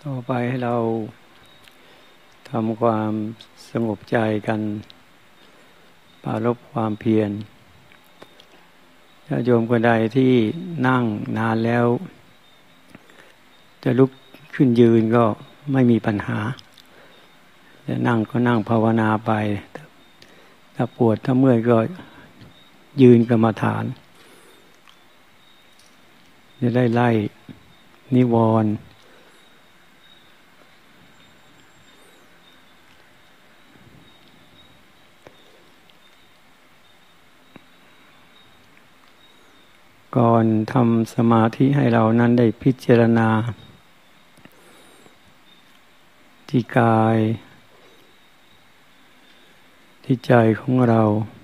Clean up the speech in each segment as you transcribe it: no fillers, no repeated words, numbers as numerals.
ต่อไปให้เราทำความสงบใจกันปรารภความเพียรญาติโยมคนใดที่นั่งนานแล้วจะลุกขึ้นยืนก็ไม่มีปัญหาจะนั่งก็นั่งภาวนาไปถ้าปวดถ้าเมื่อยก็ยืนกรรมฐานจะได้ไล่นิวรณ์ก่อนทำสมาธิให้เรานั้นได้พิจารณาที่กายที่ใจของเรา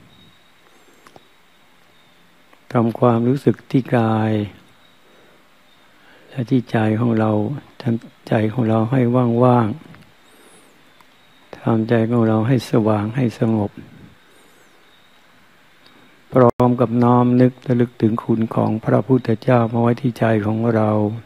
ทำความรู้สึกที่กายและที่ใจของเราทำใจของเราให้ว่างๆทำใจของเราให้สว่างให้สงบพร้อมกับน้อมนึกระลึกถึงคุณของพระพุทธเจ้ามาไว้ที่ใจของเรา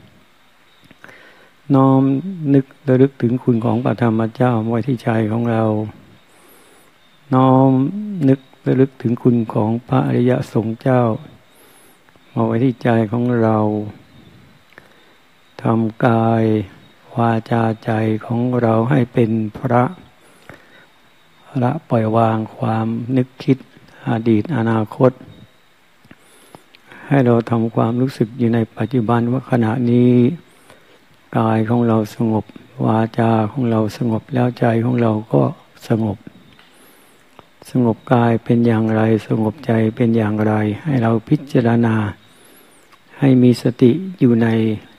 น้อมนึกระลึกถึงคุณของพระธรรมเจ้ามาไว้ที่ใจของเราน้อมนึกระลึกถึงคุณของพระอริยสงฆ์เจ้ามาไว้ที่ใจของเราทำกายวาจาใจของเราให้เป็นพระละปล่อยวางความนึกคิดอดีตอนาคตให้เราทำความรู้สึกอยู่ในปัจจุบันว่าขณะนี้กายของเราสงบวาจาของเราสงบแล้วใจของเราก็สงบสงบกายเป็นอย่างไรสงบใจเป็นอย่างไรให้เราพิจารณาให้มีสติอยู่ใน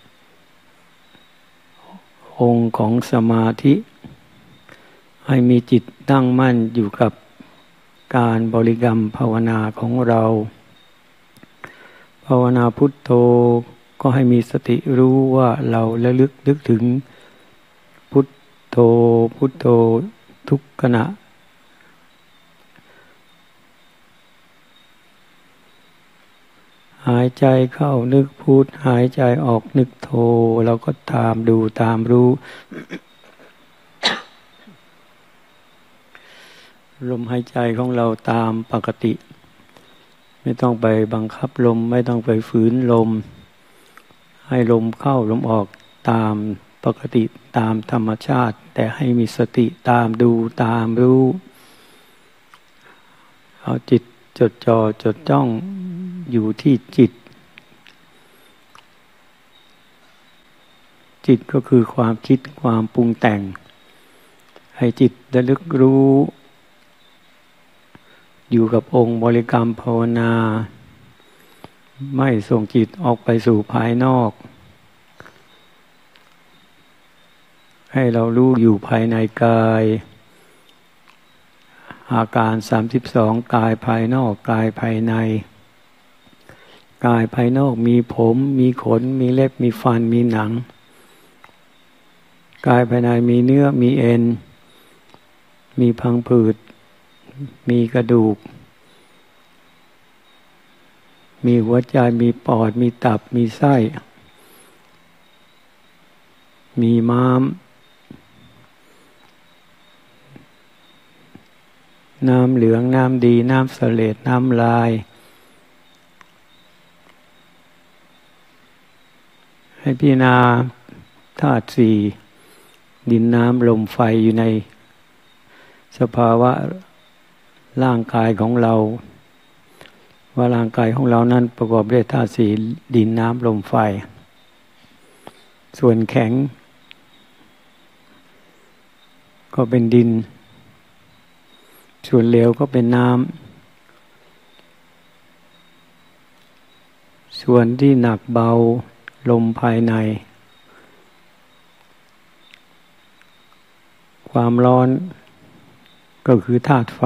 องค์ของสมาธิให้มีจิตตั้งมั่นอยู่กับการบริกรรมภาวนาของเราภาวนาพุทโธก็ให้มีสติรู้ว่าเราระลึกนึกถึงพุทโธพุทโธทุกขณะหายใจเข้านึกพุทหายใจออกนึกโธเราก็ตามดูตามรู้ลมหายใจของเราตามปกติไม่ต้องไปบังคับลมไม่ต้องไปฝืนลมให้ลมเข้าลมออกตามปกติตามธรรมชาติแต่ให้มีสติตามดูตามรู้เอาจิตจดจ่อจดจ้องอยู่ที่จิตจิตก็คือความคิดความปรุงแต่งให้จิตระลึกรู้อยู่กับองค์บริกรรมภาวนาไม่ส่งจิตออกไปสู่ภายนอกให้เรารู้อยู่ภายในกายอาการ32กายภายนอกกายภายในกายภายนอกมีผมมีขนมีเล็บมีฟันมีหนังกายภายในมีเนื้อมีเอ็นมีพังผืดมีกระดูกมีหัวใจมีปอดมีตับมีไส้มีม้ามน้ำเหลืองน้ำดีน้ำเสลดน้ำลายให้พิจารณาธาตุสี่ดินน้ำลมไฟอยู่ในสภาวะร่างกายของเราว่าร่างกายของเรานั้นประกอบด้วยธาตุสี่ดินน้ำลมไฟส่วนแข็งก็เป็นดินส่วนเหลวก็เป็นน้ำส่วนที่หนักเบาลมภายในความร้อนก็คือธาตุไฟ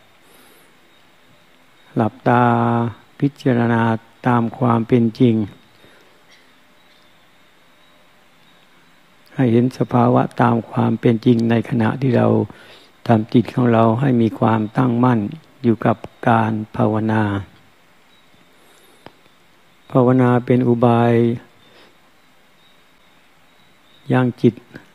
หลับตาพิจารณาตามความเป็นจริงให้เห็นสภาวะตามความเป็นจริงในขณะที่เราทำจิตของเราให้มีความตั้งมั่นอยู่กับการภาวนาภาวนาเป็นอุบายย่างจิต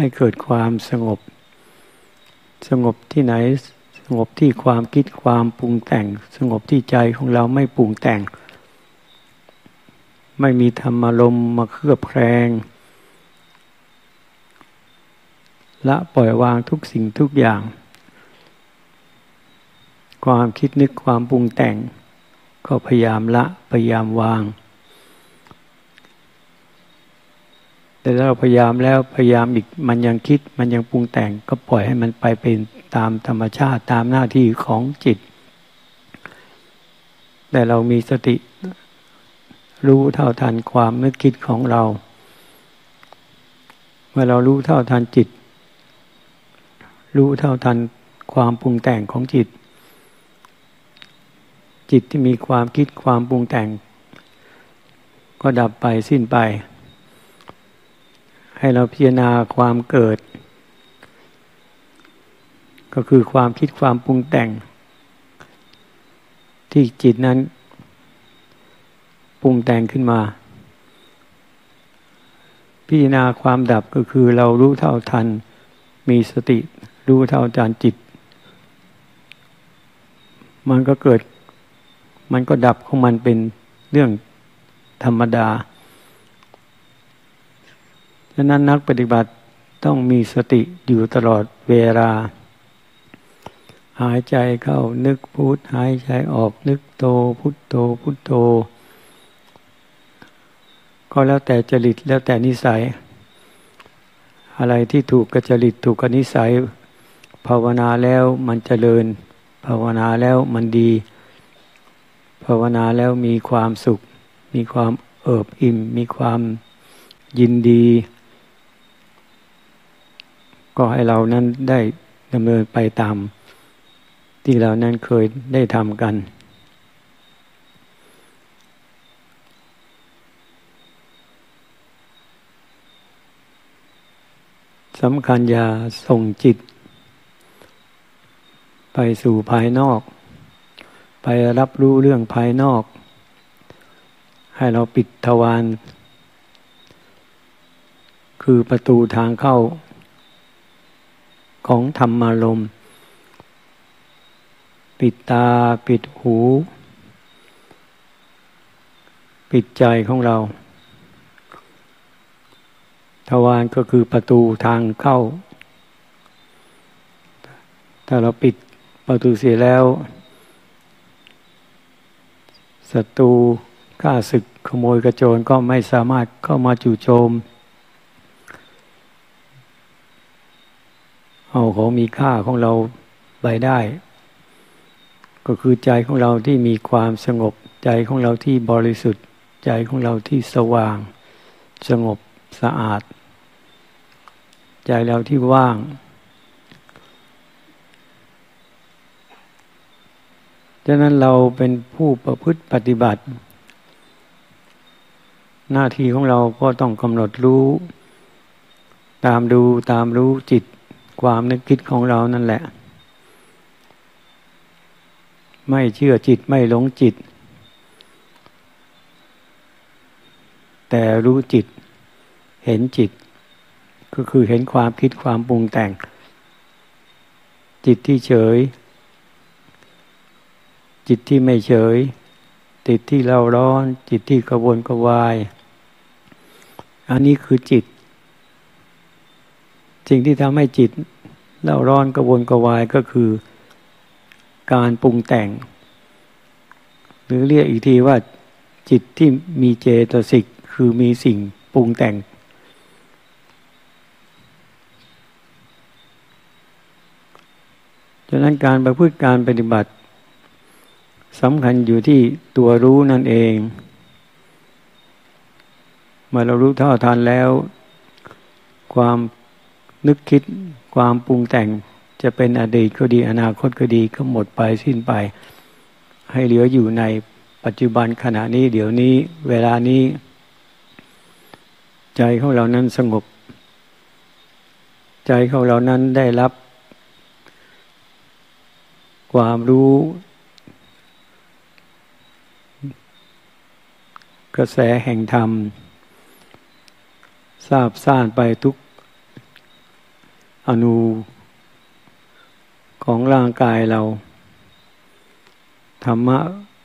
ให้เกิดความสงบสงบที่ไหนสงบที่ความคิดความปรุงแต่งสงบที่ใจของเราไม่ปรุงแต่งไม่มีธรรมารมณ์มาเคลือบแคลงละปล่อยวางทุกสิ่งทุกอย่างความคิดนึกความปรุงแต่งก็พยายามละพยายามวางแต่ถ้าเราพยายามแล้วพยายามอีกมันยังคิดมันยังปรุงแต่งก็ปล่อยให้มันไปเป็นตามธรรมชาติตามหน้าที่ของจิตแต่เรามีสติรู้เท่าทันความนึกคิดของเราเมื่อเรารู้เท่าทันจิตรู้เท่าทันความปรุงแต่งของจิตจิตที่มีความคิดความปรุงแต่งก็ดับไปสิ้นไปให้เราพิจารณาความเกิดก็คือความคิดความปรุงแต่งที่จิตนั้นปรุงแต่งขึ้นมาพิจารณาความดับก็คือเรารู้เท่าทันมีสติรู้เท่าทันจิตมันก็เกิดมันก็ดับของมันเป็นเรื่องธรรมดาฉะนั้นนักปฏิบัติต้องมีสติอยู่ตลอดเวลาหายใจเข้านึกพุทหายใจออกนึกโธพุทโธพุทโธก็แล้วแต่จริตแล้วแต่นิสัยอะไรที่ถูกกับจริตถูกกับนิสัยภาวนาแล้วมันเจริญภาวนาแล้วมันดีภาวนาแล้วมีความสุขมีความเอิบอิ่มมีความยินดีก็ให้เรานั้นได้ดำเนินไปตามที่เรานั้นเคยได้ทำกันสำคัญอย่าส่งจิตไปสู่ภายนอกไปรับรู้เรื่องภายนอกให้เราปิดทวารคือประตูทางเข้าของธรรมารมณ์ปิดตาปิดหูปิดใจของเราทวารก็คือประตูทางเข้าถ้าเราปิดประตูเสียแล้วศัตรูข้าศึกขโมยกระโจนก็ไม่สามารถเข้ามาจู่โจมเอาของมีค่าของเราไปได้ก็คือใจของเราที่มีความสงบใจของเราที่บริสุทธิ์ใจของเราที่สว่างสงบสะอาดใจเราที่ว่างฉะนั้นเราเป็นผู้ประพฤติปฏิบัติหน้าที่ของเราก็ต้องกำหนดรู้ตามดูตามรู้จิตความนึกคิดของเรานั่นแหละไม่เชื่อจิตไม่หลงจิตแต่รู้จิตเห็นจิตก็คือเห็นความคิดความปรุงแต่งจิตที่เฉยจิตที่ไม่เฉยจิตที่เร่าร้อนจิตที่กระวนกระวายอันนี้คือจิตสิ่งที่ทำให้จิตเร่าร้อนกระวนกระวายก็คือการปรุงแต่งหรือเรียกอีกทีว่าจิตที่มีเจตสิกคือมีสิ่งปรุงแต่งฉะนั้นการประพฤติการปฏิบัติสำคัญอยู่ที่ตัวรู้นั่นเองเมื่อเรารู้เท่าทันแล้วความนึกคิดความปรุงแต่งจะเป็นอดีตก็ดีอนาคตก็ดีก็หมดไปสิ้นไปให้เหลืออยู่ในปัจจุบันขณะนี้เดี๋ยวนี้เวลานี้ใจของเรานั้นสงบใจของเรานั้นได้รับความรู้กระแสแห่งธรรมทราบซ่านไปทุกนูของร่างกายเราธรรมะ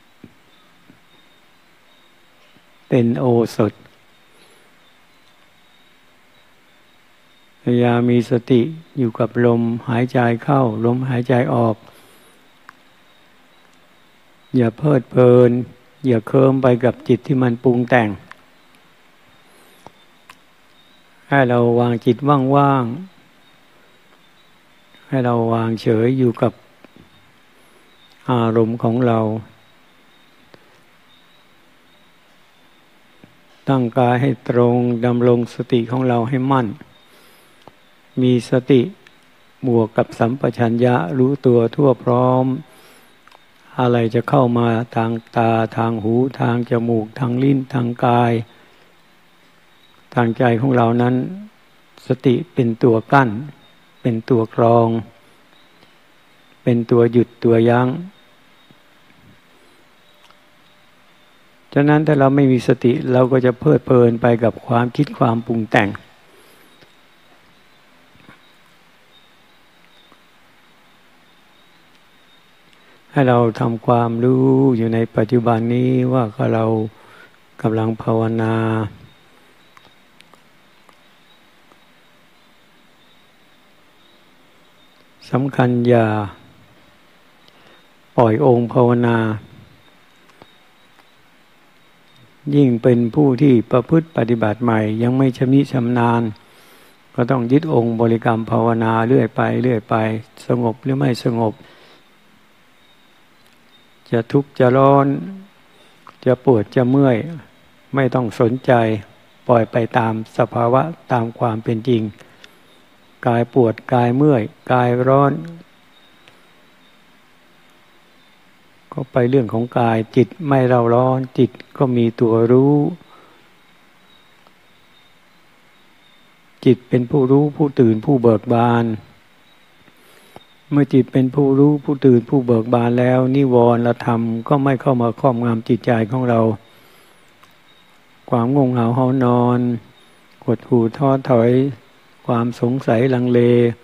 เป็นโอสถพยายามมีสติอยู่กับลมหายใจเข้าลมหายใจออกอย่าเพลิดเพลินอย่าเคลิ้มไปกับจิตที่มันปรุงแต่งให้เราวางจิตว่างๆให้เราวางเฉยอยู่กับอารมณ์ของเราตั้งกายให้ตรงดำรงสติของเราให้มั่นมีสติบวกกับสัมปชัญญะรู้ตัวทั่วพร้อมอะไรจะเข้ามาทางตาทางหูทางจมูกทางลิ้นทางกายทางใจของเรานั้นสติเป็นตัวกั้นเป็นตัวกรองเป็นตัวหยุดตัวยั้งฉะนั้นถ้าเราไม่มีสติเราก็จะเพลิดเพลินไปกับความคิดความปรุงแต่งให้เราทำความรู้อยู่ในปัจจุบันนี้ว่าเรากำลังภาวนาสำคัญอย่าปล่อยองค์ภาวนายิ่งเป็นผู้ที่ประพฤติปฏิบัติใหม่ยังไม่ชำนิชำนาญก็ต้องยึดองค์บริกรรมภาวนาเรื่อยไปสงบหรือไม่สงบจะทุกข์จะร้อนจะปวดจะเมื่อยไม่ต้องสนใจปล่อยไปตามสภาวะตามความเป็นจริงกายปวดกายเมื่อยกายร้อนก็ไปเรื่องของกายจิตไม่เร่าร้อนจิตก็มีตัวรู้จิตเป็นผู้รู้ผู้ตื่นผู้เบิกบานเมื่อจิตเป็นผู้รู้ผู้ตื่นผู้เบิกบานแล้วนิวรณธรรมก็ไม่เข้ามาครอบงำจิตใจของเราความง่วงเหงาหานอนหดหู่ท้อถอยความสงสัยลังเล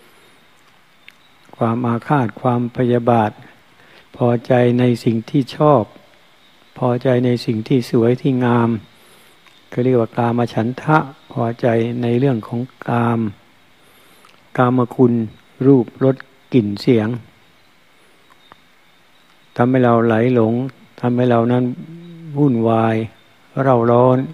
ความอาฆาตความพยาบาทพอใจในสิ่งที่ชอบพอใจในสิ่งที่สวยที่งามก็เรียกว่ากามฉันทะพอใจในเรื่องของกามคุณรูปรสกลิ่นเสียงทำให้เราไหลหลงทำให้เรานั้นวุ่นวายเร่าร้อน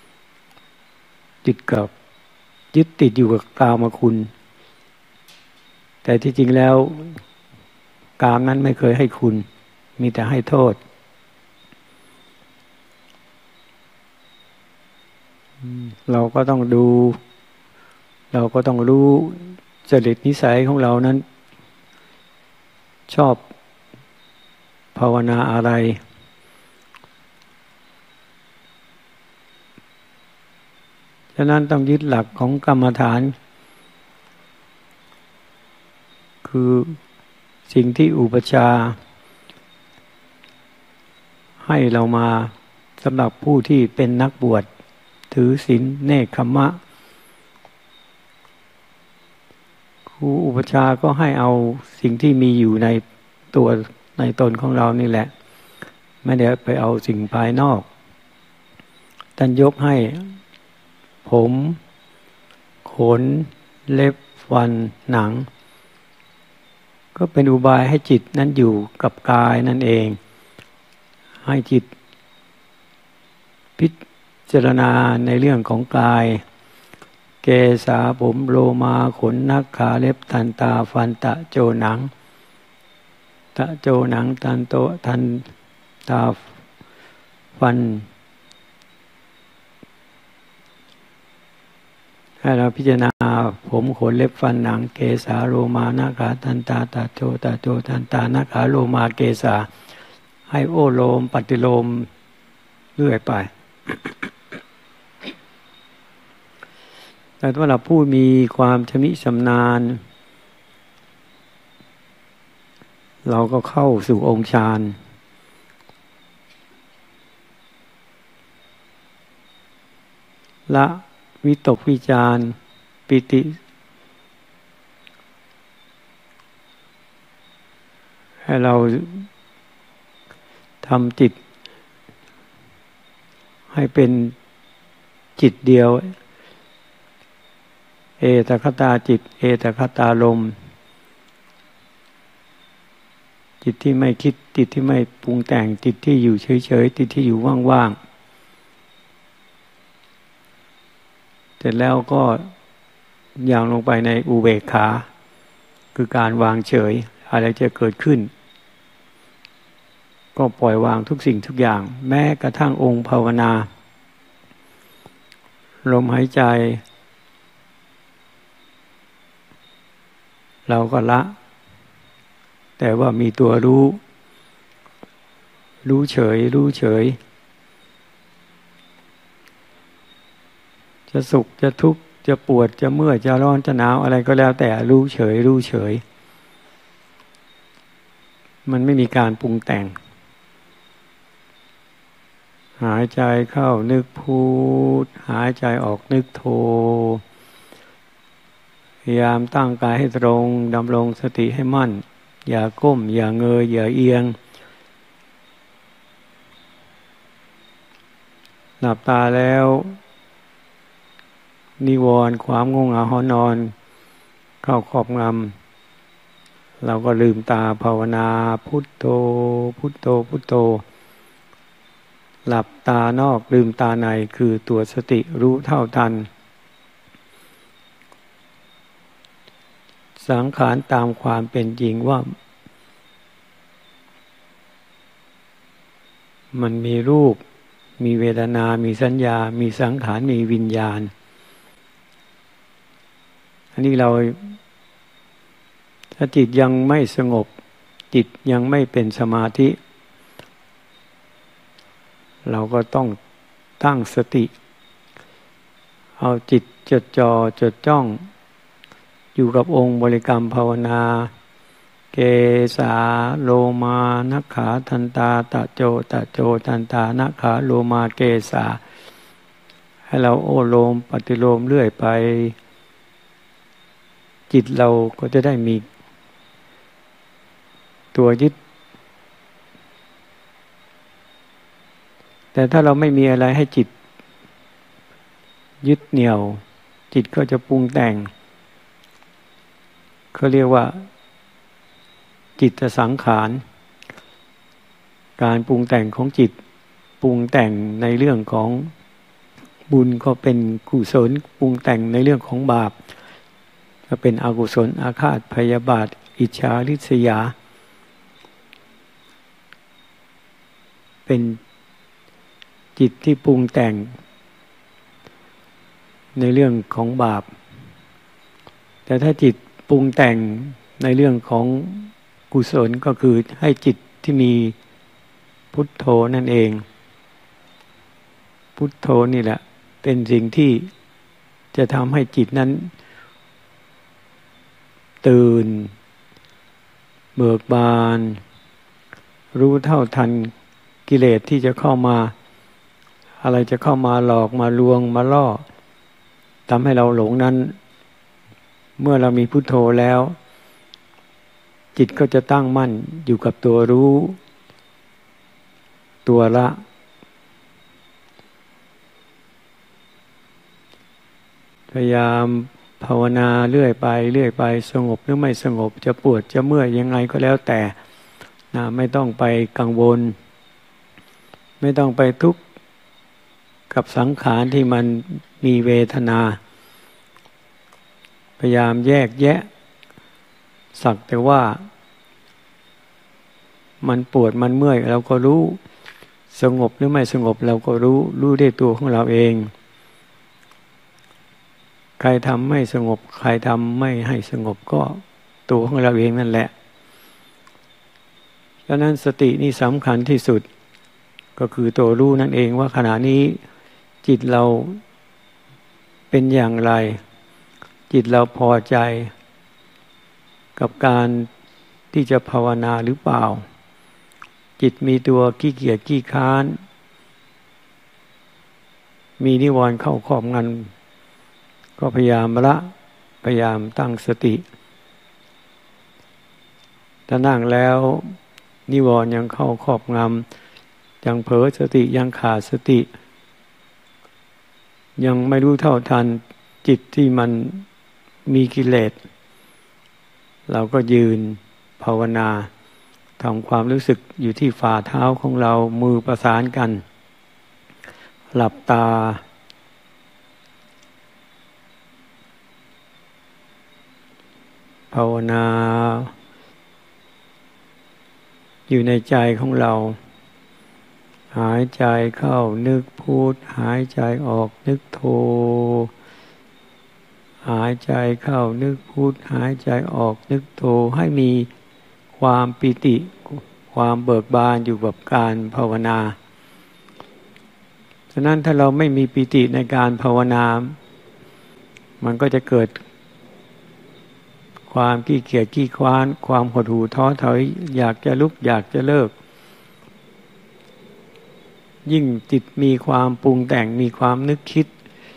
ยึดติดอยู่กับกามคุณแต่ที่จริงแล้วกามนั้นไม่เคยให้คุณมีแต่ให้โทษเราก็ต้องดูเราก็ต้องรู้จริตนิสัยของเรานั้นชอบภาวนาอะไรฉะนั้นต้องยึดหลักของกรรมฐานคือสิ่งที่อุปชาให้เรามาสำหรับผู้ที่เป็นนักบวชถือศีลเนกขัมมะครูอุปชาก็ให้เอาสิ่งที่มีอยู่ในตัวในตนของเรานี่แหละไม่ได้ไปเอาสิ่งภายนอกท่านยกให้ผมขนเล็บฟันหนังก็เป็นอุบายให้จิตนั้นอยู่กับกายนั่นเองให้จิตพิจารณาในเรื่องของกายเกสาผมโลมาขนนักขาเล็บทันตาฟันตะโจหนังตะโจหนังทันโตทันตาฟันให้เราพิจารณาผมขนเล็บฟันหนังเกสาโลมานาขาทันตาตาโจทันตานาขาโลมาเกสาให้โอโลมปฏิโลมเรื่อยไป แต่ว่าเราผู้มีความชำนิชำนาญเราก็เข้าสู่องค์ฌานละวิตกวิจารปิติให้เราทำจิตให้เป็นจิตเดียวเอตคตาจิตเอตคตาลมจิตที่ไม่คิดจิตที่ไม่ปรุงแต่งจิตที่อยู่เฉยๆจิตที่อยู่ว่างๆเสร็จแล้วก็อย่างลงไปในอุเบกขาคือการวางเฉยอะไรจะเกิดขึ้นก็ปล่อยวางทุกสิ่งทุกอย่างแม้กระทั่งองค์ภาวนาลมหายใจเราก็ละแต่ว่ามีตัวรู้เฉยจะสุขจะทุกข์จะปวดจะเมื่อยจะร้อนจะหนาวอะไรก็แล้วแต่รู้เฉยมันไม่มีการปรุงแต่งหายใจเข้านึกพุทหายใจออกนึกโธพยายามตั้งกายให้ตรงดำรงสติให้มั่นอย่าก้มอย่าเงยอย่าเอียงหลับตาแล้วนิวรณ์ความง่วงเหงาหอนอนเข้าครอบงำเราก็ลืมตาภาวนาพุทโธพุทโธพุทโธหลับตานอกลืมตาในคือตัวสติรู้เท่าทันสังขารตามความเป็นจริงว่ามันมีรูปมีเวทนามีสัญญามีสังขารมีวิญญาณอันนี้เราถ้าจิตยังไม่สงบจิตยังไม่เป็นสมาธิเราก็ต้องตั้งสติเอาจิตจดจ่อจดจ้องอยู่กับองค์บริกรรมภาวนาเกสาโลมานักขาทันตาตะโจทันตานักขาโลมาเกสาให้เราโอโลมปฏิโลมเรื่อยไปจิตเราก็จะได้มีตัวยึดแต่ถ้าเราไม่มีอะไรให้จิตยึดเหนี่ยวจิตก็จะปรุงแต่งเขาเรียกว่าจิตสังขารการปรุงแต่งของจิตปรุงแต่งในเรื่องของบุญก็เป็นกุศลปรุงแต่งในเรื่องของบาปก็เป็นอกุศลอาฆาตพยาบาทอิจฉาริษยาเป็นจิตที่ปรุงแต่งในเรื่องของบาปแต่ถ้าจิตปรุงแต่งในเรื่องของกุศลก็คือให้จิตที่มีพุทโธนั่นเองพุทโธนี่แหละเป็นสิ่งที่จะทำให้จิตนั้นตื่นเบิกบานรู้เท่าทันกิเลสที่จะเข้ามาอะไรจะเข้ามาหลอกมาลวงมาล่อทำให้เราหลงนั้นเมื่อเรามีพุทโธแล้วจิตก็จะตั้งมั่นอยู่กับตัวรู้ตัวละพยายามภาวนาเรื่อยไปสงบหรือไม่สงบจะปวดจะเมื่อยยังไงก็แล้วแต่นะไม่ต้องไปกังวลไม่ต้องไปทุกข์กับสังขารที่มันมีเวทนาพยายามแยกแยะสักแต่ว่ามันปวดมันเมื่อยเราก็รู้สงบหรือไม่สงบเราก็รู้ได้ตัวของเราเองใครทำไม่สงบใครทำไม่ให้สงบก็ตัวของเราเองนั่นแหละฉะนั้นสตินี่สำคัญที่สุดก็คือตัวรู้นั่นเองว่าขณะนี้จิตเราเป็นอย่างไรจิตเราพอใจกับการที่จะภาวนาหรือเปล่าจิตมีตัวขี้เกียจขี้ค้านมีนิวรณ์เข้าครอบงำก็พยายามละพยายามตั้งสติถ้านั่งแล้วนิวรณ์ยังเข้าครอบงำยังเผลอสติยังขาดสติ ยังไม่รู้เท่าทันจิตที่มันมีกิเลสเราก็ยืนภาวนาทำความรู้สึกอยู่ที่ฝ่าเท้าของเรามือประสานกันหลับตาภาวนาอยู่ในใจของเราหายใจเข้านึกพุทหายใจออกนึกโธหายใจเข้านึกพุทหายใจออกนึกโธให้มีความปิติความเบิกบานอยู่กับการภาวนาฉะนั้นถ้าเราไม่มีปิติในการภาวนามันก็จะเกิดความขี้เกียจขี้คร้านความหดหู่ท้อถอยอยากจะลุกอยากจะเลิกยิ่งจิตมีความปรุงแต่งมีความนึกคิด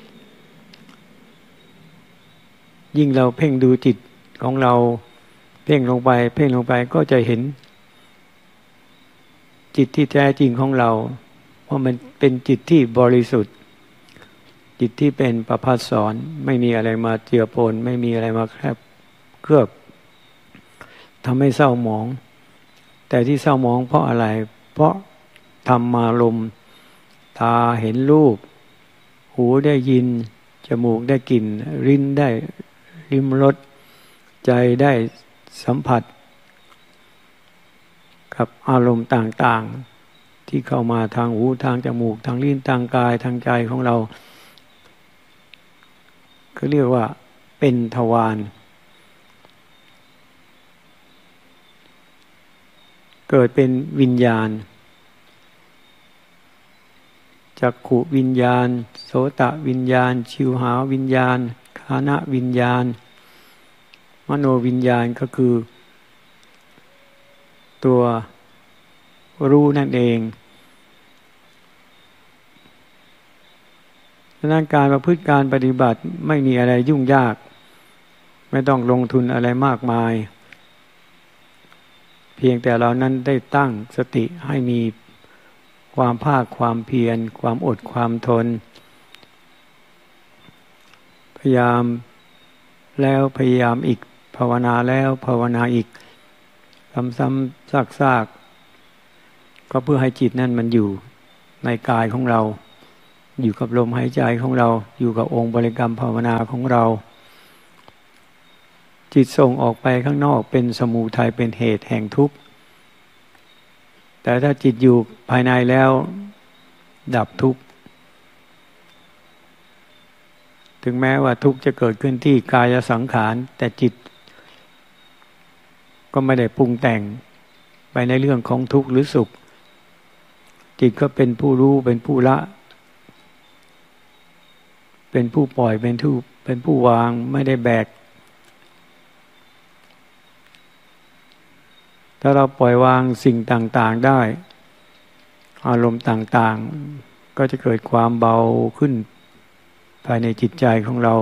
ยิ่งเราเพ่งดูจิตของเราเพ่งลงไปก็จะเห็นจิตที่แท้จริงของเราเพราะมันเป็นจิตที่บริสุทธิ์จิตที่เป็นประภัสสรไม่มีอะไรมาเจือปนไม่มีอะไรมาแคบเคลือบทำให้เศร้าหมองแต่ที่เศร้าหมองเพราะอะไรเพราะธรรมารมณ์ตาเห็นรูปหูได้ยินจมูกได้กลิ่นลิ้นได้ลิ้มรสใจได้สัมผัสกับอารมณ์ต่างๆที่เข้ามาทางหูทางจมูกทางลิ้นทางกายทางใจของเราก็เรียกว่าเป็นทวารเกิดเป็นวิญญาณจักขุวิญญาณโสตวิญญาณชิวหาวิญญาณฆานะวิญญาณมโนวิญญาณก็คือตัวรู้นั่นเองฉะนั้นการประพฤติการปฏิบัติไม่มีอะไรยุ่งยากไม่ต้องลงทุนอะไรมากมายเพียงแต่เรานั้นได้ตั้งสติให้มีความภาคความเพียรความอดความทนพยายามแล้วพยายามอีกภาวนาแล้วภาวนาอีกซ้ำๆซากๆก็เพื่อให้จิตนั่นมันอยู่ในกายของเราอยู่กับลมหายใจของเราอยู่กับองค์บริกรรมภาวนาของเราจิตส่งออกไปข้างนอกเป็นสมุทัยเป็นเหตุแห่งทุกข์แต่ถ้าจิตอยู่ภายในแล้วดับทุกข์ถึงแม้ว่าทุกข์จะเกิดขึ้นที่กายสังขารแต่จิตก็ไม่ได้ปรุงแต่งไปในเรื่องของทุกข์หรือสุขจิตก็เป็นผู้รู้เป็นผู้ละเป็นผู้ปล่อยเป็นผู้วางไม่ได้แบกถ้าเราปล่อยวางสิ่งต่างๆได้อารมณ์ต่างๆก็จะเกิดความเบาขึ้นภายในจิตใจของเรา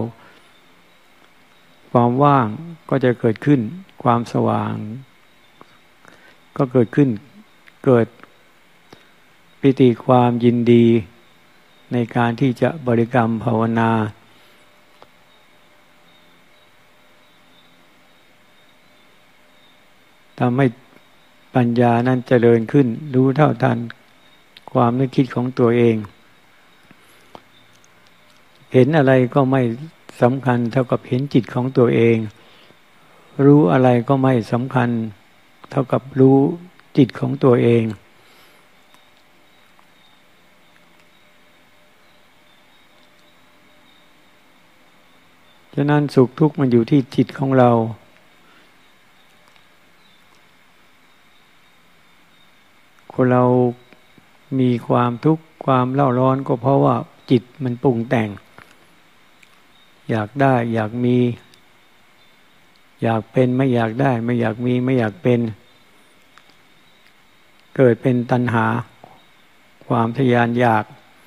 ความว่างก็จะเกิดขึ้นความสว่างก็เกิดขึ้นเกิดปิติความยินดีในการที่จะบริกรรมภาวนาทำให้ปัญญานั้นเจริญขึ้นรู้เท่าทันความนึกคิดของตัวเองเห็นอะไรก็ไม่สำคัญเท่ากับเห็นจิตของตัวเองรู้อะไรก็ไม่สำคัญเท่ากับรู้จิตของตัวเองฉะนั้นสุขทุกข์มันอยู่ที่จิตของเราคนเรามีความทุกข์ความเล่าร้อนก็เพราะว่าจิตมันปรุงแต่งอยากได้อยากมีอยากเป็นไม่อยากได้ไม่อยากมีไม่อยากเป็นเกิดเป็นตัณหาความทะยานอยาก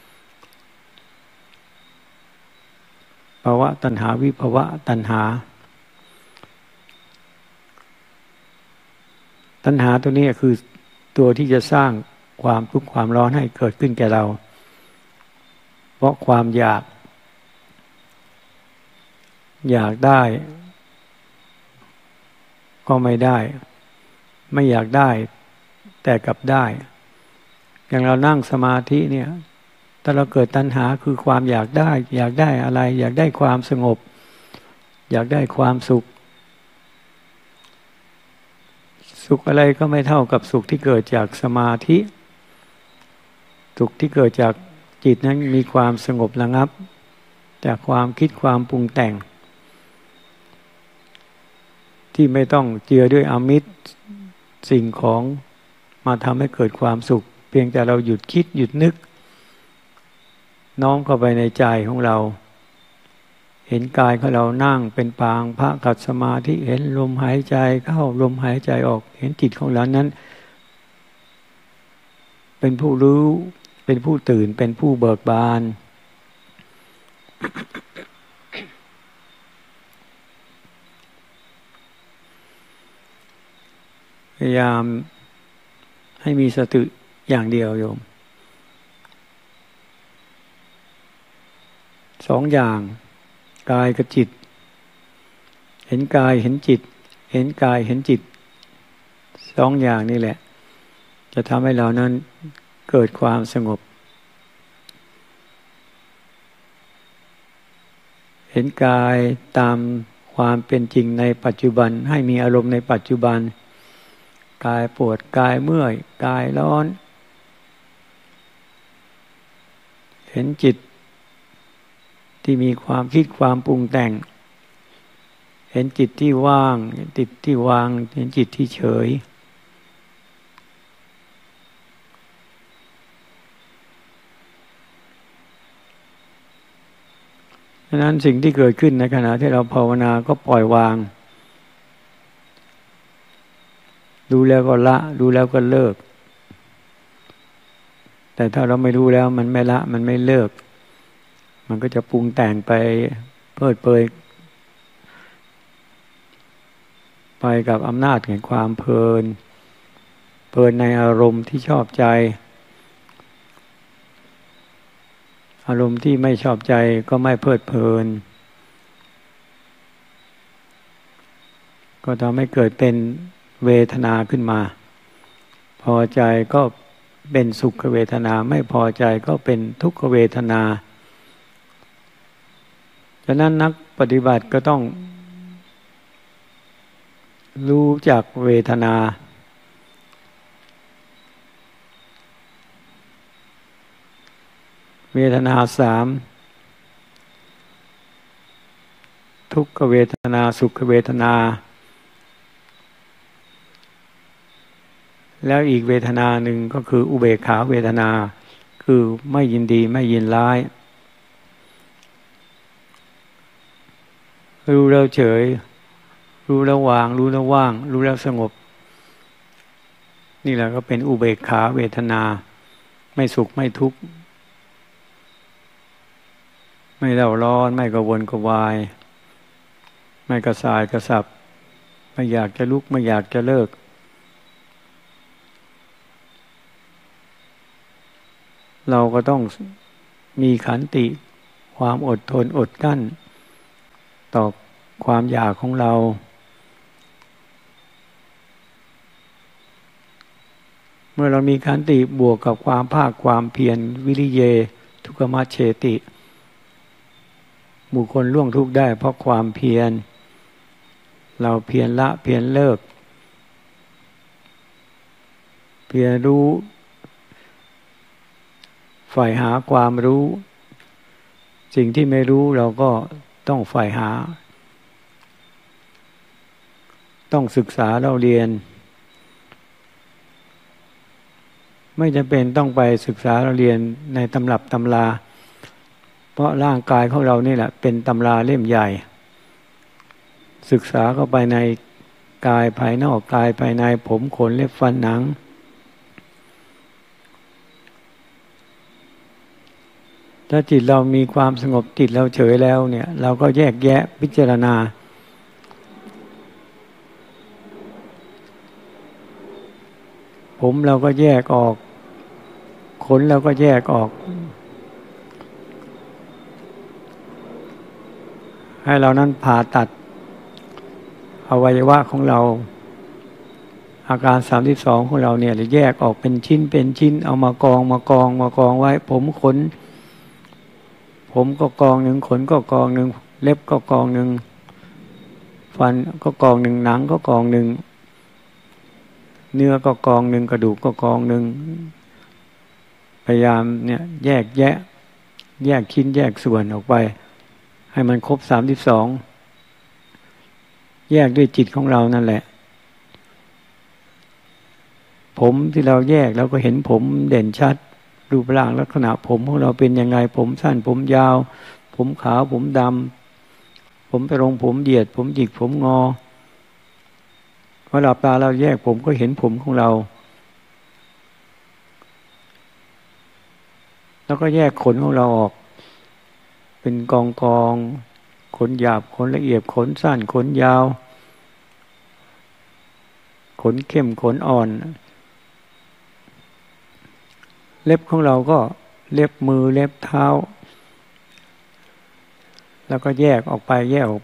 ภาวะตัณหาวิภวะตัณหาตัณหาตัวนี้คือตัวที่จะสร้างความทุกข์ความร้อนให้เกิดขึ้นแก่เรา เพราะความอยากได้ก็ไม่ได้ ไม่อยากได้แต่กลับได้อย่างเรานั่งสมาธิเนี่ยถ้าเราเกิดตัณหาคือความอยากได้อะไรอยากได้ความสงบอยากได้ความสุขอะไรก็ไม่เท่ากับสุขที่เกิดจากสมาธิสุขที่เกิดจากจิตนั้นมีความสงบระงับจากความคิดความปรุงแต่งที่ไม่ต้องเจือด้วยอามิตรสิ่งของมาทำให้เกิดความสุขเพียงแต่เราหยุดคิดหยุดนึกน้อมเข้าไปในใจของเราเห็นกายของเรานั่งเป็นปางพระขัดสมาธิเห็นลมหายใจเข้าลมหายใจออกเห็นจิตของเรานั้นเป็นผู้รู้เป็นผู้ตื่นเป็นผู้เบิกบานพยายามให้มีสติอย่างเดียวโยมสองอย่างกายกับจิตเห็นกายเห็นจิตเห็นกายเห็นจิตสองอย่างนี่แหละจะทำให้เรานั้นเกิดความสงบเห็นกายตามความเป็นจริงในปัจจุบันให้มีอารมณ์ในปัจจุบันกายปวดกายเมื่อยกายร้อนเห็นจิตที่มีความคิดความปรุงแต่งเห็นจิตที่ว่างจิตที่วางเห็นจิตที่เฉยฉะนั้นสิ่งที่เกิดขึ้นในขณะที่เราภาวนาก็ปล่อยวางรู้แล้วก็ละรู้แล้วก็เลิกแต่ถ้าเราไม่รู้แล้วมันไม่ละมันไม่เลิกมันก็จะปรุงแต่งไปเพลิดเพลินไปกับอำนาจแห่งความเพลินในอารมณ์ที่ชอบใจอารมณ์ที่ไม่ชอบใจก็ไม่เพลิดเพลินก็ทำให้เกิดเป็นเวทนาขึ้นมาพอใจก็เป็นสุขเวทนาไม่พอใจก็เป็นทุกขเวทนาฉะนั้นนักปฏิบัติก็ต้องรู้จักเวทนาสามทุกขเวทนาสุขเวทนาแล้วอีกเวทนาหนึ่งก็คืออุเบกขาเวทนาคือไม่ยินดีไม่ยินร้ายรู้แล้วเฉยรู้แล้ววางรู้แล้วว่างรู้แล้วสงบนี่แหละก็เป็นอุเบกขาเวทนาไม่สุขไม่ทุกข์ไม่เร่าร้อนไม่กระวนกระวายไม่กระสายกระสับไม่อยากจะลุกไม่อยากจะเลิกเราก็ต้องมีขันติความอดทนอดกั้นต่อความอยากของเราเมื่อเรามีขันติบวกกับความภาคความเพียรวิริเยทุกขมัชเฉติบุคคลล่วงทุกข์ได้เพราะความเพียรเราเพียรละเพียรเลิกเพียรรู้ใฝ่หาความรู้สิ่งที่ไม่รู้เราก็ต้องใฝ่หาต้องศึกษาเราเรียนไม่จำเป็นต้องไปศึกษาเราเรียนในตำรับตำราเพราะร่างกายของเรานี่แหละเป็นตำราเล่มใหญ่ศึกษาเข้าไปในกายภายนอกกายภายในผมขนเล็บฟันหนังถ้าจิตเรามีความสงบจิตเราเฉยแล้วเนี่ยเราก็แยกแยะพิจารณาผมเราก็แยกออกขนเราก็แยกออกให้เรานั้นผ่าตัดอวัยวะของเราอาการ32ของเราเนี่ยแยกออกเป็นชิ้นเป็นชิ้นเอามากองไว้ผมขนผมก็กองหนึ่งขนก็กองหนึ่งเล็บก็กองหนึ่งฟันก็กองหนึ่งหนังก็กองหนึ่งเนื้อก็กองหนึ่งกระดูกก็กองหนึ่งพยายามเนี่ยแยกชิ้นแยกส่วนออกไปให้มันครบ32แยกด้วยจิตของเรานั่นแหละผมที่เราแยกเราก็เห็นผมเด่นชัดรูปร่างลักษณะผมของเราเป็นยังไงผมสั้นผมยาวผมขาวผมดำผมตรงผมเหยียดผมหยิกผมงอพอหลับตาเราแยกผมก็เห็นผมของเราแล้วก็แยกขนของเราออกเป็นกองขนหยาบขนละเอียดขนสั้นขนยาวขนเข้มขนอ่อนเล็บของเราก็เล็บมือเล็บเท้าแล้วก็แยกออกไป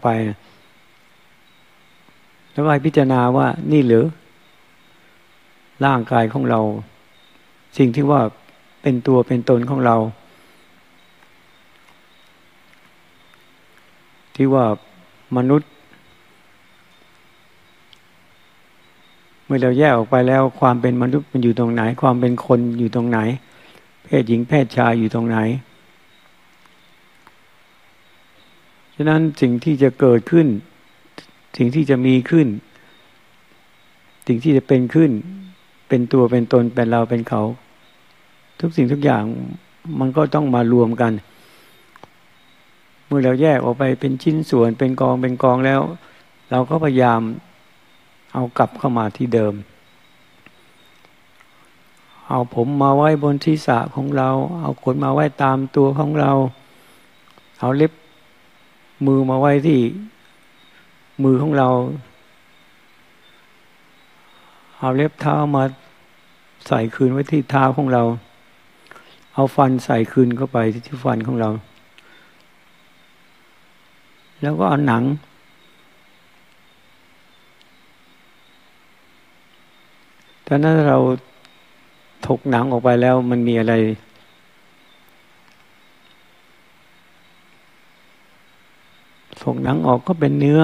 แล้วก็ให้พิจารณาว่านี่หรือร่างกายของเราสิ่งที่ว่าเป็นตัวเป็นตนของเราที่ว่ามนุษย์เมื่อเราแยกออกไปแล้วความเป็นมนุษย์มันอยู่ตรงไหนความเป็นคนอยู่ตรงไหนเพศหญิงเพศชายอยู่ตรงไหนฉะนั้นสิ่งที่จะเกิดขึ้นสิ่งที่จะมีขึ้นสิ่งที่จะเป็นขึ้นเป็นตัวเป็นตนเป็นเราเป็นเขาทุกสิ่งทุกอย่างมันก็ต้องมารวมกันเมื่อเราแยกออกไปเป็นชิ้นส่วนเป็นกองแล้วเราก็พยายามเอากลับเข้ามาที่เดิมเอาผมมาไว้บนศีรษะของเราเอาขนมาไว้ตามตัวของเราเอาเล็บมือมาไว้ที่มือของเราเอาเล็บเท้ามาใส่คืนไว้ที่เท้าของเราเอาฟันใส่คืนเข้าไปที่ฟันของเราแล้วก็เอาหนังแต่นั้นเราถกหนังออกไปแล้วมันมีอะไรถกหนังออกก็เป็นเนื้อ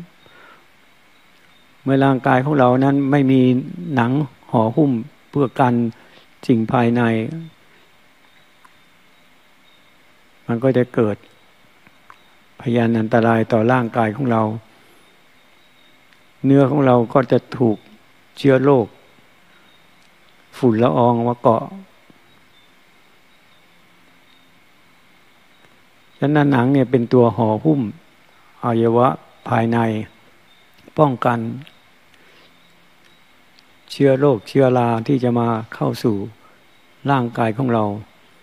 เมื่อร่างกายของเรานั้นไม่มีหนังห่อหุ้มเพื่อกันสิ่งภายในมันก็จะเกิดพยานอันตรายต่อร่างกายของเราเนื้อของเราก็จะถูกเชื้อโรคฝุ่นละอองมาเกาะฉะนั้นหนังเนี่ยเป็นตัวห่อหุ้มอวัยวะภายในป้องกันเชื้อโรคเชื้อราที่จะมาเข้าสู่ร่างกายของเรา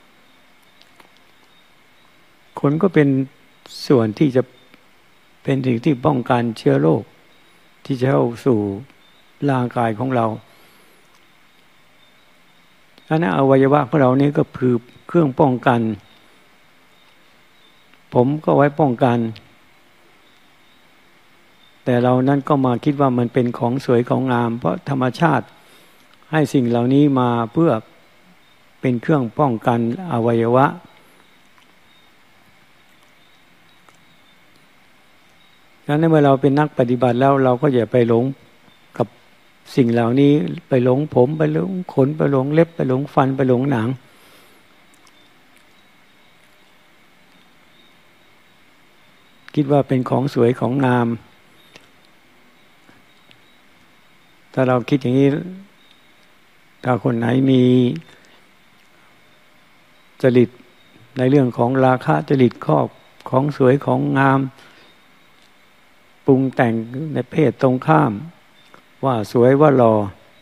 ขนก็เป็นส่วนที่จะเป็นสิ่งที่ป้องกันเชื้อโรคที่จะเข้าสู่ร่างกายของเราฉะนั้นอวัยวะของเรานี่ก็คือเครื่องป้องกันผมก็ไว้ป้องกันแต่เรานั้นก็มาคิดว่ามันเป็นของสวยของงามเพราะธรรมชาติให้สิ่งเหล่านี้มาเพื่อเป็นเครื่องป้องกันอวัยวะฉะนั้นเมื่อเราเป็นนักปฏิบัติแล้วเราก็อย่าไปหลงกับสิ่งเหล่านี้ไปหลงผมไปหลงขนไปหลงเล็บไปหลงฟันไปหลงหนังคิดว่าเป็นของสวยของงามถ้าเราคิดอย่างนี้ถ้าคนไหนมีจริตในเรื่องของราคะจริตครอบของสวยของงามปรุงแต่งในเพศตรงข้ามว่าสวยว่าหล่อ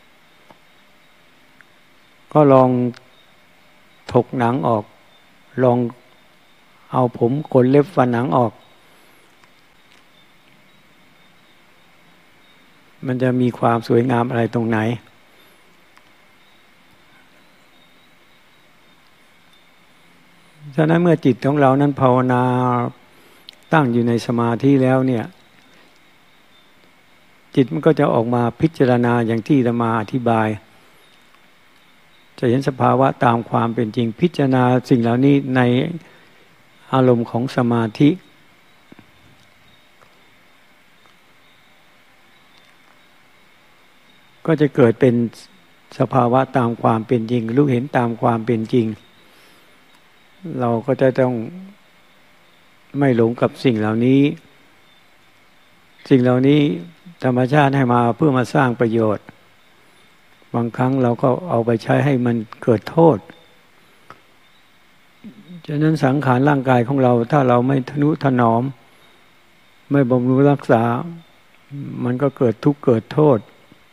ก็ลองถกหนังออกลองเอาผมขนเล็บฟันหนังออกมันจะมีความสวยงามอะไรตรงไหนฉะนั้นเมื่อจิตของเรานั้นภาวนาตั้งอยู่ในสมาธิแล้วเนี่ยจิตมันก็จะออกมาพิจารณาอย่างที่อาตมาอธิบายจะเห็นสภาวะตามความเป็นจริงพิจารณาสิ่งเหล่านี้ในอารมณ์ของสมาธิก็จะเกิดเป็นสภาวะตามความเป็นจริงรู้เห็นตามความเป็นจริงเราก็จะต้องไม่หลงกับสิ่งเหล่านี้สิ่งเหล่านี้ธรรมชาติให้มาเพื่อมาสร้างประโยชน์บางครั้งเราก็เอาไปใช้ให้มันเกิดโทษฉะนั้นสังขารร่างกายของเราถ้าเราไม่ทนุถนอมไม่บำรุงรักษามันก็เกิดทุกข์เกิดโทษ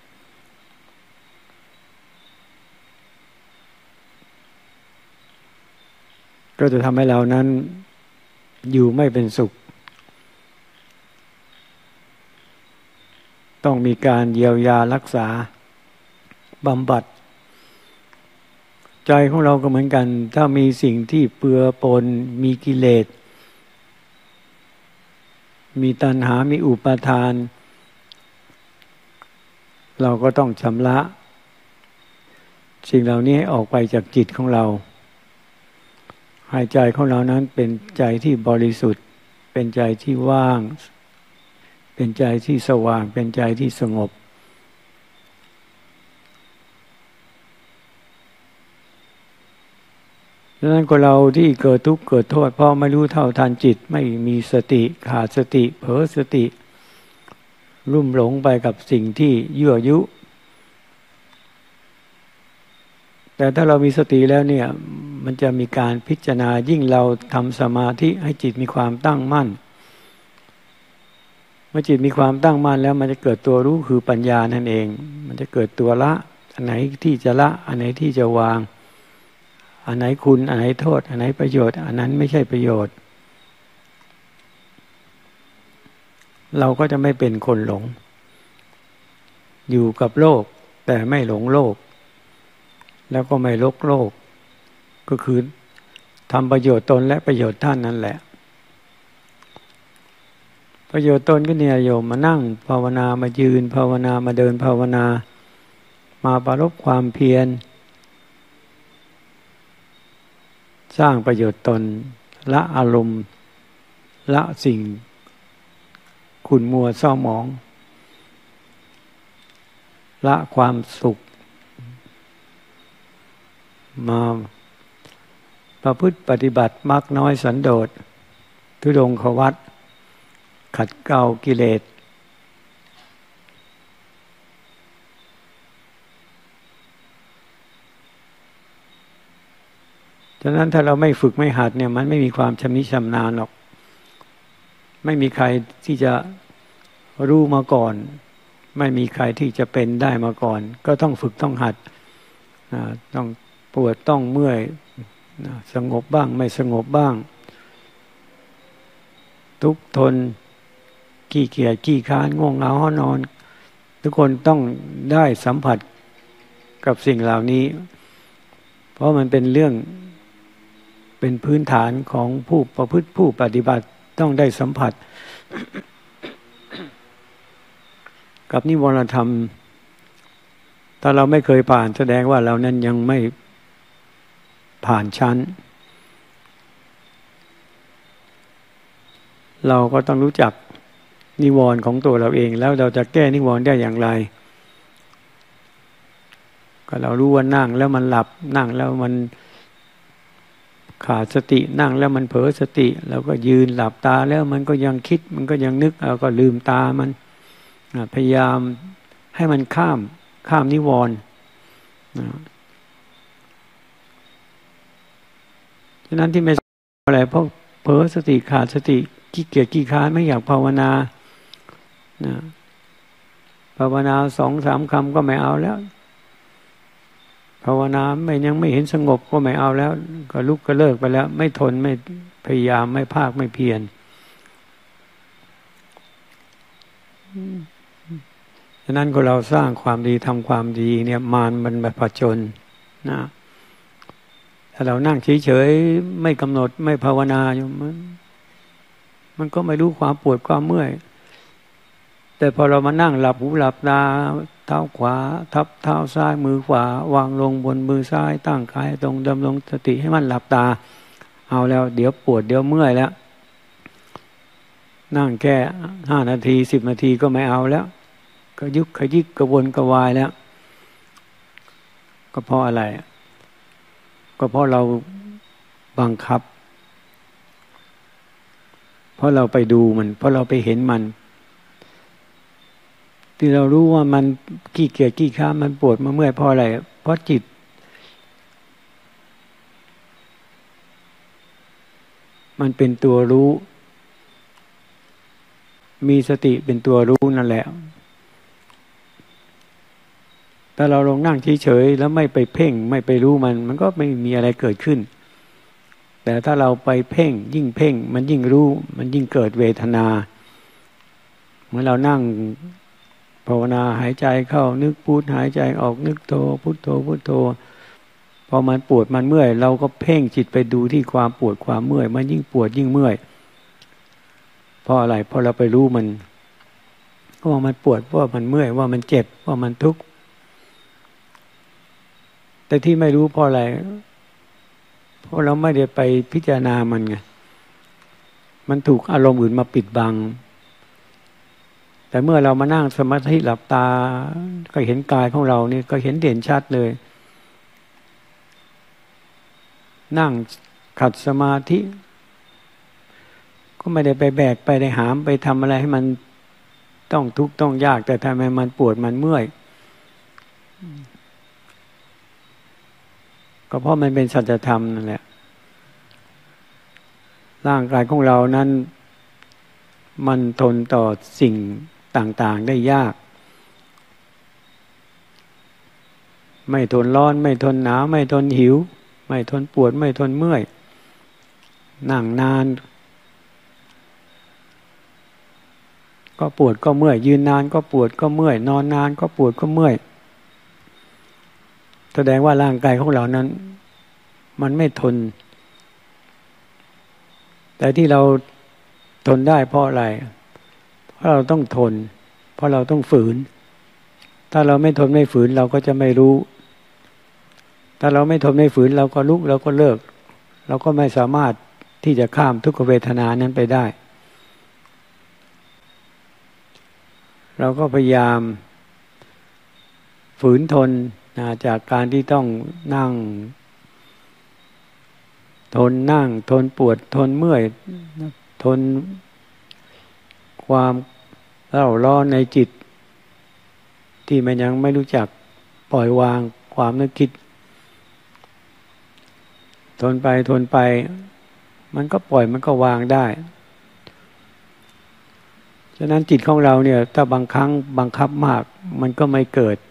ก็จะทำให้เรานั้นอยู่ไม่เป็นสุขต้องมีการเยียวยารักษาบำบัดใจของเราก็เหมือนกันถ้ามีสิ่งที่เปื้อปนมีกิเลสมีตัณหามีอุปาทานเราก็ต้องชำระสิ่งเหล่านี้ให้ออกไปจากจิตของเราให้ใจของเรานั้นเป็นใจที่บริสุทธิ์เป็นใจที่ว่างเป็นใจที่สว่างเป็นใจที่สงบดังนั้นคนเราที่เกิดทุกข์เกิดโทษเพราะไม่รู้เท่าทันจิตไม่มีสติขาดสติเผลอสติลุ่มหลงไปกับสิ่งที่ยั่วยุแต่ถ้าเรามีสติแล้วเนี่ยมันจะมีการพิจารณายิ่งเราทำสมาธิให้จิตมีความตั้งมั่นเมื่อจิตมีความตั้งมั่นแล้วมันจะเกิดตัวรู้คือปัญญานั่นเองมันจะเกิดตัวละอันไหนที่จะละอันไหนที่จะวางอันไหนคุณอันไหนโทษอันไหนประโยชน์อันนั้นไม่ใช่ประโยชน์เราก็จะไม่เป็นคนหลงอยู่กับโลกแต่ไม่หลงโลกแล้วก็ไม่ลกโลกก็คือทำประโยชน์ตนและประโยชน์ท่านนั่นแหละประโยชน์ตนก็เนี่ยโยมมานั่งภาวนามายืนภาวนามาเดินภาวนามาปรารภความเพียรสร้างประโยชน์ตนละอารมณ์ละสิ่งขุ่นมัวเศร้าหมองละความสุขมาประพฤติปฏิบัติมากน้อยสันโดษทุดงควัตรขัดเกลากิเลสฉะนั้นถ้าเราไม่ฝึกไม่หัดเนี่ยมันไม่มีความชำนิชำนาญหรอกไม่มีใครที่จะรู้มาก่อนไม่มีใครที่จะเป็นได้มาก่อนก็ต้องฝึกต้องหัดต้องปวดต้องเมื่อยสงบบ้างไม่สงบบ้างทุกข์ทนขี้เกียจขี้ค้านง่วงเหงาห้อนอนทุกคนต้องได้สัมผัสกับสิ่งเหล่านี้เพราะมันเป็นเรื่องเป็นพื้นฐานของผู้ประพฤติผู้ปฏิบัติต้องได้สัมผัส กับนิวรณธรรมถ้าเราไม่เคยผ่านแสดงว่าเรานั้นยังไม่ผ่านชั้นเราก็ต้องรู้จักนิวรณ์ของตัวเราเองแล้วเราจะแก้นิวรณ์ได้อย่างไรก็เรารู้ว่านั่งแล้วมันหลับนั่งแล้วมันขาดสตินั่งแล้วมันเผลอสติเราก็ยืนหลับตาแล้วมันก็ยังคิดมันก็ยังนึกเราก็ลืมตามันพยายามให้มันข้ามนิวรณ์ฉะนั้นที่ไม่อะไรเพราะเผลอสติขาดสติขี้เกียจขี้ค้านไม่อยากภาวนาภาวนา 2-3 คำก็ไม่เอาแล้วภาวนายังไม่เห็นสงบก็ไม่เอาแล้วก็ลุกก็เลิกไปแล้วไม่ทนไม่พยายามไม่ภาคไม่เพียรฉะนั้นก็เราสร้างความดีทำความดีเนี่ยมารมันมาผจญนะถ้าเรานั่งเฉยๆไม่กำหนดไม่ภาวนาอยู่มันก็ไม่รู้ความปวดความเมื่อยแต่พอเรามานั่งหลับหูหลับตาเท้าขวาทับเท้าซ้ายมือขวาวางลงบนมือซ้ายตั้งกายตรงดำรงสติให้มันหลับตาเอาแล้วเดี๋ยวปวดเดี๋ยวเมื่อยแล้วนั่งแค่5 นาที10 นาทีก็ไม่เอาแล้วก็ยุกขยิกกระวนกระวายแล้วก็เพราะอะไรก็เพราะเราบังคับเพราะเราไปดูมันเพราะเราไปเห็นมันที่เรารู้ว่ามันขี้เกียจขี้ค้านมันปวดมาเมื่อยเพราะอะไรเพราะจิตมันเป็นตัวรู้มีสติเป็นตัวรู้นั่นแหละถ้าเราลงนั่งเฉยๆแล้วไม่ไปเพ่งไม่ไปรู้มันก็ไม่มีอะไรเกิดขึ้นแต่ถ้าเราไปเพ่งยิ่งเพ่งมันยิ่งรู้มันยิ่งเกิดเวทนาเมื่อเรานั่งภาวนาหายใจเข้านึกพุทหายใจออกนึกโทพุทโธพุทโธพอมันปวดมันเมื่อยเราก็เพ่งจิตไปดูที่ความปวดความเมื่อยมันยิ่งปวดยิ่งเมื่อยเพราะอะไรเพราะเราไปรู้มันว่ามันปวดว่ามันเมื่อยว่ามันเจ็บว่ามันทุกข์แต่ที่ไม่รู้เพราะอะไรเพราะเราไม่ได้ไปพิจารณามันไงมันถูกอารมณ์อื่นมาปิดบังแต่เมื่อเรามานั่งสมาธิหลับตาก็เห็นกายของเรานี่ก็เห็นเด่นชัดเลยนั่งขัดสมาธิก็ไม่ได้ไปแบกไปได้หามไปทำอะไรให้มันต้องทุกข์ต้องยากแต่ทำไมมันปวดมันเมื่อยก็เพราะมันเป็นสัจธรรมนั่นแหละร่างกายของเรานั้นมันทนต่อสิ่งต่างๆได้ยากไม่ทนร้อนไม่ทนหนาวไม่ทนหิวไม่ทนปวดไม่ทนเมื่อยนั่งนานก็ปวดก็เมื่อยยืนนานก็ปวดก็เมื่อยนอนนานก็ปวดก็เมื่อยแสดงว่าร่างกายของเรานั้นมันไม่ทนแต่ที่เราทนได้เพราะอะไรเพราะเราต้องทนเพราะเราต้องฝืนถ้าเราไม่ทนไม่ฝืนเราก็จะไม่รู้ถ้าเราไม่ทนไม่ฝืนเราก็ลุกเราก็เลิกเราก็ไม่สามารถที่จะข้ามทุกขเวทนานั้นไปได้เราก็พยายามฝืนทนจากการที่ต้องนั่งทนนั่งทนปวดทนเมื่อยทนความเร่าร้อนในจิตที่มันยังไม่รู้จักปล่อยวางความนึกคิดทนไปมันก็ปล่อยมันก็วางได้ฉะนั้นจิตของเราเนี่ยถ้าบางครั้งบังคับมากมันก็ไม่เกิด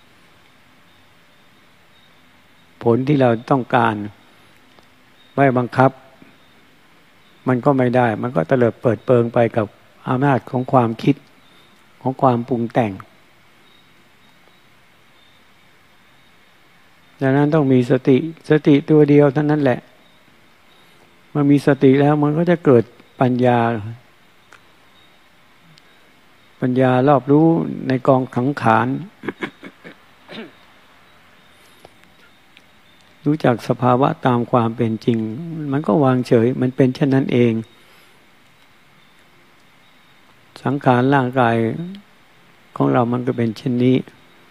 ผลที่เราต้องการไม่บังคับมันก็ไม่ได้มันก็เตลิดเปิดเปิงไปกับอำนาจของความคิดของความปรุงแต่งดังนั้นต้องมีสติตัวเดียวเท่านั้นแหละเมื่อมีสติแล้วมันก็จะเกิดปัญญารอบรู้ในกองสังขารรู้จักสภาวะตามความเป็นจริงมันก็วางเฉยมันเป็นเช่นนั้นเองสังขารร่างกายของเรามันก็เป็นเช่นนี้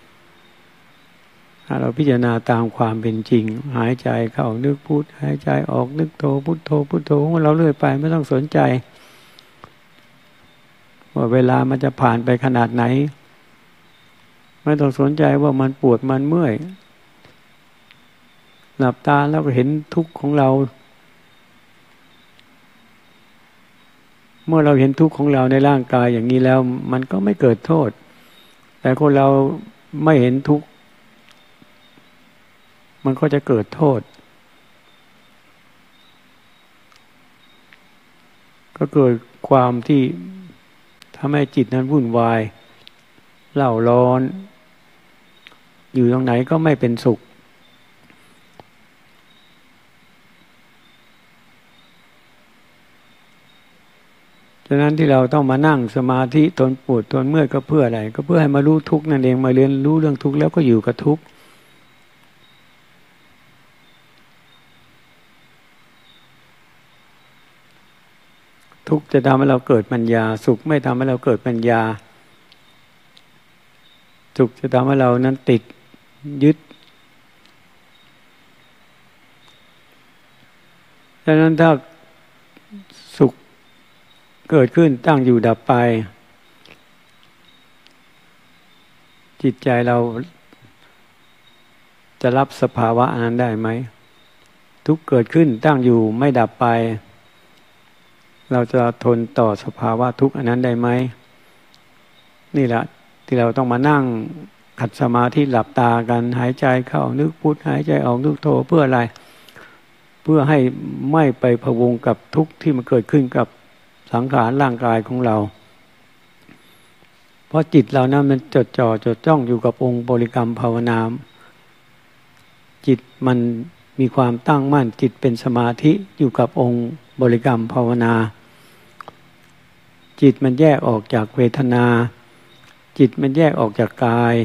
ถ้าเราพิจารณาตามความเป็นจริงหายใจเข้านึกพุทหายใจออกนึกโธพุทโธพุทโธของเราเรื่อยไปไม่ต้องสนใจว่าเวลามันจะผ่านไปขนาดไหนไม่ต้องสนใจว่ามันปวดมันเมื่อยหลับตาแล้วก็เห็นทุกข์ของเราเมื่อเราเห็นทุกข์ของเราในร่างกายอย่างนี้แล้วมันก็ไม่เกิดโทษแต่คนเราไม่เห็นทุกข์มันก็จะเกิดโทษก็เกิดความที่ทำให้จิตนั้นวุ่นวายเร่าร้อนอยู่ตรงไหนก็ไม่เป็นสุขฉะนั้นที่เราต้องมานั่งสมาธิทนปวดทนเมื่อยก็เพื่ออะไรก็เพื่อให้มารู้ทุกข์นั่นเองมาเรียนรู้เรื่องทุกข์แล้วก็อยู่กับทุกข์ทุกข์จะทำให้เราเกิดปัญญาสุขไม่ทำให้เราเกิดปัญญาสุขจะทำให้เรานั้นติดยึดฉะนั้นถ้าสุขเกิดขึ้นตั้งอยู่ดับไปจิตใจเราจะรับสภาวะนั้นได้ไหมทุกข์เกิดขึ้นตั้งอยู่ไม่ดับไปเราจะทนต่อสภาวะทุกข์อันนั้นได้ไหมนี่แหละที่เราต้องมานั่งขัดสมาธิหลับตากันหายใจเข้านึกพุทหายใจออกนึกโทเพื่ออะไรเพื่อให้ไม่ไปพะวงกับทุกข์ที่มันเกิดขึ้นกับสังขารร่างกายของเราเพราะจิตเรานั้นมันจดจ่อจดจ้องอยู่กับองค์บริกรรมภาวนาจิตมันมีความตั้งมั่นจิตเป็นสมาธิอยู่กับองค์บริกรรมภาวนาจิตมันแยกออกจากเวทนาจิตมันแยกออกจากกาย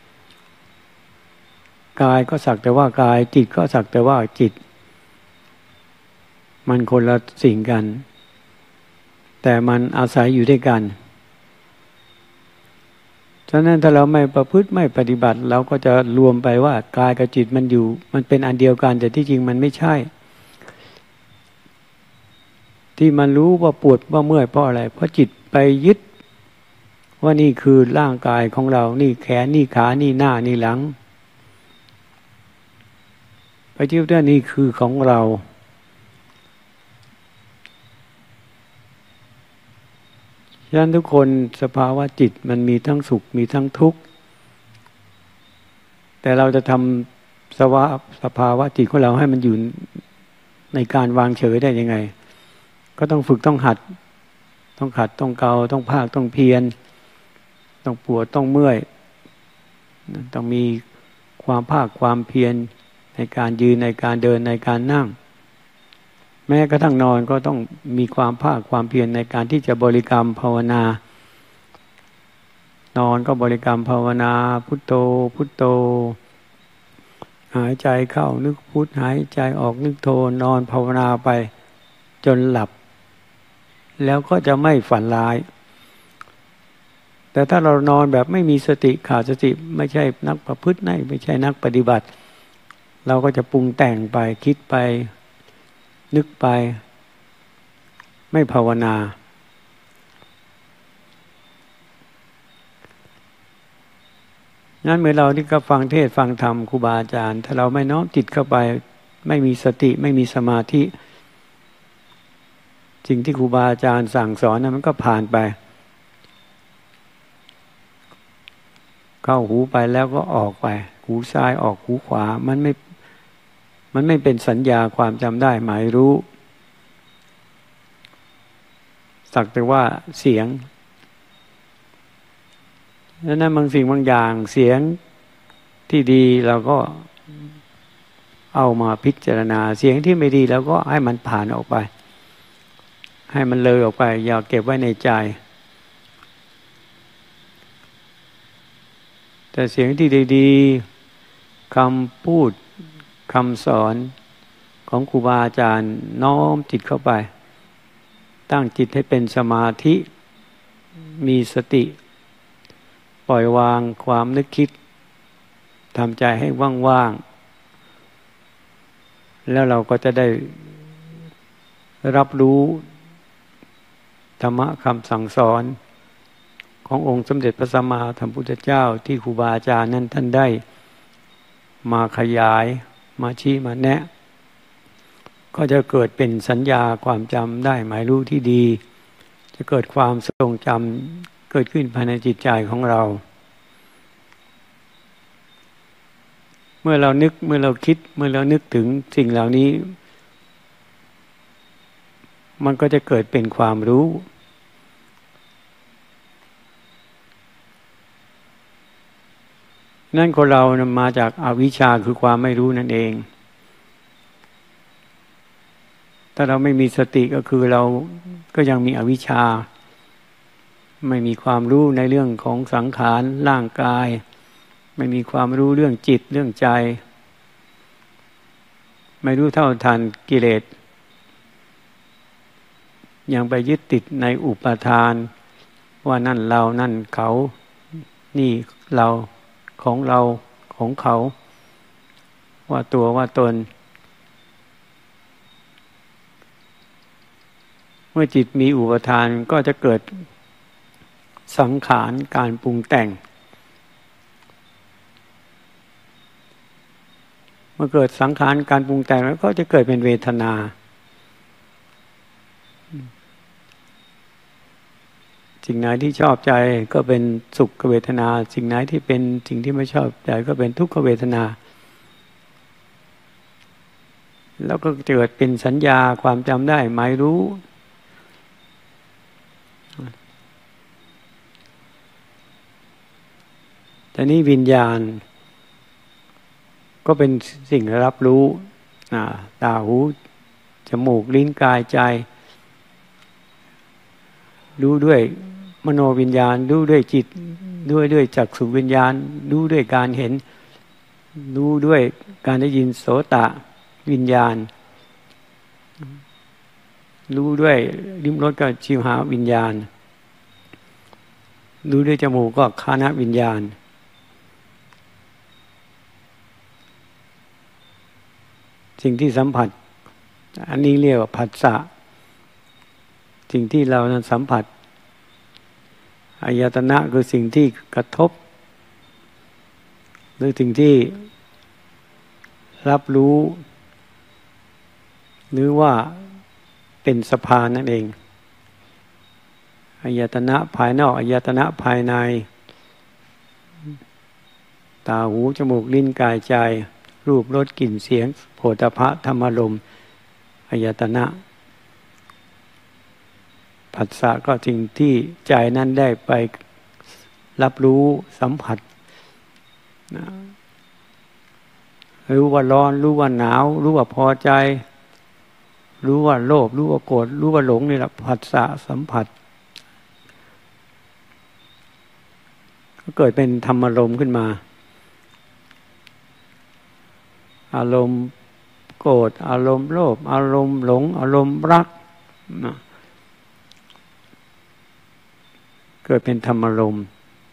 กายก็สักแต่ว่ากายจิตก็สักแต่ว่าจิตมันคนละสิ่งกันแต่มันอาศัยอยู่ด้วยกันฉะนั้นถ้าเราไม่ประพฤติไม่ปฏิบัติเราก็จะรวมไปว่ากายกับจิตมันอยู่มันเป็นอันเดียวกันแต่ที่จริงมันไม่ใช่ที่มันรู้ว่าปวดว่าเมื่อยเพราะอะไรเพราะจิตไปยึดว่านี่คือร่างกายของเรานี่แขนนี่ขานี่หน้านี่หลังไปยึดว่านี่คือของเราฉะนั้นทุกคนสภาวะจิตมันมีทั้งสุขมีทั้งทุกข์แต่เราจะทำสภาวะจิตของเราให้มันอยู่ในการวางเฉยได้ยังไงก็ต้องฝึกต้องหัดต้องขัดต้องเกาต้องภาคต้องเพียรต้องปวดต้องเมื่อยต้องมีความภาคความเพียรในการยืนในการเดินในการนั่งแม้กระทั่งนอนก็ต้องมีความภาคความเพียรในการที่จะบริกรรมภาวนานอนก็บริกรรมภาวนาพุทโธพุทโธหายใจเข้านึกพุทหายใจออกนึกโธนอนภาวนาไปจนหลับแล้วก็จะไม่ฝันร้ายแต่ถ้าเรานอนแบบไม่มีสติขาดสติไม่ใช่นักประพฤติไม่ใช่นักปฏิบัติเราก็จะปรุงแต่งไปคิดไปนึกไปไม่ภาวนานั้นเมื่อเราที่ก็ฟังเทศน์ฟังธรรมครูบาอาจารย์ถ้าเราไม่น้อมจิตเข้าไปไม่มีสติไม่มีสมาธิสิ่งที่ครูบาอาจารย์สั่งสอนนั้นมันก็ผ่านไปเข้าหูไปแล้วก็ออกไปหูซ้ายออกหูขวามันไม่เป็นสัญญาความจำได้หมายรู้สักแต่ว่าเสียงแล้วนั้นบางสิ่งบางอย่างเสียงที่ดีเราก็เอามาพิจารณาเสียงที่ไม่ดีเราก็ให้มันผ่านออกไปให้มันเลยออกไปอย่าเก็บไว้ในใจแต่เสียงที่ดีๆคำพูดคำสอนของครูบาอาจารย์น้อมจิตเข้าไปตั้งจิตให้เป็นสมาธิมีสติปล่อยวางความนึกคิดทำใจให้ว่างๆแล้วเราก็จะได้รับรู้ธรรมะคำสั่งสอนขององค์สมเด็จพระสัมมาสัมพุทธเจ้าที่ครูบาอาจารย์นั้นท่านได้มาขยายมาชี้มาแนะก็จะเกิดเป็นสัญญาความจำได้หมายรู้ที่ดีจะเกิดความทรงจำเกิดขึ้นภายในจิตใจของเราเมื่อเรานึกเมื่อเราคิดเมื่อเรานึกถึงสิ่งเหล่านี้มันก็จะเกิดเป็นความรู้นั่นคนเรานะมาจากอวิชชาคือความไม่รู้นั่นเองถ้าเราไม่มีสติก็คือเราก็ยังมีอวิชชาไม่มีความรู้ในเรื่องของสังขารร่างกายไม่มีความรู้เรื่องจิตเรื่องใจไม่รู้เท่าทันกิเลสยังไปยึดติดในอุปาทานว่านั่นเรานั่นเขานี่เราของเราของเขาว่าตัวว่าตนเมื่อจิตมีอุปาทานก็จะเกิดสังขารการปรุงแต่งเมื่อเกิดสังขารการปรุงแต่งแล้วก็จะเกิดเป็นเวทนาสิ่งไหนที่ชอบใจก็เป็นสุขเวทนาสิ่งไหนที่เป็นสิ่งที่ไม่ชอบใจก็เป็นทุกขเวทนาแล้วก็เกิดเป็นสัญญาความจำได้หมายรู้แต่นี้วิญญาณก็เป็นสิ่งรับรู้ตาหูจมูกลิ้นกายใจรู้ด้วยมโนวิญญาณรู้ด้วยจิตด้วยจักษุวิญญาณรู้ด้วยการเห็นรู้ด้วยการได้ยินโสตะวิญญาณรู้ด้วยลิ้มรสก็ชิวหาวิญญาณรู้ด้วยจมูกก็ฆานวิญญาณสิ่งที่สัมผัสอันนี้เรียกว่าผัสสะสิ่งที่เรานั้นสัมผัสอายตนะคือสิ่งที่กระทบหรือสิ่งที่รับรู้หรือว่าเป็นสภานั่นเองอายตนะภายนอกอายตนะภายในตาหูจมูกลิ้นกายใจรูปรสกลิ่นเสียงโผฏฐัพพะธรรมารมณ์อายตนะผัสสะก็สิ่งที่ใจนั้นได้ไปรับรู้สัมผัสรู้ว่าร้อนรู้ว่าหนาวรู้ว่าพอใจรู้ว่าโลภรู้ว่าโกรธรู้ว่าหลงนี่แหละผัสสะสัมผัสก็เกิดเป็นธรรมารมณ์ขึ้นมาอารมณ์โกรธอารมณ์โลภอารมณ์หลงอารมณ์รักเกิดเป็นธรรมารมณ์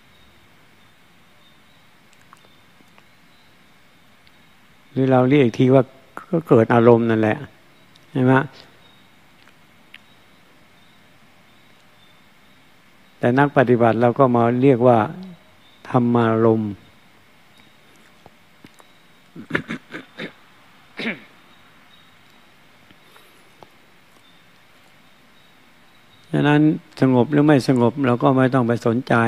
หรือเราเรียกอีกทีว่าก็เกิดอารมณ์นั่นแหละใช่ไหมแต่นักปฏิบัติเราก็มาเรียกว่าธรรมารมณ์ฉะนั้นสงบหรือไม่สงบเราก็ไม่ต้องไปสนใจ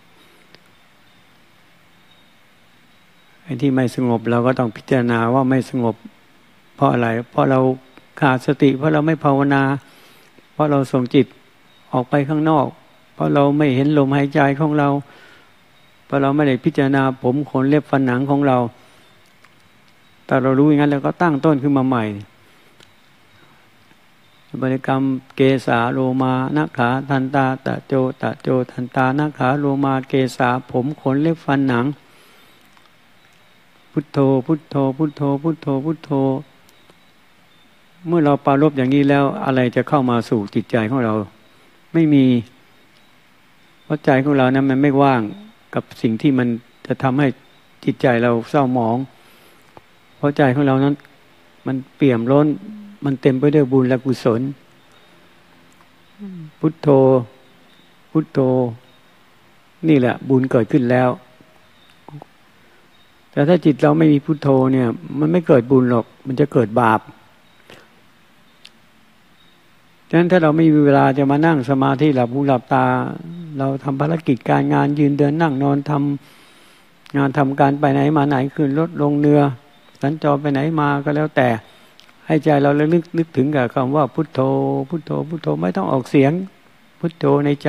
ไอ้ที่ไม่สงบเราก็ต้องพิจารณาว่าไม่สงบเพราะอะไรเพราะเราขาดสติเพราะเราไม่ภาวนาเพราะเราส่งจิตออกไปข้างนอกเพราะเราไม่เห็นลมหายใจของเราเพราะเราไม่ได้พิจารณาผมขนเล็บฟันหนังของเราแต่เรารู้อย่างนั้นแล้วก็ตั้งต้นขึ้นมาใหม่บริกรรมเกสาโลมานะขาทันตาตะโจทันตานะขาโลมาเกสาผมขนเล็บฟันหนังพุทโธพุทโธพุทโธพุทโธพุทโธเมื่อเราปรารภอย่างนี้แล้วอะไรจะเข้ามาสู่จิตใจของเราไม่มีเพราะใจของเรานั้นมันไม่ว่างกับสิ่งที่มันจะทำให้จิตใจเราเศร้าหมองเพราะใจของเรานั้นมันเปี่ยมล้นมันเต็มไปด้วยบุญและกุศลพุทโธพุทโธนี่แหละบุญเกิดขึ้นแล้วแต่ถ้าจิตเราไม่มีพุทโธเนี่ยมันไม่เกิดบุญหรอกมันจะเกิดบาปฉะนั้นถ้าเราไม่มีเวลาจะมานั่งสมาธิหลับหูหลับตาเราทำภารกิจการงานยืนเดินนั่งนอนทำงานทำการไปไหนมาไหนขึ้นรถลงเรือสัญจรไปไหนมาก็แล้วแต่ให้ใจเราระลึกนึกถึงกับคำว่าพุทโธพุทโธพุทโธไม่ต้องออกเสียงพุทโธในใจ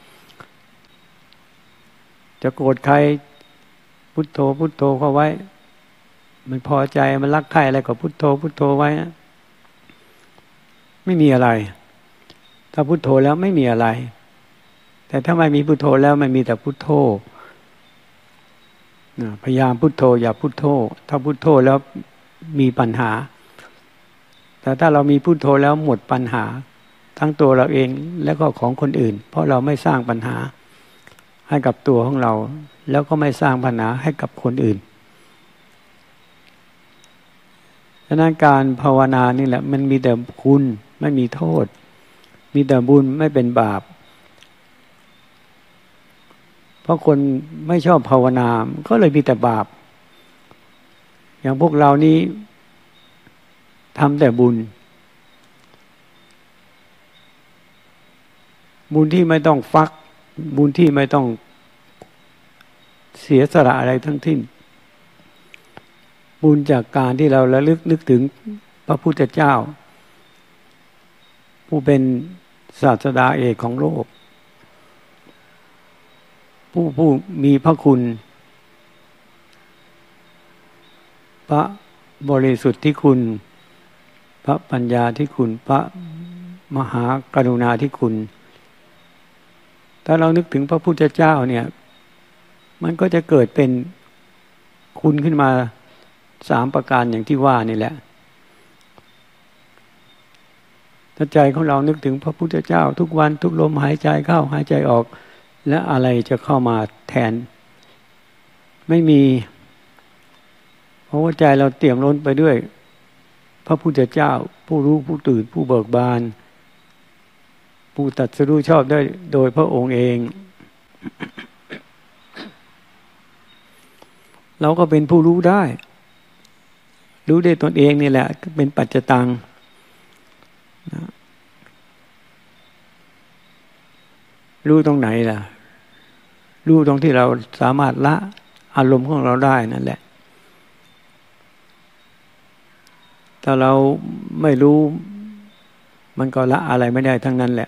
จะโกรธใครพุทโธพุทโธเข้าไว้มันพอใจมันรักใครอะไรก็พุทโธพุทโธไว้นะไม่มีอะไรถ้าพุทโธแล้วไม่มีอะไรแต่ถ้าไม่มีพุทโธแล้วมันมีแต่พุทโธพยายามพุทโธอย่าพุทโธถ้าพุทโธแล้วมีปัญหาแต่ถ้าเรามีพุทโธแล้วหมดปัญหาทั้งตัวเราเองแล้วก็ของคนอื่นเพราะเราไม่สร้างปัญหาให้กับตัวของเราแล้วก็ไม่สร้างปัญหาให้กับคนอื่นฉะนั้นการภาวนานี่แหละมันมีแต่คุณไม่มีโทษมีแต่บุญไม่เป็นบาปเพราะคนไม่ชอบภาวนาก็เลยมีแต่บาปอย่างพวกเรานี้ทำแต่บุญที่ไม่ต้องฟักบุญที่ไม่ต้องเสียสละอะไรทั้งสิ้นบุญจากการที่เราระลึกนึกถึงพระพุทธเจ้าผู้เป็นศาสดาเอกของโลกผู้มีพระคุณพระบริสุทธิ์ที่คุณพระปัญญาที่คุณพระมหากรุณาที่คุณถ้าเรานึกถึงพระพุทธเจ้าเนี่ยมันก็จะเกิดเป็นคุณขึ้นมา3ประการอย่างที่ว่านี่แหละถ้าใจของเรานึกถึงพระพุทธเจ้าทุกวันทุกลมหายใจเข้าหายใจออกและอะไรจะเข้ามาแทนไม่มีเพราะว่าใจเราเตี่ยมล้นไปด้วยพระพุทธเจ้าผู้รู้ผู้ตื่นผู้เบิกบานผู้ตรัสรู้ชอบได้โดยพระองค์เองเราก็เป็นผู้รู้ได้ตนเองนี่แหละเป็นปัจจตังรู้ตรงไหนล่ะรู้ตรงที่เราสามารถละอารมณ์ของเราได้นั่นแหละถ้าเราไม่รู้มันก็ละอะไรไม่ได้ทั้งนั้นแหละ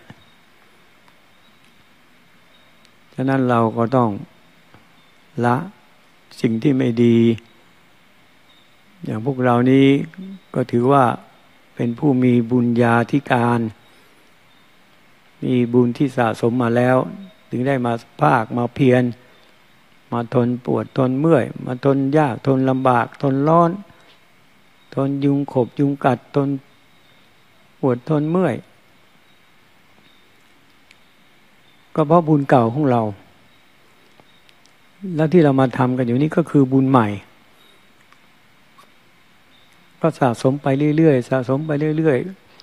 ฉะนั้นเราก็ต้องละสิ่งที่ไม่ดีอย่างพวกเรานี้ก็ถือว่าเป็นผู้มีบุญญาธิการมีบุญที่สะสมมาแล้วถึงได้มาภาคมาเพียรมาทนปวดทนเมื่อยมาทนยากทนลำบากทนร้อนทนยุงขบยุงกัดทนปวดทนเมื่อยก็เพราะบุญเก่าของเราแล้วที่เรามาทำกันอยู่นี้ก็คือบุญใหม่ก็สะสมไปเรื่อยๆสะสมไปเรื่อย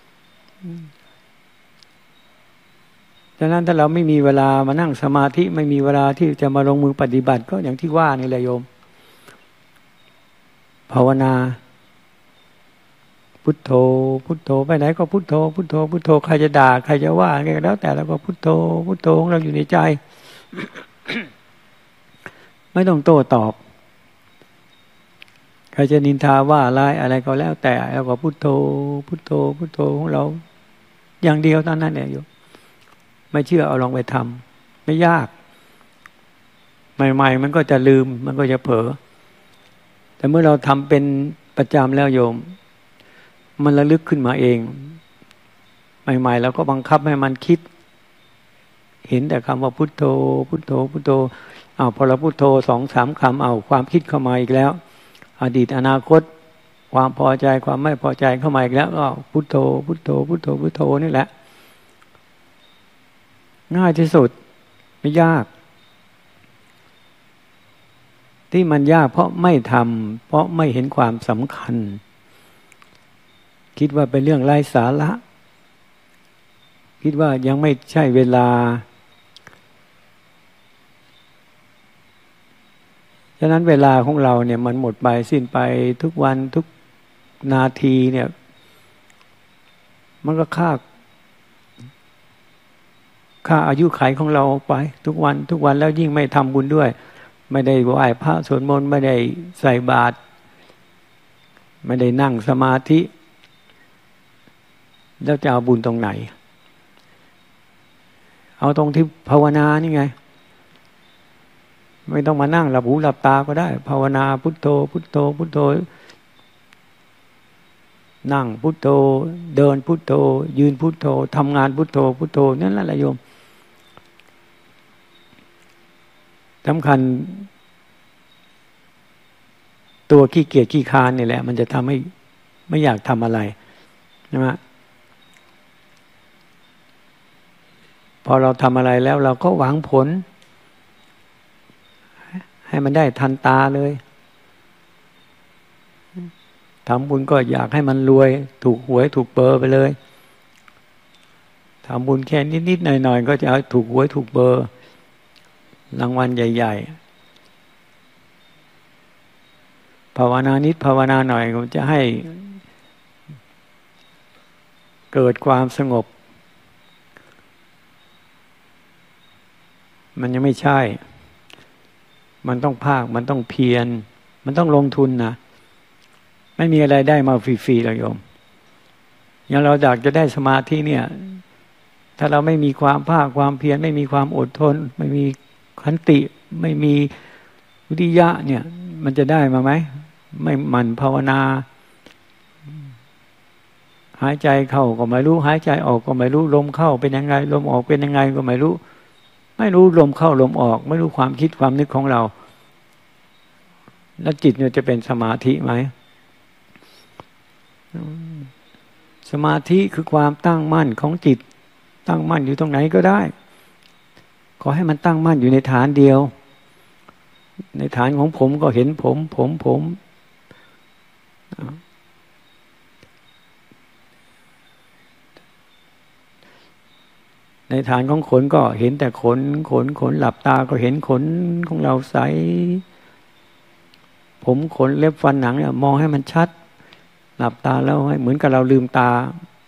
ๆฉะนั้นถ้าเราไม่มีเวลามานั่งสมาธิไม่มีเวลาที่จะมาลงมือปฏิบัติก็อย่างที่ว่านี่แหละโยมภาวนาพุทโธพุทโธไปไหนก็พุทโธพุทโธพุทโธใครจะด่าใครจะว่าไงก็แล้วแต่เราก็พุทโธพุทโธของเราอยู่ในใจ ไม่ต้องโต้ตอบใครจะนินทาว่าอะไรก็แล้วแต่เราก็พุทโธพุทโธพุทโธของเราอย่างเดียวเท่านั้นเนี่ยอยู่ไม่เชื่อเอาลองไปทำไม่ยากใหม่ๆมันก็จะลืมมันก็จะเผลอแต่เมื่อเราทำเป็นประจำแล้วโยมมันระลึกขึ้นมาเองใหม่ๆเราก็บังคับให้มันคิดเห็นแต่คำว่าพุทโธพุทโธพุทโธพอเราพุทโธ2-3 คำความคิดเข้ามาอีกแล้วอดีตอนาคตความพอใจความไม่พอใจเข้ามาอีกแล้วก็พุทโธพุทโธพุทโธพุทโธนี่แหละง่ายที่สุดไม่ยากที่มันยากเพราะไม่ทำเพราะไม่เห็นความสำคัญคิดว่าเป็นเรื่องไร้สาระคิดว่ายังไม่ใช่เวลาฉะนั้นเวลาของเราเนี่ยมันหมดไปสิ้นไปทุกวันทุกนาทีเนี่ยมันก็ค่าอายุขัยของเราไปทุกวันแล้วยิ่งไม่ทำบุญด้วยไม่ได้ไหว้พระสวดมนต์ไม่ได้ใส่บาตรไม่ได้นั่งสมาธิแล้วจะเอาบุญตรงไหนเอาตรงที่ภาวนานี่ไงไม่ต้องมานั่งหลับหูหลับตาก็ได้ภาวนาพุทโธพุทโธพุทโธนั่งพุทโธเดินพุทโธยืนพุทโธทำงานพุทโธพุทโธนั่นแหละโยมสำคัญตัวขี้เกียจขี้คร้านนี่แหละมันจะทำให้ไม่อยากทำอะไรใช่ไหมพอเราทำอะไรแล้วเราก็หวังผลให้มันได้ทันตาเลยทำบุญก็อยากให้มันรวยถูกหวยถูกเบอร์ไปเลยทำบุญแค่นิดๆหน่อยๆก็จะเอาถูกหวยถูกเบอร์รางวัลใหญ่ๆภาวนานิดภาวนาหน่อยก็จะให้เกิดความสงบมันยังไม่ใช่มันต้องภาคมันต้องเพียรมันต้องลงทุนนะไม่มีอะไรได้มาฟรีๆหรอกโยมอย่างเราอยากจะได้สมาธิเนี่ยถ้าเราไม่มีความภาคความเพียรไม่มีความอดทนไม่มีขันติไม่มีวิริยะเนี่ยมันจะได้มาไหมไม่หมั่นภาวนาหายใจเข้าก็ไม่รู้หายใจออกก็ไม่รู้ลมเข้าเป็นยังไงลมออกเป็นยังไงก็ไม่รู้ลมเข้าลมออกไม่รู้ความคิดความนึกของเราแล้วจิตเนี่ยจะเป็นสมาธิไหมสมาธิคือความตั้งมั่นของจิตตั้งมั่นอยู่ตรงไหนก็ได้ขอให้มันตั้งมั่นอยู่ในฐานเดียวในฐานของผมก็เห็นผมในฐานของขนก็เห็นแต่ขนหลับตาก็เห็นขนของเราใสผมขนเล็บฟันหนังเนี่ยมองให้มันชัดหลับตาแล้วให้เหมือนกับเราลืมตา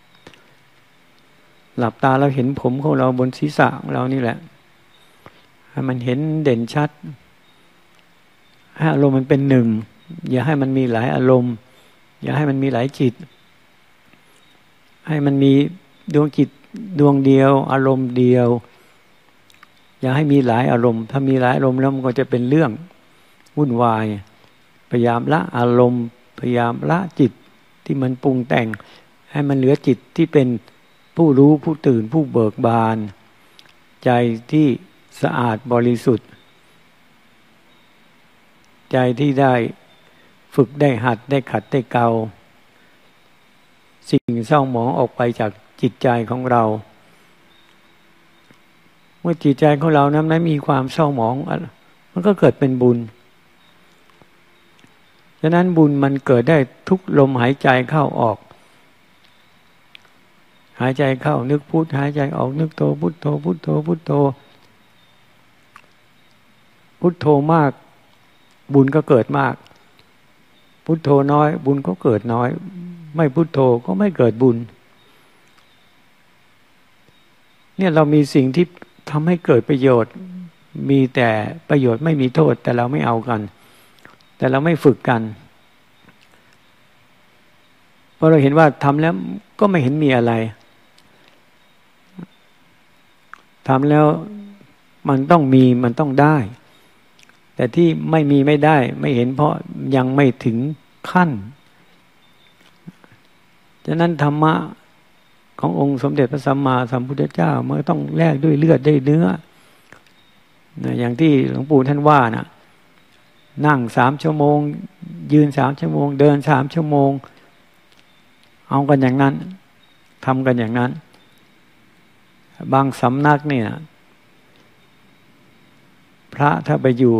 หลับตาแล้วเห็นผมของเราบนศีรษะของเรานี่แหละให้มันเห็นเด่นชัดให้อารมณ์มันเป็นหนึ่งอย่าให้มันมีหลายอารมณ์อย่าให้มันมีหลายจิตให้มันมีดวงจิตดวงเดียวอารมณ์เดียวอย่าให้มีหลายอารมณ์ถ้ามีหลายอารมณ์แล้วมันก็จะเป็นเรื่องวุ่นวายพยายามละอารมณ์พยายามละจิตที่มันปรุงแต่งให้มันเหลือจิตที่เป็นผู้รู้ผู้ตื่นผู้เบิกบานใจที่สะอาดบริสุทธิ์ใจที่ได้ฝึกได้หัดได้ขัดได้เกลาสิ่งเศร้าหมองออกไปจากจิตใจของเราเมื่อจิตใจของเรานั้นมีความเศร้าหมองมันก็เกิดเป็นบุญฉะนั้นบุญมันเกิดได้ทุกลมหายใจเข้าออกหายใจเข้านึกพุทหายใจออกนึกโธพุทโธพุทโธพุทโธพุทโธมากบุญก็เกิดมากพุทโธน้อยบุญก็เกิดน้อยไม่พุทโธก็ไม่เกิดบุญเนี่ยเรามีสิ่งที่ทำให้เกิดประโยชน์มีแต่ประโยชน์ไม่มีโทษแต่เราไม่เอากันแต่เราไม่ฝึกกันเพราะเราเห็นว่าทำแล้วก็ไม่เห็นมีอะไรทำแล้วมันต้องมีมันต้องได้แต่ที่ไม่มีไม่ได้ไม่เห็นเพราะยังไม่ถึงขั้นฉะนั้นธรรมะขององค์สมเด็จพระสัมมาสัมพุทธเจ้ามันต้องแลกด้วยเลือดด้วยเนื้ออย่างที่หลวงปู่ท่านว่านะนั่ง3 ชั่วโมงยืน3 ชั่วโมงเดิน3 ชั่วโมงเอากันอย่างนั้นทำกันอย่างนั้นบางสำนักเนี่ยพระถ้าไปอยู่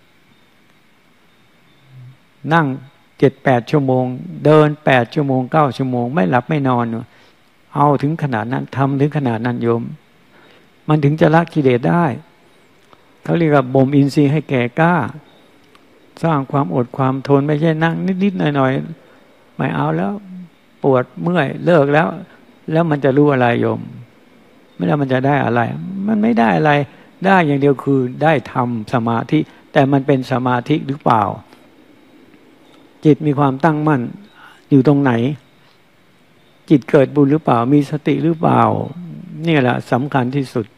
นั่ง7-8 ชั่วโมงเดิน8 ชั่วโมง9 ชั่วโมงไม่หลับไม่นอนเอาถึงขนาดนั้นทำถึงขนาดนั้นโยมมันถึงจะละกิเลสได้เขาเรียกว่าบ่มอินทรีย์ให้แก่กล้าสร้างความอดความทนไม่ใช่นั่งนิดๆหน่อยๆไม่เอาแล้วปวดเมื่อยเลิกแล้วมันจะรู้อะไรโยมไม่แล้วมันจะได้อะไรมันไม่ได้อะไรได้อย่างเดียวคือได้ทำสมาธิแต่มันเป็นสมาธิหรือเปล่าจิตมีความตั้งมั่นอยู่ตรงไหนจิตเกิดบุญหรือเปล่ามีสติหรือเปล่านี่แหละสำคัญที่สุด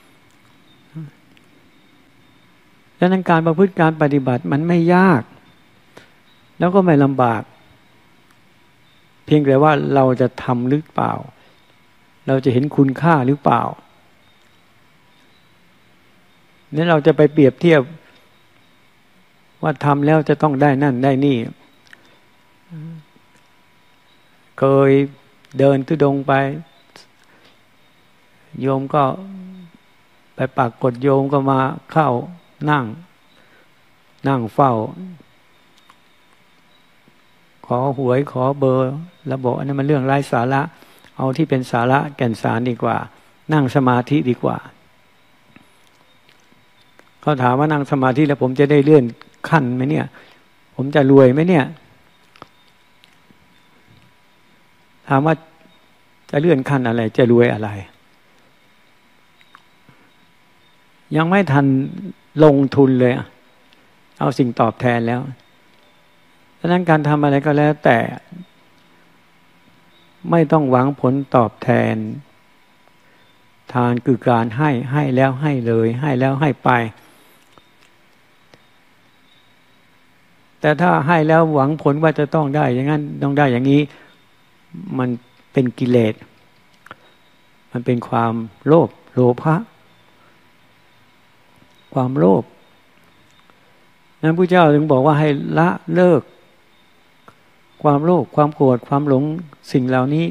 ดังนั้นการประพฤติการปฏิบัติมันไม่ยากแล้วก็ไม่ลำบากเพียงแต่ว่าเราจะทำหรือเปล่าเราจะเห็นคุณค่าหรือเปล่าเนี่ยเราจะไปเปรียบเทียบว่าทำแล้วจะต้องได้นั่นได้นี่เคยเดินธุดงค์ไปโยมก็ไปปากกดโยมก็มาเข้านั่งเฝ้าขอหวยขอเบอร์แล้วบอกอันนั้นมันเรื่องไร้สาระเอาที่เป็นสาระแก่นสารดีกว่านั่งสมาธิดีกว่าเขาถามว่านั่งสมาธิแล้วผมจะได้เลื่อนขั้นไหมเนี่ยผมจะรวยไหมเนี่ยถามว่าจะเลื่อนขั้นอะไรจะรวยอะไรยังไม่ทันลงทุนเลยเอาสิ่งตอบแทนแล้วดังนั้นการทำอะไรก็แล้วแต่ไม่ต้องหวังผลตอบแทนทานคือการให้แล้วให้เลยให้แล้วให้ไปแต่ถ้าให้แล้วหวังผลว่าจะต้องได้อย่างนั้นต้องได้อย่างนี้มันเป็นกิเลสมันเป็นความโลภะความโลภนั้นพระเจ้าถึงบอกว่าให้ละเลิกความโลภความโกรธความหลงสิ่งเหล่านี้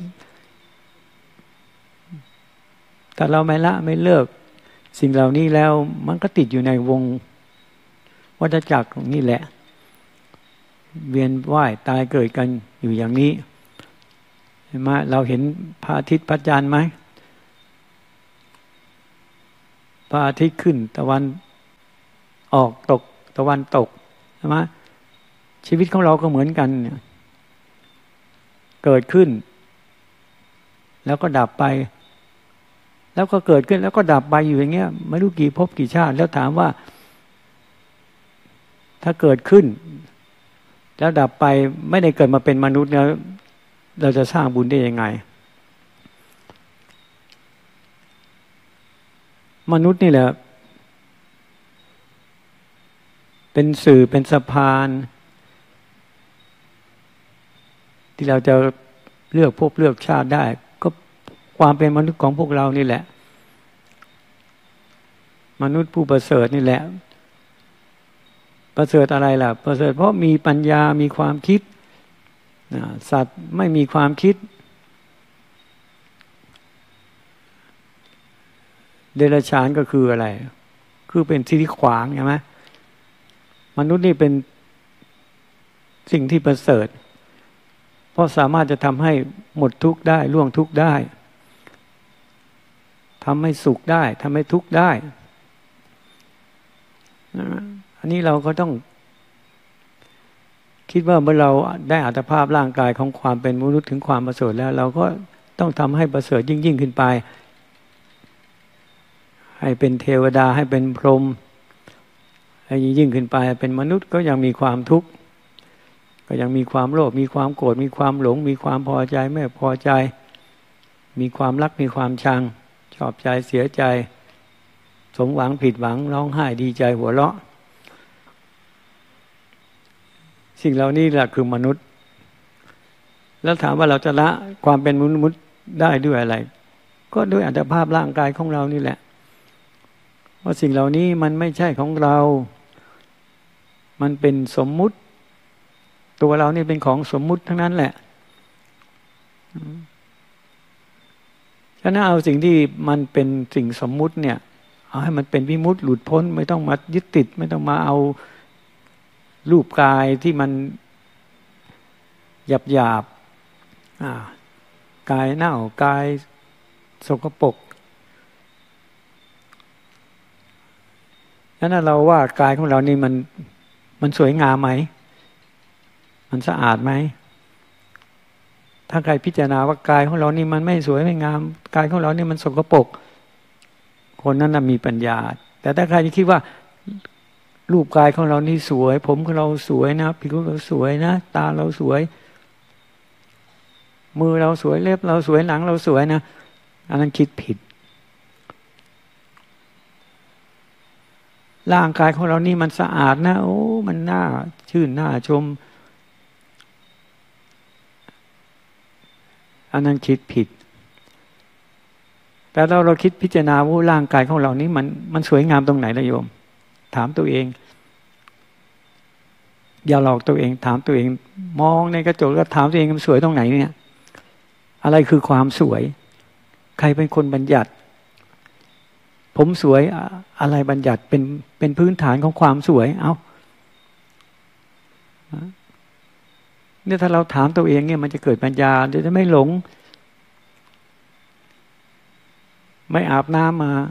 ถ้าเราไม่ละไม่เลิกสิ่งเหล่านี้แล้วมันก็ติดอยู่ในวงวัฏจักรนี่แหละเวียนว่ายตายเกิดกันอยู่อย่างนี้เห็นไหมเราเห็นพระอาทิตย์พระจันทร์ไหมพระอาทิตย์ขึ้นตะวันออกตกตะวันตกใช่ไหมชีวิตของเราก็เหมือนกันเนี่ยเกิดขึ้นแล้วก็ดับไปแล้วก็เกิดขึ้นแล้วก็ดับไปอยู่อย่างเงี้ยไม่รู้กี่ภพกี่ชาติแล้วถามว่าถ้าเกิดขึ้นแล้วดับไปไม่ได้เกิดมาเป็นมนุษย์แล้วเราจะสร้างบุญได้ยังไงมนุษย์นี่แหละเป็นสื่อเป็นสะพานที่เราจะเลือกภพเลือกชาติได้ก็ความเป็นมนุษย์ของพวกเรานี่แหละมนุษย์ผู้ประเสริฐนี่แหละประเสริฐอะไรล่ะประเสริฐเพราะมีปัญญามีความคิดสัตว์ไม่มีความคิดเดรัจฉานก็คืออะไรคือเป็นสิ่งที่ขวางใช่ไหมมนุษย์นี่เป็นสิ่งที่ประเสริฐเพราะสามารถจะทำให้หมดทุกข์ได้ล่วงทุกข์ได้ทำให้สุขได้ทำให้ทุกข์ได้อันนี้เราก็ต้องคิดว่าเมื่อเราได้อัตภาพร่างกายของความเป็นมนุษย์ถึงความประเสริฐแล้วเราก็ต้องทำให้ประเสริฐยิ่งขึ้นไปให้เป็นเทวดาให้เป็นพรหมให้ยิ่งขึ้นไปเป็นมนุษย์ก็ยังมีความทุกข์ก็ยังมีความโลภมีความโกรธมีความหลงมีความพอใจไม่พอใจมีความรักมีความชังชอบใจเสียใจสมหวังผิดหวังร้องไห้ดีใจหัวเราะสิ่งเหล่านี้แหละคือมนุษย์แล้วถามว่าเราจะละความเป็นมนุษย์ได้ด้วยอะไรก็ด้วยอัตภาพร่างกายของเรานี่แหละเพราะสิ่งเหล่านี้มันไม่ใช่ของเรามันเป็นสมมุติตัวเรานี่เป็นของสมมุติทั้งนั้นแหละฉะนั้นเอาสิ่งที่มันเป็นสิ่งสมมุติเนี่ยเอาให้มันเป็นวิมุตติหลุดพ้นไม่ต้องมายึดติดไม่ต้องมาเอารูปกายที่มันหยาบกายเน่ากายสกปรกฉะนั้นเราว่ากายของเรานี่มันสวยงามไหมมันสะอาดไหมถ้าใครพิจารณาว่ากายของเรานี่มันไม่สวยไม่งามกายของเรานี่มันสกปรกคนนั้นมีปัญญาแต่ถ้าใครที่คิดว่ารูปกายของเรานี่สวยผมของเราสวยนะผิวเราสวยนะตาเราสวยมือเราสวยเล็บเราสวยหนังเราสวยนะอันนั้นคิดผิดร่างกายของเรานี่มันสะอาดนะโอ้มันน่าชื่นน่าชมอันนั้นคิดผิดแต่เราคิดพิจารณาว่าร่างกายของเรานี้มันสวยงามตรงไหนล่ะโยมถามตัวเองอย่าหลอกตัวเองถามตัวเองมองในกระจกแล้วถามตัวเองมันสวยตรงไหนเนี่ยอะไรคือความสวยใครเป็นคนบัญญัติผมสวยอะไรบัญญัติเป็นพื้นฐานของความสวยเอาเนี่ยถ้าเราถามตัวเองเนี่ยมันจะเกิดปัญญาจะไม่หลงไม่อาบน้ำมา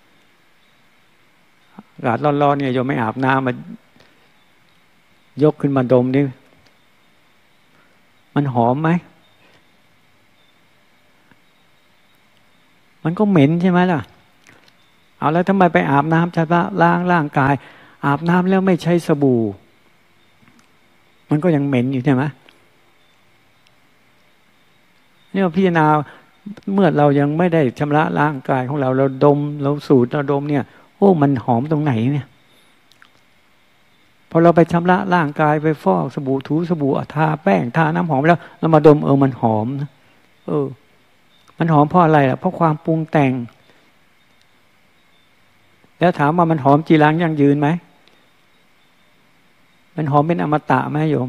อากาศร้อนๆเนี่ยโยมไม่อาบน้ำมายกขึ้นมาดมนี่มันหอมไหมมันก็เหม็นใช่ไหมล่ะเอาแล้วทำไมไปอาบน้ำจะล้างร่างกายอาบน้ำแล้วไม่ใช้สบู่มันก็ยังเหม็นอยู่ใช่ไหมเนี่ยพิจารณาเมื่อเรายังไม่ได้ชำระร่างกายของเราเราดมเราสูดเราดมเนี่ยโอ้มันหอมตรงไหนเนี่ยพอเราไปชำระร่างกายไปฟอกสบู่ถูสบู่ทาแป้งทาน้ำหอมแล้วเรามาดมมันหอมนะมันหอมเพราะอะไรล่ะเพราะความปรุงแต่งแล้วถามว่ามันหอมจีรังยั่งยืนไหมมันหอมเป็นอมตะไหมโยม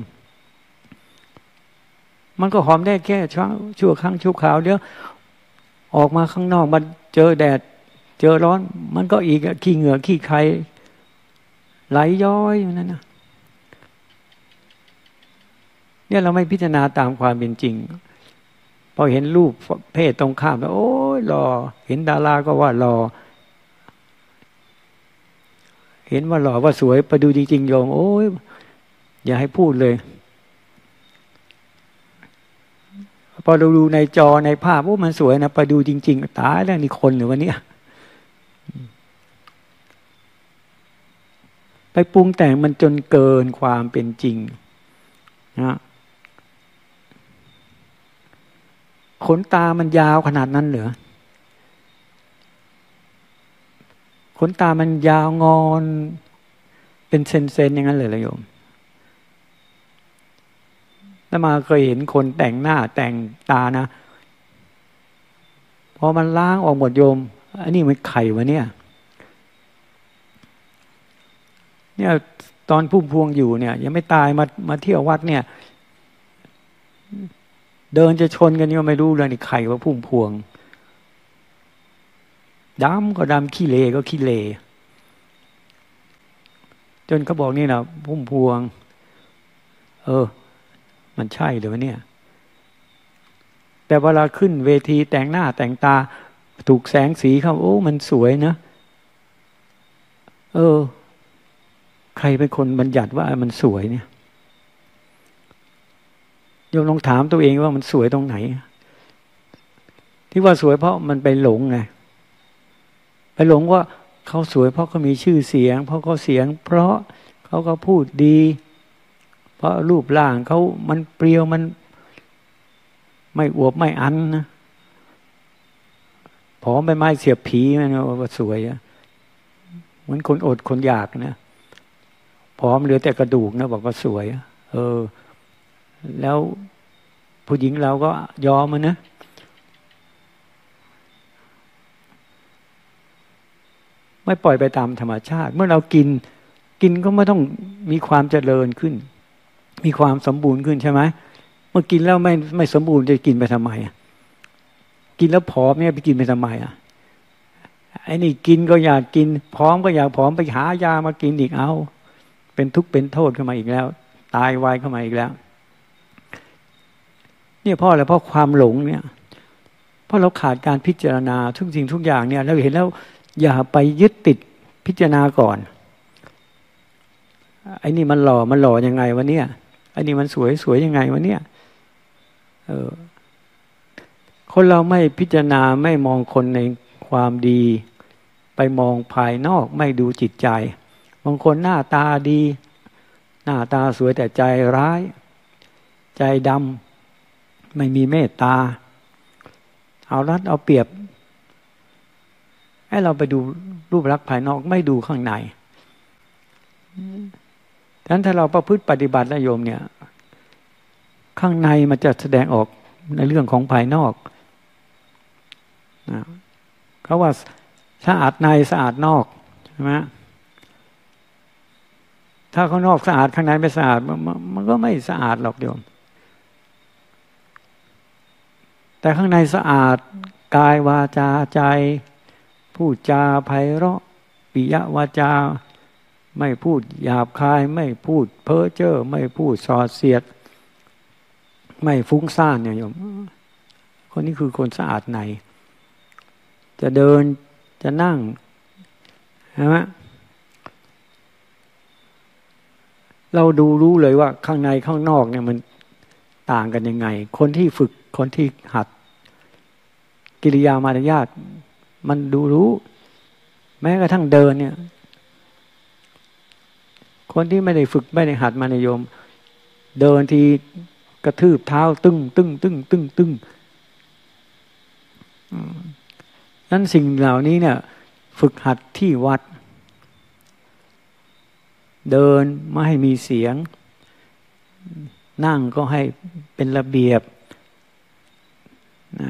มันก็หอมได้แค่ชั่วครั้งชั่วคราวเดี๋ยวออกมาข้างนอกมันเจอแดดเจอร้อนมันก็อีกขี้เหงื่อขี้ใครไหลย้อยอยู่นั่นนะเนี่ยเราไม่พิจารณาตามความเป็นจริงพอเห็นรูปเพศตรงข้ามแล้วโอ้ยหล่อเห็นดาราก็ว่าหล่อเห็นว่าหล่อว่าสวยไปดูจริงๆโยมโอ้ยอย่าให้พูดเลยพอเราดูในจอในภาพโอ้มันสวยนะไปดูจริงๆตายแล้วนี่คนหรือวะเนี่ยไปปรุงแต่งมันจนเกินความเป็นจริงนะขนตามันยาวขนาดนั้นเหรอขนตามันยาวงอนเป็นเซนๆอย่างนั้นเลยละโยมแล้วมาเคยเห็นคนแต่งหน้าแต่งตานะพอมันล้างออกหมดโยมอันนี้มันไข่วะเนี่ยตอนพุ่มพวงอยู่เนี่ยยังไม่ตายมาเที่ยววัดเนี่ยเดินจะชนกันยังไม่รู้เลยนี่ไข่ว่าพุ่มพวงดำก็ดำขี้เลก็ขี้เลจนเขาบอกนี่นะพุ่มพวงมันใช่เลยวะเนี่ยแต่เวลาขึ้นเวทีแต่งหน้าแต่งตาถูกแสงสีเข้าโอ้มันสวยนะใครเป็นคนบัญญัติว่ามันสวยเนี่ยโยมลองถามตัวเองว่ามันสวยตรงไหนที่ว่าสวยเพราะมันไปหลงไงไปหลงว่าเขาสวยเพราะเขามีชื่อเสียงเพราะเขาเสียงเพราะเขาก็พูดดีเพราะรูปร่างเขามันเปรี้ยวมันไม่อวบไม่อันนะผอมไปไม้เสียบผีมันว่าสวยอะเหมือนคนอดคนอยากนะผอมเหลือแต่กระดูกนะบอกว่าสวยแล้วผู้หญิงเราก็ยอมมันนะไม่ปล่อยไปตามธรรมชาติเมื่อเรากินก็ไม่ต้องมีความเจริญขึ้นมีความสมบูรณ์ขึ้นใช่ไหมเมื่อกินแล้วไม่สมบูรณ์จะกินไปทำไมกินแล้วผอมเนี่ยไปกินไปทำไมไอ้นี่กินก็อยากกินผอมก็อยากผอมไปหายามากินอีกเอาเป็นทุกข์เป็นโทษขึ้นมาอีกแล้วตายไวเข้ามาอีกแล้วเนี่ยเพราะอะไรเพราะความหลงเนี่ยเพราะเราขาดการพิจารณาทุกสิ่งทุกอย่างเนี่ยเราเห็นแล้วอย่าไปยึดติดพิจารณาก่อนไอ้นี่มันหล่อยังไงวะเนี่ยไอ้นี่มันสวยยังไงวะเนี่ยคนเราไม่พิจารณาไม่มองคนในความดีไปมองภายนอกไม่ดูจิตใจบางคนหน้าตาดีหน้าตาสวยแต่ใจร้ายใจดำไม่มีเมตตาเอารัดเอาเปรียบให้เราไปดูรูปลักษณ์ภายนอกไม่ดูข้างในฉะนั้นถ้าเราประพฤติปฏิบัติแล้วโยมเนี่ยข้างในมันจะแสดงออกในเรื่องของภายนอกเขาว่าสะอาดในสะอาดนอกใช่ไหมถ้าข้างนอกสะอาดข้างในไม่สะอาดมันก็ไม่สะอาดหรอกโยมแต่ข้างในสะอาดกายวาจาใจพูดจาไพเราะปิยวาจาไม่พูดหยาบคายไม่พูดเพ้อเจ้อไม่พูดส่อเสียดไม่ฟุ้งซ่านเนี่ยโยมคนนี้คือคนสะอาดในจะเดินจะนั่งใช่ไหมเราดูรู้เลยว่าข้างในข้างนอกเนี่ยมันต่างกันยังไงคนที่ฝึกคนที่หัดกิริยามารยาทมันดูรู้แม้กระทั่งเดินเนี่ยคนที่ไม่ได้ฝึกไม่ได้หัดมาในโยมเดินทีกระทืบเท้าตึ้งตึ้งตึ้งตึ้งตึ้งนั้นสิ่งเหล่านี้เนี่ยฝึกหัดที่วัดเดินไม่ให้มีเสียงนั่งก็ให้เป็นระเบียบนะ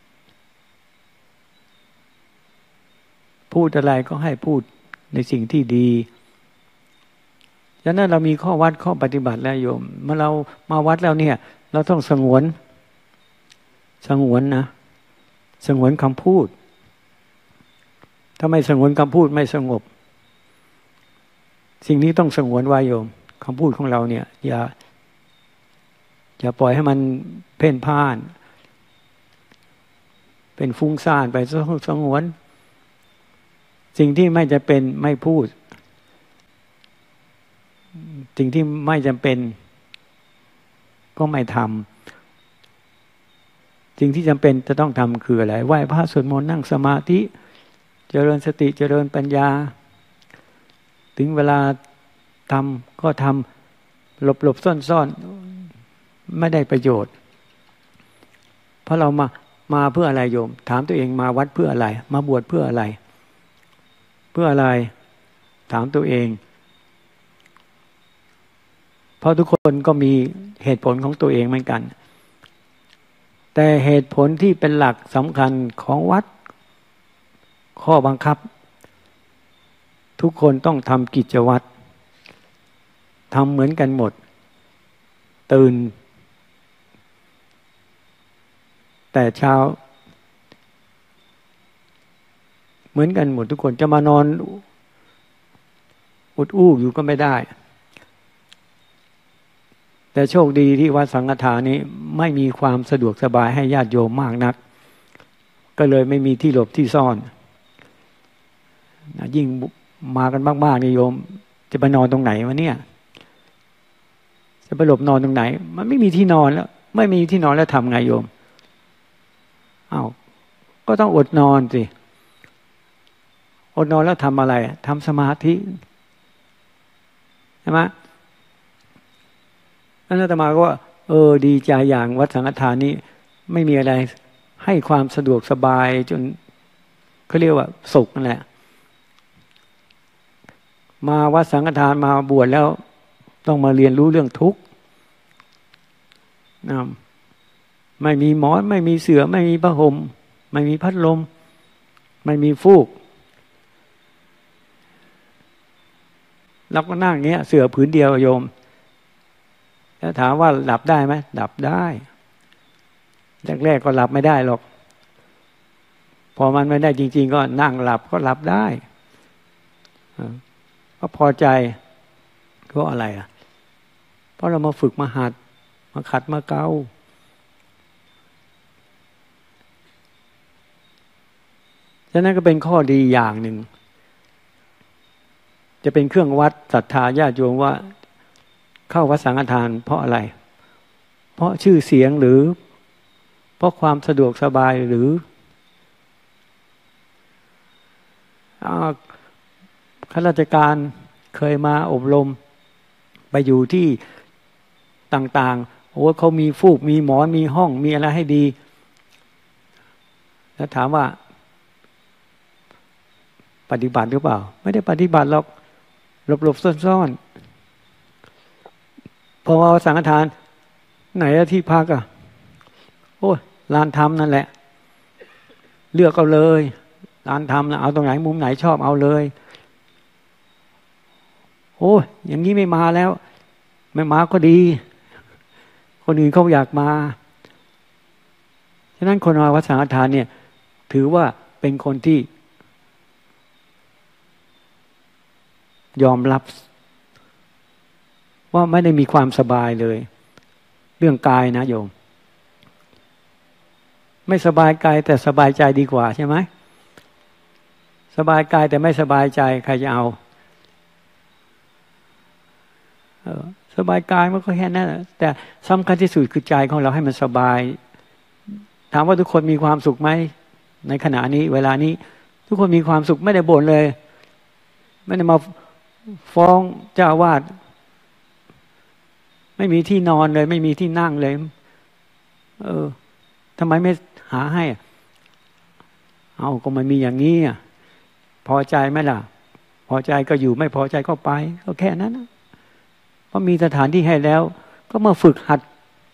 พูดอะไรก็ให้พูดในสิ่งที่ดีฉะนั้นเรามีข้อวัดข้อปฏิบัติแล้วโยมเมื่อเรามาวัดแล้วเนี่ยเราต้องสงวนนะสงวนคำพูดถ้าไม่สงวนคำพูดไม่สงบสิ่งนี้ต้องสงวนไว้โยมคำพูดของเราเนี่ยอย่าปล่อยให้มันเพ่นพ่านเป็นฟุ้งซ่านไปต้องสงวนสิ่งที่ไม่จะเป็นไม่พูดสิ่งที่ไม่จำเป็นก็ไม่ทำสิ่งที่จำเป็นจะต้องทำคืออะไรไหว้พระสวดมนต์นั่งสมาธิเจริญสติเจริญปัญญาถึงเวลาทำก็ทำหลบซ่อนไม่ได้ประโยชน์เพราะเรามาเพื่ออะไรโยมถามตัวเองมาวัดเพื่ออะไรมาบวชเพื่ออะไรถามตัวเองเพราะทุกคนก็มีเหตุผลของตัวเองเหมือนกันแต่เหตุผลที่เป็นหลักสำคัญของวัดข้อบังคับทุกคนต้องทำกิจวัตรทำเหมือนกันหมดตื่นแต่เช้าเหมือนกันหมดทุกคนจะมานอนอุดอู้อยู่ก็ไม่ได้แต่โชคดีที่วัดสังฆทานนี้ไม่มีความสะดวกสบายให้ญาติโยมมากนักก็เลยไม่มีที่หลบที่ซ่อนยิ่งมากันมากๆนี่โยมจะไปนอนตรงไหนวะเนี่ยจะไปหลบนอนตรงไหนมันไม่มีที่นอนแล้วไม่มีที่นอนแล้วทำไงโยมก็ต้องอดนอนสิอดนอนแล้วทำอะไรทำสมาธิใช่ไหมนั่นอาตมาก็ว่าดีใจอย่างวัดสังฆทานนี้ไม่มีอะไรให้ความสะดวกสบายจนเขาเรียกว่าสุขนั่นแหละมาวัดสังฆทานมาบวชแล้วต้องมาเรียนรู้เรื่องทุกข์ไม่มีหมอนไม่มีเสื่อไม่มีผ้าห่มไม่มีพัดลมไม่มีฟูกเราก็นั่งอย่างเงี้ยเสื่อผืนเดียวโยมแล้วถามว่าหลับได้ไหมหลับได้แรกๆก็หลับไม่ได้หรอกพอมันไม่ได้จริงๆก็นั่งหลับก็หลับได้ก็พอใจก็อะไรเพราะเรามาฝึกมาหัดมาขัดมาเกาฉะนั้นก็เป็นข้อดีอย่างหนึ่งจะเป็นเครื่องวัดศรัทธาญาติโยมว่าเข้าวัดสังฆทานเพราะอะไรเพราะชื่อเสียงหรือเพราะความสะดวกสบายหรือข้าราชการเคยมาอบรมไปอยู่ที่ต่างๆเขามีฟูกมีหมอนมีห้องมีอะไรให้ดีแล้วถามว่าปฏิบัติหรือเปล่าไม่ได้ปฏิบัติหรอกหลบซ่อนพอเอาสังฆทานไหนที่พักลานธรรมนั่นแหละเลือกเอาเลยลานธรรมนะเอาตรงไหนมุมไหนชอบเอาเลยโอ้ยอย่างนี้ไม่มาแล้วไม่มาก็ดีคนอื่นเขาอยากมาฉะนั้นคนมาวัดสังฆทานเนี่ยถือว่าเป็นคนที่ยอมรับว่าไม่ได้มีความสบายเลยเรื่องกายนะโยมไม่สบายกายแต่สบายใจดีกว่าใช่ไหมสบายกายแต่ไม่สบายใจใครจะเอาสบายกายมันก็แค่นั้นแต่สำคัญที่สุดคือใจของเราให้มันสบายถามว่าทุกคนมีความสุขไหมในขณะนี้เวลานี้ทุกคนมีความสุขไม่ได้บ่นเลยไม่ได้มาฟ้องเจ้าอาวาสไม่มีที่นอนเลยไม่มีที่นั่งเลยทำไมไม่หาให้เอาก็มันมีอย่างนี้พอใจไหมล่ะพอใจก็อยู่ไม่พอใจก็ไปก็แค่นั้นเพราะมีสถานที่ให้แล้วก็มาฝึกหัด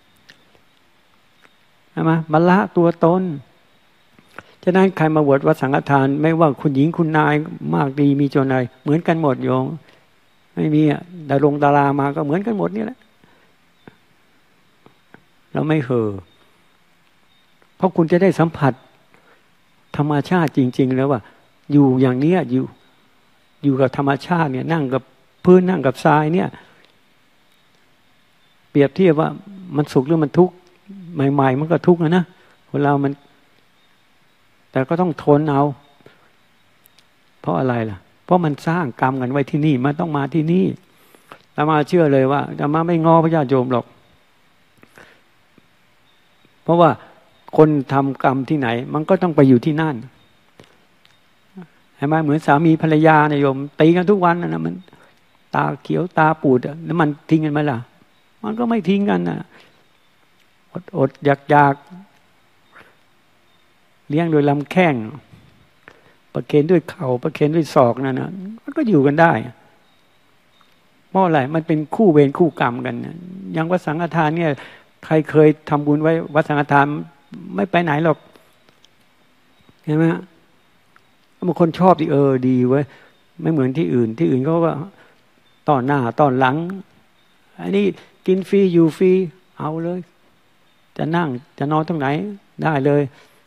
ใช่ไหมมาละตัวตนฉะนั้นใครมาบวชวัดสังฆทานไม่ว่าคุณหญิงคุณนายมากดีมีจนอะไรเหมือนกันหมดโยมไม่มีดารามาก็เหมือนกันหมดนี่แหละเราไม่เห่อเพราะคุณจะได้สัมผัสธรรมชาติจริงๆแล้วว่าอยู่อย่างนี้อยู่กับธรรมชาติเนี่ยนั่งกับพื้นนั่งกับทรายเนี่ยเปรียบเทียบว่ามันสุขหรือมันทุกข์ใหม่ๆมันก็ทุกข์นะคนเรามันแต่ก็ต้องทนเอาเพราะอะไรล่ะเพราะมันสร้างกรรมกันไว้ที่นี่มันต้องมาที่นี่อาตมาเชื่อเลยว่าอาตมาไม่ง้อพระญาติโยมหรอกเพราะว่าคนทำกรรมที่ไหนมันก็ต้องไปอยู่ที่นั่นเห็นไหมเหมือนสามีภรรยาเนี่ยโยมตีกันทุกวันนะมันตาเขียวตาปูดแล้วมันทิ้งกันไหมล่ะมันก็ไม่ทิ้งกันนะอดอยากเลี้ยงโดยลำแข้งประเคนด้วยเข่าประเคนด้วยศอกนั่นนะมันก็อยู่กันได้เพราะอะไรมันเป็นคู่เวรคู่กรรมกันอย่างวัดสังฆทานเนี่ยใครเคยทำบุญไว้วัดสังฆทานไม่ไปไหนหรอกเห็นไหมบางคนชอบที่ดีเว้ยไม่เหมือนที่อื่นเขาก็ต้อนหน้าต้อนหลังอันนี้กินฟรีอยู่ฟรีเอาเลยจะนั่งจะนอนตรงไหนได้เลย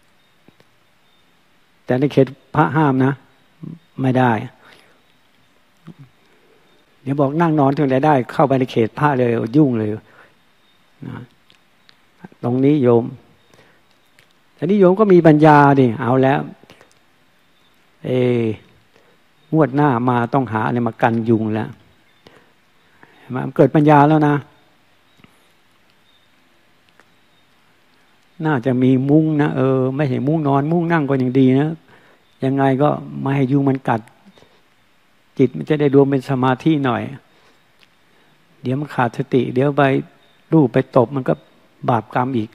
แต่ในเขตพระห้ามนะไม่ได้เดี๋ยวบอกนั่งนอนตรงไหนได้เข้าไปในเขตพระเลยยุ่งเลยนะตรงนี้โยมแต่นี่โยมก็มีปัญญาดิเอาแล้วงวดหน้ามาต้องหาอะไรมากันยุงแล้วมันเกิดปัญญาแล้วนะน่าจะมีมุ้งนะไม่ใช่มุ้งนอนมุ้งนั่งก็ยังดีนะยังไงก็ไม่ให้ยุงมันกัดจิตมันจะได้รวมเป็นสมาธิหน่อยเดี๋ยวมันขาดสติเดี๋ยวไปลูบไปตบมันก็บาปกรรมอีก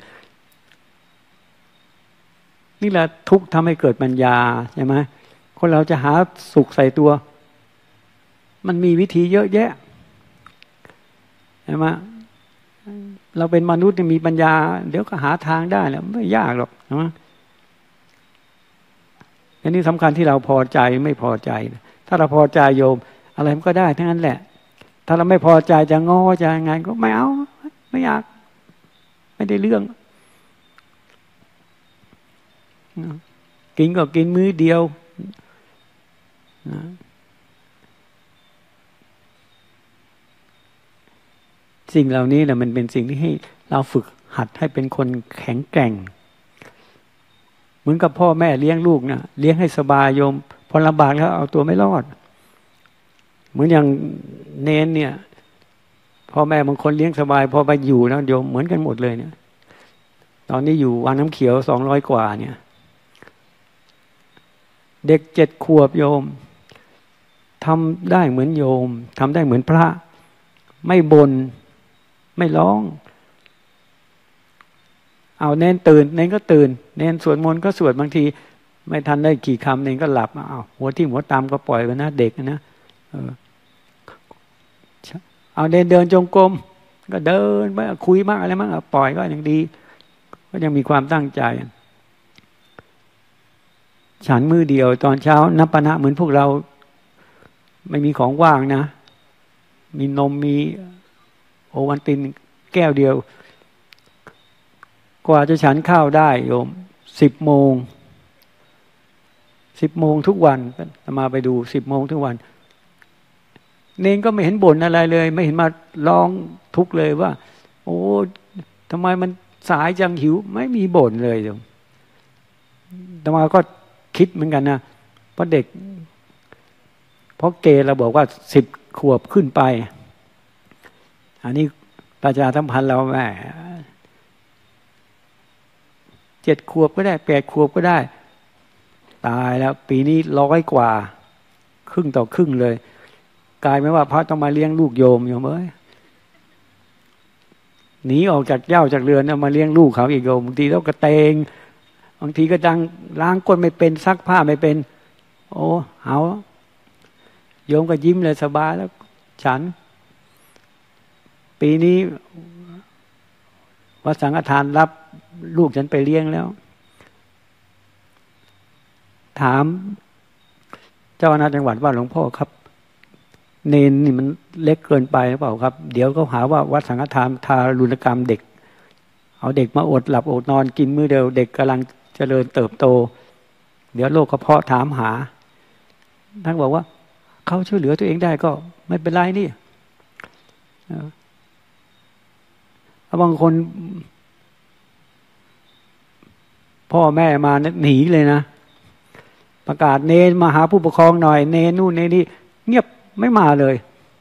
นี่แหละทุกข์ทำให้เกิดปัญญาใช่ไหมคนเราจะหาสุขใส่ตัวมันมีวิธีเยอะแยะใช่ไหมเราเป็นมนุษย์มีปัญญาเดี๋ยวก็หาทางได้แล้วไม่ยากหรอกใช่ไหมอันนี้สำคัญที่เราพอใจไม่พอใจถ้าเราพอใจโยมอะไรมันก็ได้ทั้งนั้นแหละถ้าเราไม่พอใจจะง้อจะยังไงก็ไม่เอาไม่อยากไม่ได้เรื่องกินก็กินมื้อเดียวสิ่งเหล่านี้แหละมันเป็นสิ่งที่ให้เราฝึกหัดให้เป็นคนแข็งแกร่งเหมือนกับพ่อแม่เลี้ยงลูกนะเลี้ยงให้สบายโยมพอลำบากแล้วเอาตัวไม่รอดเหมือนอย่างเน้นเนี่ยพ่อแม่บางคนเลี้ยงสบายพอไปอยู่แล้วโยมเหมือนกันหมดเลยเนี่ยตอนนี้อยู่วังน้ำเขียว200 กว่าเนี่ยเด็ก7 ขวบโยมทำได้เหมือนโยมทำได้เหมือนพระไม่บ่นไม่ร้องเอาเน้นตื่นเน้นก็ตื่นเน้นสวดมนต์ก็สวดบางทีไม่ทันได้กี่คำเน้นก็หลับเอาหัวที่หัวตามก็ปล่อยไปนะเด็กนะเอาเดินจงกรมก็เดินไปคุยมากอะไรมั่งปล่อยก็ยังดีก็ยังมีความตั้งใจฉันมื้อเดียวตอนเช้านับปะนะเหมือนพวกเราไม่มีของว่างนะมีนมมีโอวัลตินแก้วเดียวกว่าจะฉันข้าวได้โยม10 โมงทุกวันมาไปดู10 โมงทุกวันเนนก็ไม่เห็นบ่นอะไรเลยไม่เห็นมาร้องทุกข์เลยว่าโอ้ทำไมมันสายจังหิวไม่มีบ่นเลยโยมแต่มาก็คิดเหมือนกันนะเพราะเด็กเพราะเกณฑ์เราบอกว่า10 ขวบขึ้นไปอันนี้ประชาสัมพันธ์เราแหม7 ขวบก็ได้8 ขวบก็ได้ตายแล้วปีนี้100 กว่าครึ่งต่อครึ่งเลยกลายไม่ว่าพระต้องมาเลี้ยงลูกโยมเอ้ยหนีออกจากเหย้าจากเรือนมาเลี้ยงลูกเขาอีกโยมบางทีต้องกระเตงบางทีก็ดังล้างก้นไม่เป็นซักผ้าไม่เป็นโอ้เอาโยมก็ยิ้มเลยสบายแล้วฉันปีนี้วัดสังฆทานรับลูกฉันไปเลี้ยงแล้วถามเจ้าคณะจังหวัดว่าหลวงพ่อครับเนนนี่มันเล็กเกินไปหรือเปล่าครับเดี๋ยวเขาหาว่าวัดสังฆทานทารุณกรรมเด็กเอาเด็กมาอดหลับอดนอนกินมื้อเดียวเด็กกำลังเจริญเติบโตเดี๋ยวโรคกระเพาะถามหาท่านบอกว่าเขาช่วยเหลือตัวเองได้ก็ไม่เป็นไรนี่บางคนพ่อแม่มาหนีเลยนะประกาศเนนมาหาผู้ปกครองหน่อยเนนนู่นเนนนี่เงียบไม่มาเลย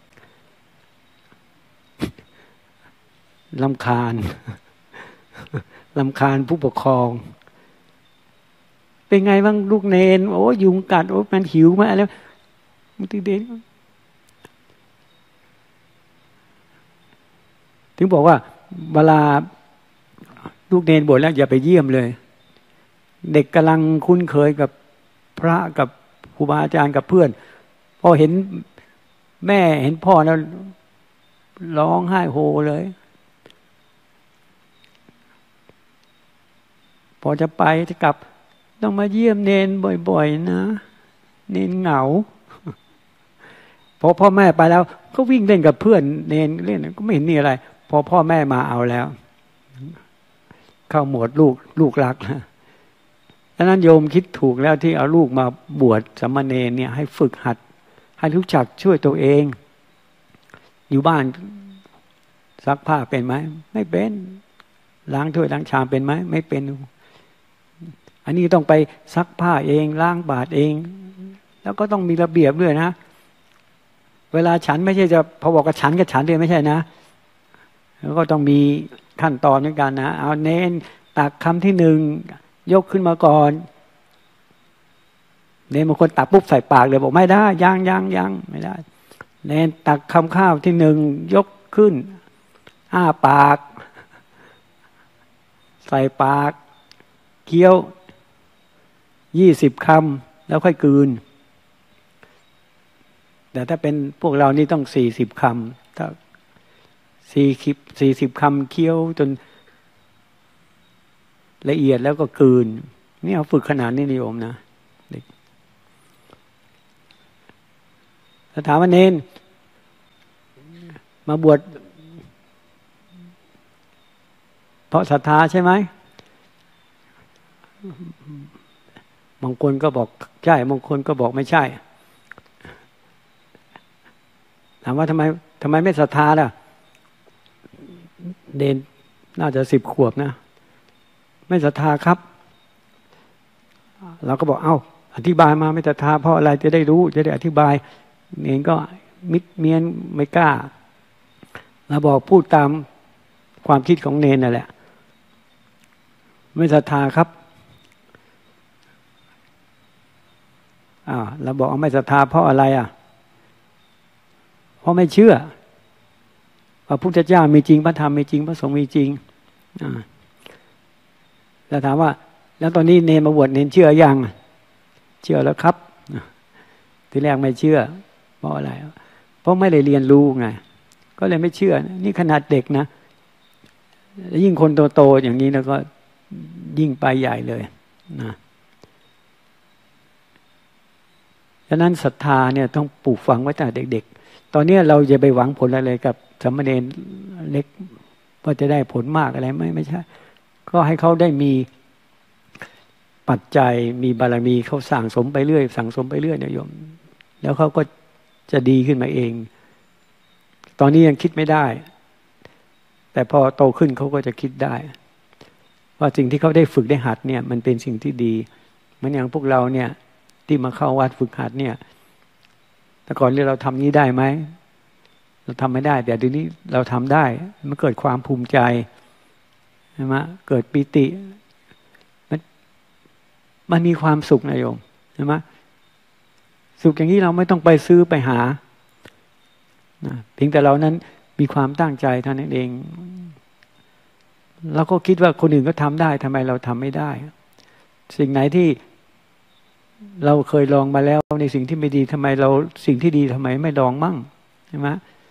รำคาญผู้ปกครองเป็นไงบ้างลูกเนนโอ้ยุงกัดโอ้มันหิวมาแล้วมันตื่นเต้นถึงบอกว่าเวลาลูกเนนบวชแล้วอย่าไปเยี่ยมเลยเด็กกำลังคุ้นเคยกับพระกับครูบาอาจารย์กับเพื่อนพอเห็นแม่เห็นพ่อแล้วร้องไห้โฮเลยพอจะไปจะกลับต้องมาเยี่ยมเนนบ่อยๆนะเนนเหงาพอพ่อแม่ไปแล้วก็วิ่งเล่นกับเพื่อนเนนเล่นก็ไม่เห็นมีอะไรพอพ่อแม่มาเอาแล้วเข้าหมวดลูกรักนะดังนั้นโยมคิดถูกแล้วที่เอาลูกมาบวชสามเณรเนี่ยให้ฝึกหัดให้รู้จักช่วยตัวเองอยู่บ้านซักผ้าเป็นไหมไม่เป็นล้างถ้วยล้างชามเป็นไหมไม่เป็นอันนี้ต้องไปซักผ้าเองล้างบาตรเองแล้วก็ต้องมีระเบียบด้วยนะเวลาฉันไม่ใช่จะพอบอกกับฉันเลยไม่ใช่นะแล้วก็ต้องมีขั้นตอนเหมือนกันนะเอาเน้นตักคำที่1ยกขึ้นมาก่อนเน้นบางคนตักปุ๊บใส่ปากเลยบอกไม่ได้ยังไม่ได้เน้นตักคำข้าวที่1ยกขึ้นอ้าปากใส่ปากเคี้ยว20 คำแล้วค่อยกลืนแต่ถ้าเป็นพวกเรานี่ต้อง40 คำถ้า40 คำเคี้ยวจนละเอียดแล้วก็กลืนนี่เอาฝึกขนาดนี้นิยมนะถามว่าเนนมาบวชเพราะศรัทธาใช่ไหมบางคนก็บอกใช่บางคนก็บอกไม่ใช่ถามว่าทำไมไม่ศรัทธาล่ะเนนน่าจะ10 ขวบนะไม่ศรัทธาครับเราก็บอกเอ้าอธิบายมาไม่ศรัทธาเพราะอะไรจะได้รู้จะได้อธิบายเนนก็มิดเมียนไม่กล้าเราบอกพูดตามความคิดของเนนนั่นแหละไม่ศรัทธาครับเราบอกเอาไม่ศรัทธาเพราะอะไรเพราะไม่เชื่อพระพุทธเจ้ามีจริงพระธรรมมีจริงพระสงฆ์มีจริงแล้วถามว่าแล้วตอนนี้เนนมาบวชเนนเชื่อยังเชื่อแล้วครับทีแรกไม่เชื่อเพราะอะไรเพราะไม่ได้เรียนรู้ไงก็เลยไม่เชื่อนี่ขนาดเด็กนะยิ่งคนโตๆอย่างนี้แล้วก็ยิ่งไปใหญ่เลยนะฉะนั้นศรัทธาเนี่ยต้องปลูกฝังไว้ตั้งแต่เด็กๆตอนนี้เราอย่าไปหวังผลอะไรกับสามเณรเล็กว่าจะได้ผลมากอะไรไม่ใช่ก็ให้เขาได้มีปัจจัยมีบารมีเขาสั่งสมไปเรื่อยสั่งสมไปเรื่อยเนี่ยโยมแล้วเขาก็จะดีขึ้นมาเอง ตอนนี้ยังคิดไม่ได้แต่พอโตขึ้นเขาก็จะคิดได้ว่าสิ่งที่เขาได้ฝึกได้หัดเนี่ยมันเป็นสิ่งที่ดีเหมือนอย่างพวกเราเนี่ยที่มาเข้าวัดฝึกหัดเนี่ยแต่ก่อนเราทำนี้ได้ไหมเราทำไม่ได้แต่เดี๋ยวนี้เราทำได้มันเกิดความภูมิใจใช่ไหมเกิดปิติมันมีความสุขนะโยมใช่ไหมสุขอย่างนี้เราไม่ต้องไปซื้อไปหาเพียงแต่เรานั้นมีความตั้งใจเท่านั้นเองเราก็คิดว่าคนอื่นก็ทำได้ทำไมเราทำไม่ได้สิ่งไหนที่เราเคยลองมาแล้วในสิ่งที่ไม่ดีทำไมเราสิ่งที่ดีทำไมไม่ลองมั่งใช่ไหม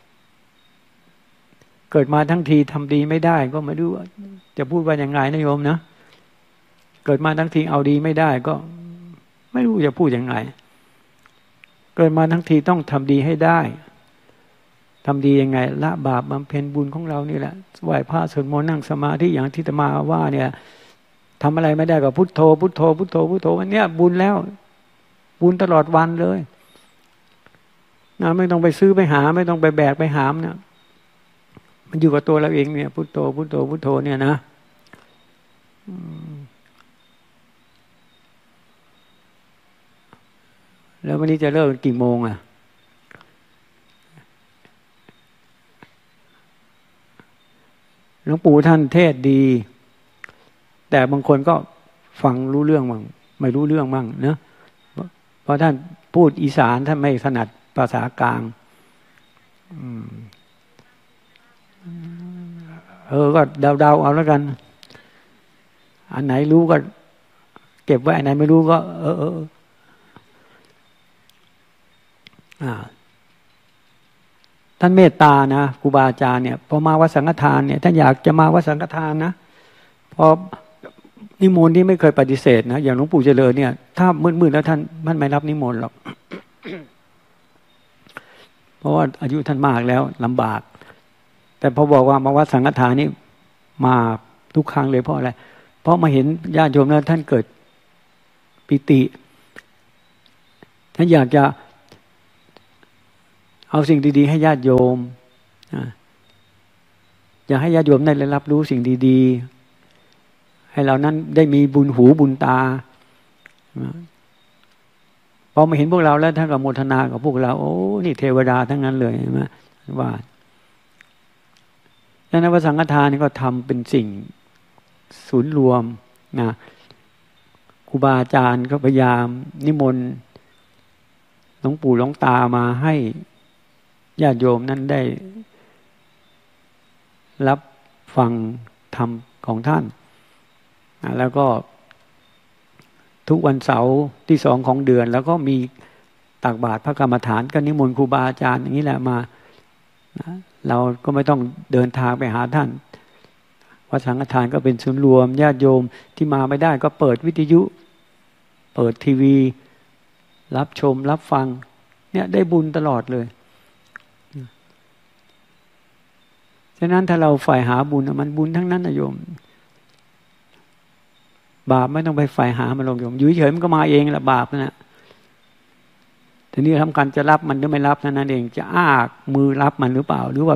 เกิดมาทั้งทีทำดีไม่ได้ก็ไม่รู้จะพูดว่าอย่างไรนะโยมนะเกิดมาทั้งทีเอาดีไม่ได้ก็ไม่รู้จะพูดยังไงเกิดมาทั้งทีต้องทำดีให้ได้ทำดียังไงละบาปบำเพ็ญบุญของเรานี่แหละไหว้พระสวดมนต์นั่งสมาธิอย่างที่อาตมาว่าเนี่ยทำอะไรไม่ได้ก็พุทโธพุทโธพุทโธพุทโธวันนี้บุญแล้วบุญตลอดวันเลยนะไม่ต้องไปซื้อไปหาไม่ต้องไปแบกไปหามนะมันอยู่กับตัวเราเองเนี่ยพุทโธพุทโธพุทโธเนี่ยนะแล้ววันนี้จะเลิกกี่โมงอ่ะหลวงปู่ท่านเทศดีแต่บางคนก็ฟังรู้เรื่องบ้างไม่รู้เรื่องบ้างเนอะเพราะท่านพูดอีสานท่านไม่ถนัดภาษากลางก็เดาๆเอาแล้วกันอันไหนรู้ก็เก็บไว้อันไหนไม่รู้ก็ท่านเมตตานะครูบาอาจารย์เนี่ยพอมาวัดสังฆทานเนี่ยท่านอยากจะมาวัดสังฆทานนะพอนิมนต์ที่ไม่เคยปฏิเสธนะอย่างหลวงปู่เจริญเนี่ยถ้ามืดๆแล้วท่านไม่รับนิมนต์หรอกเพราะว่าอายุท่านมากแล้วลำบากแต่พอบอกว่ามาวัดสังฆทานนี่มาทุกครั้งเลยเพราะอะไรเพราะมาเห็นญาติโยมแล้วท่านเกิดปิติท่านอยากจะเอาสิ่งดีๆให้ญาติโยมอยากให้ญาติโยมได้รับรู้สิ่งดีๆให้เรานั้นได้มีบุญหูบุญตาพอมาเห็นพวกเราแล้วท่านก็โมทนากับพวกเราโอ้นี่เทวดาทั้งนั้นเลยใช่ไหมว่าดังนั้นวัดสังฆทานนี่ก็ทำเป็นสิ่งศูนย์รวมนะครูบาอาจารย์ก็พยายามนิมนต์หลวงปู่หลวงตามาให้ญาติโยมนั้นได้รับฟังธรรมของท่านแล้วก็ทุกวันเสาร์ที่2ของเดือนแล้วก็มีตักบาตรพระกรรมฐานก็นิมนต์ครูบาอาจารย์อย่างนี้แหละมาเราก็ไม่ต้องเดินทางไปหาท่านวัดสังฆทานก็เป็นศูนย์รวมญาติโยมที่มาไม่ได้ก็เปิดวิทยุเปิดทีวีรับชมรับฟังเนี่ยได้บุญตลอดเลยฉะนั้นถ้าเราใฝ่หาบุญมันบุญทั้งนั้นนะโยมบาปไม่ต้องไปใฝ่หามันลงโยมอยู่เฉยมันก็มาเองแหละบาปนะทีนี้ทำการจะรับมันหรือไม่รับนั่นเองจะอ้ามือรับมันหรือเปล่าหรือว่า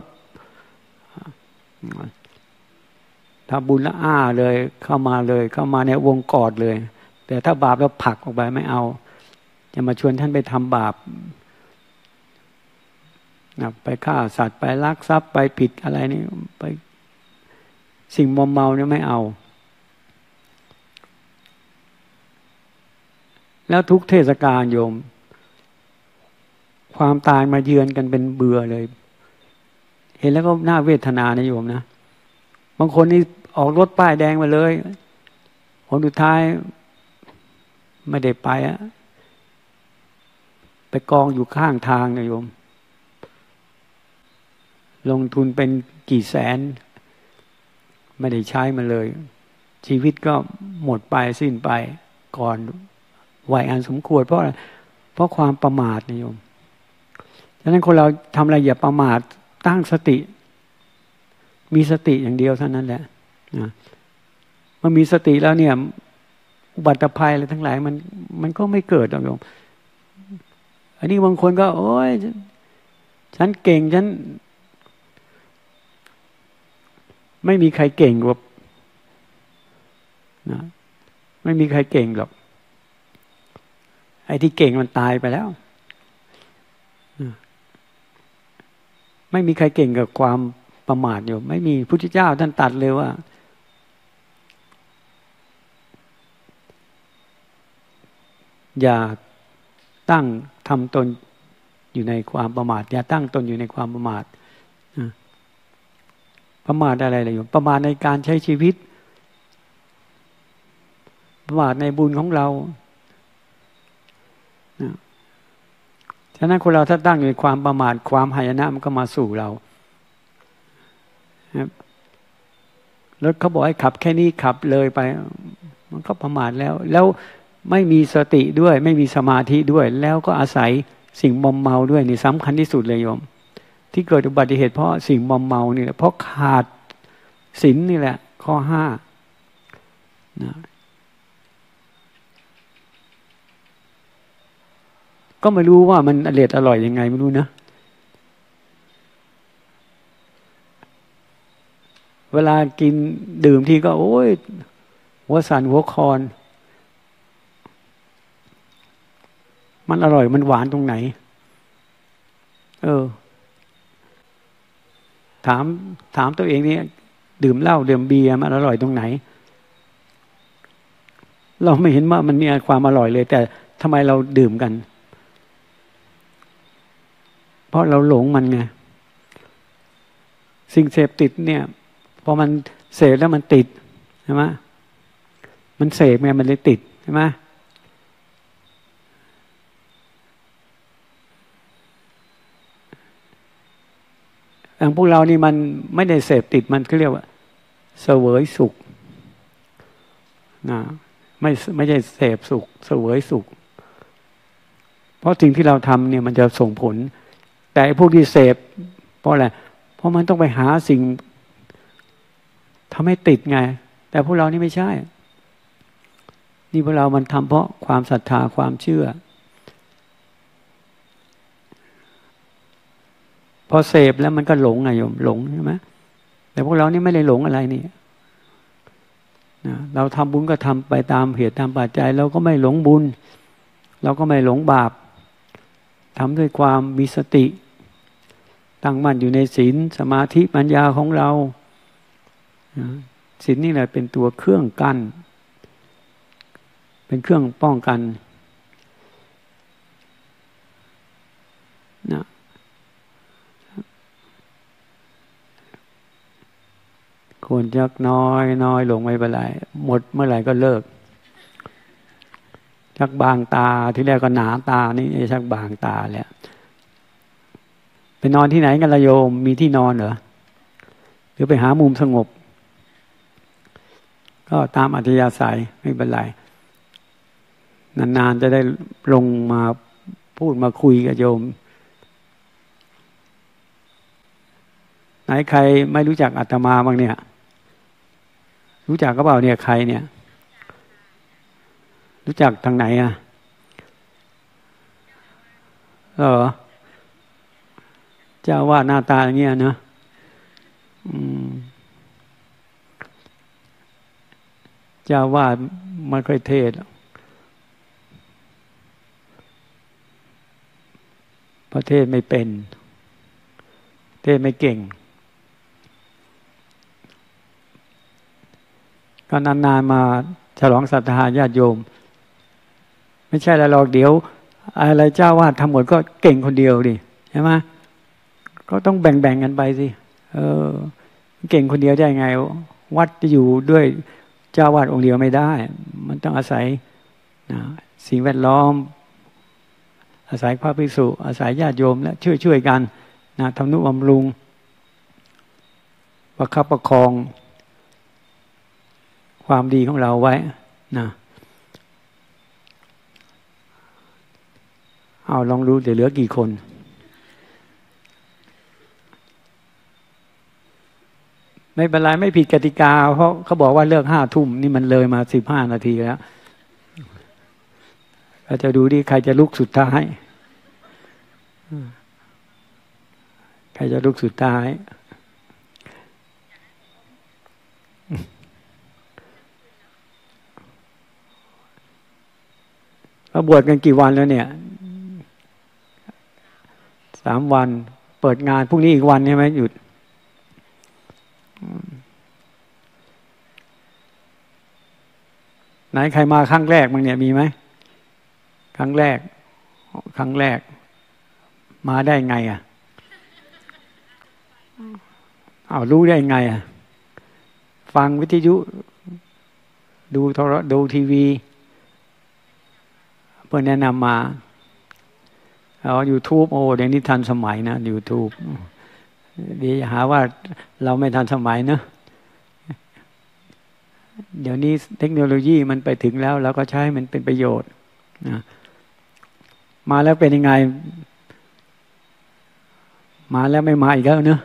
ถ้าบุญแล้วอ้าเลยเข้ามาเลยเข้ามาในวงกอดเลยแต่ถ้าบาปแล้วผลักออกไปไม่เอาจะมาชวนท่านไปทำบาปไปฆ่าสัตว์ไปลักทรัพย์ไปผิดอะไรนี่ไปสิ่งมอมเมาเนี่ยไม่เอาแล้วทุกเทศกาลโยมความตายมาเยือนกันเป็นเบื่อเลยเห็นแล้วก็น่าเวทนานะโยมนะบางคนนี่ออกรถป้ายแดงมาเลยผลสุดท้ายไม่ได้ไปไปกองอยู่ข้างทางนะโยมลงทุนเป็นกี่แสนไม่ได้ใช้มันเลยชีวิตก็หมดไปสิ้นไปก่อนวัยอันสมควรเพราะอะไรเพราะความประมาทนะโยมฉฉะนั้นคนเราทำอะไรอย่าประมาทตั้งสติมีสติอย่างเดียวเท่านั้นแหละเมื่อมีสติแล้วเนี่ยอุบัติภัยอะไรทั้งหลายมันก็ไม่เกิดหรอกโยมอันนี้บางคนก็โอ๊ยฉันเก่งฉันไม่มีใครเก่งกว่านะไม่มีใครเก่งหรอกไอ้ที่เก่งมันตายไปแล้วไม่มีใครเก่งกับความประมาทอยู่ไม่มีพุทธเจ้าท่านตรัสเลยว่าอย่าตั้งทำตนอยู่ในความประมาทอย่าตั้งตนอยู่ในความประมาทประมาทอะไรอยู่ประมาทในการใช้ชีวิตประมาทในบุญของเราฉะนั้นคนเราถ้าตั้งอยู่ในความประมาทความหายนะมันก็มาสู่เรารถเขาบอกให้ขับแค่นี้ขับเลยไปมันก็ประมาทแล้วไม่มีสติด้วยไม่มีสมาธิด้วยแล้วก็อาศัยสิ่งมอมเมาด้วยนี่สำคัญที่สุดเลยโยมที่เกิดอุบัติเหตุเพราะสิ่งมอมเมานี่แหละเพราะขาดศีลนี่แหละข้อ5นะก็ไม่รู้ว่ามันอร่อยยังไงไม่รู้นะเวลากินดื่มทีก็โอ้ยหัวสั่นหัวคอนมันอร่อยมันหวานตรงไหนถามตัวเองนี่ดื่มเหล้าดื่มเบียร์มันอร่อยตรงไหนเราไม่เห็นว่ามันมีความอร่อยเลยแต่ทำไมเราดื่มกันเพราะเราหลงมันไงสิ่งเสพติดเนี่ยพอมันเสพแล้วมันติดใช่ไหมมันเสพไงมันเลยติดใช่ไหมอย่างพวกเรานี่มันไม่ได้เสพติดมันเขาเรียกว่าเสวยสุขนะไม่ใช่เสพสุขเสวยสุขเพราะสิ่งที่เราทำเนี่ยมันจะส่งผลแต่พวกที่เสพเพราะอะไรเพราะมันต้องไปหาสิ่งทำให้ติดไงแต่พวกเรานี่ไม่ใช่นี่พวกเรามันทำเพราะความศรัทธาความเชื่อพอเสพแล้วมันก็หลงไงโยมหลงใช่ไหมแต่พวกเรานี่ไม่ได้หลงอะไรนี่นะเราทำบุญก็ทำไปตามเหตุตามปัจจัยเราก็ไม่หลงบุญเราก็ไม่หลงบาปทำด้วยความมีสติตั้งมั่นอยู่ในศีลสมาธิปัญญาของเราศีลนี่แหละเป็นตัวเครื่องกั้นเป็นเครื่องป้องกันนะควรจักน้อยลงไม่เป็นไรหมดเมื่อไหร่ก็เลิกชักบางตาที่แรกก็หนาตานี่ชักบางตาแล้วไปนอนที่ไหนกันละโยมมีที่นอนเหรอหรือไปหามุมสงบก็ตามอัธยาศัยไม่เป็นไรนานๆจะได้ลงมาพูดมาคุยกับโยมไหนใครไม่รู้จักอาตมาบ้างเนี่ยรู้จักก็เปล่าเนี่ยใครเนี่ยรู้จักทางไหนอ่ะเหรอเจ้าว่าหน้าตาอย่างเงี้ยนะเจ้าว่าไม่ค่อยเทศประเทศไม่เป็นเทศไม่เก่งก็นานๆมาฉลองศรัทธาญาติโยมไม่ใช่แล้วหรอกเดี๋ยวอะไรเจ้าวาดทำหมดก็เก่งคนเดียวดิใช่ไหมก็ต้องแบ่งกันไปสิเก่งคนเดียวได้ไงวัดจะอยู่ด้วยเจ้าวาดองค์เดียวไม่ได้มันต้องอาศัยสิ่งแวดล้อมอาศัยพระภิกษุอาศัยญาติโยมและช่วยกันทำนุบำรุงประคับประคองความดีของเราไว้นะเอาลองดูเดี๋ยวเหลือกี่คนไม่เป็นไรไม่ผิดกติกาเพราะเขาบอกว่าเลิก5 ทุ่มนี่มันเลยมา15 นาทีแล้วเราจะดูดิใครจะลุกสุดท้ายใครจะลุกสุดท้ายเราบวชกันกี่วันแล้วเนี่ย3 วันเปิดงานพรุ่งนี้อีกวันใช่ไหมหยุดไหนใครมาครั้งแรกมั้งเนี่ยมีไหมครั้งแรกมาได้ไงอ่ะเอารู้ได้ไงอ่ะฟังวิทยุดูทีวีเพื่อนแนะนำมาYouTube โอ้เดี๋ยวนี้ทันสมัยนะ YouTube เดี๋ยวหาว่าเราไม่ทันสมัยเนอะเดี๋ยวนี้เทคโนโลยีมันไปถึงแล้วเราก็ใช้มันเป็นประโยชน์นะมาแล้วเป็นยังไงมาแล้วไม่มาอีกแล้วเนอะ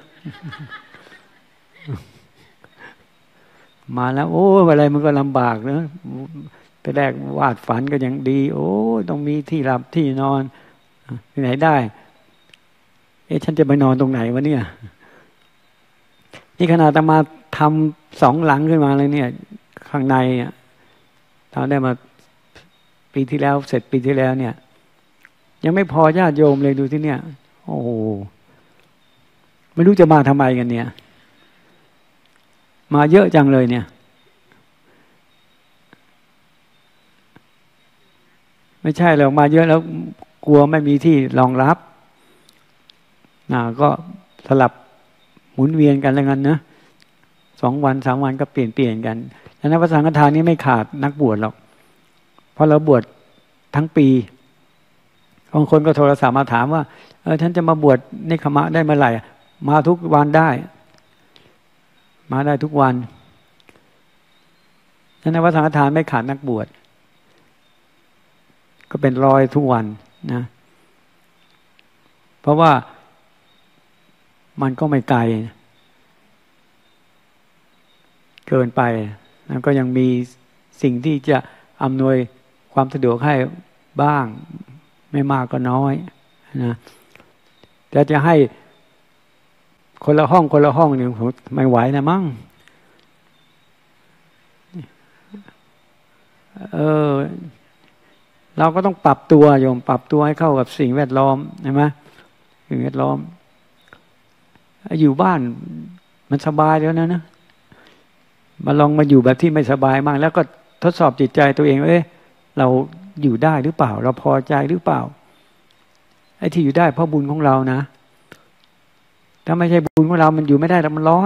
มาแล้วโอ้อะไรมันก็ลำบากเนอะแต่แรกวาดฝันก็ยังดีโอ้ต้องมีที่หลับที่นอนที่ไหนได้ฉันจะไปนอนตรงไหนวะเนี่ยนี่ขนาดมาทำ2 หลังขึ้นมาเลยเนี่ยข้างในตอนได้มาปีที่แล้วเสร็จปีที่แล้วเนี่ยยังไม่พอญาติโยมเลยดูที่เนี่ยโอ้โหไม่รู้จะมาทำไมกันเนี่ยมาเยอะจังเลยเนี่ยไม่ใช่เรามาเยอะแล้วกลัวไม่มีที่รองรับก็สลับหมุนเวียนกันแล้วกันนะ2 วัน 3 วันก็เปลี่ยนกันฉะนั้นพระสังฆทานนี้ไม่ขาดนักบวชหรอกเพราะเราบวชทั้งปีบางคนก็โทรศัพท์มาถามว่าท่านจะมาบวชเนกขมะได้เมื่อไหร่มาทุกวันได้มาได้ทุกวันฉะนั้นพระสังฆทานไม่ขาดนักบวชก็เป็น100ทุกวันนะเพราะว่ามันก็ไม่ไกลเกินไปแล้วก็ยังมีสิ่งที่จะอำนวยความสะดวกให้บ้างไม่มากก็น้อยนะแต่จะให้คนละห้องหนึ่งไม่ไหวนะมั้งเราก็ต้องปรับตัวโยมปรับตัวให้เข้ากับสิ่งแวดล้อมใช่ไหมสิ่งแวดล้อมอยู่บ้านมันสบายแล้วนะมาลองมาอยู่แบบที่ไม่สบายมากแล้วก็ทดสอบจิตใจตัวเองเราอยู่ได้หรือเปล่าเราพอใจหรือเปล่าไอ้ที่อยู่ได้เพราะบุญของเรานะถ้าไม่ใช่บุญของเรามันอยู่ไม่ได้แล้วมันร้อน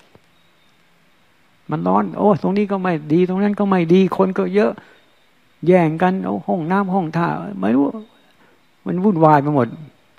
โอ้ตรงนี้ก็ไม่ดีตรงนั้นก็ไม่ดีคนก็เยอะแย่งกันห้องน้ำห้องท่าไม่รู้มันวุ่นวายไปหมด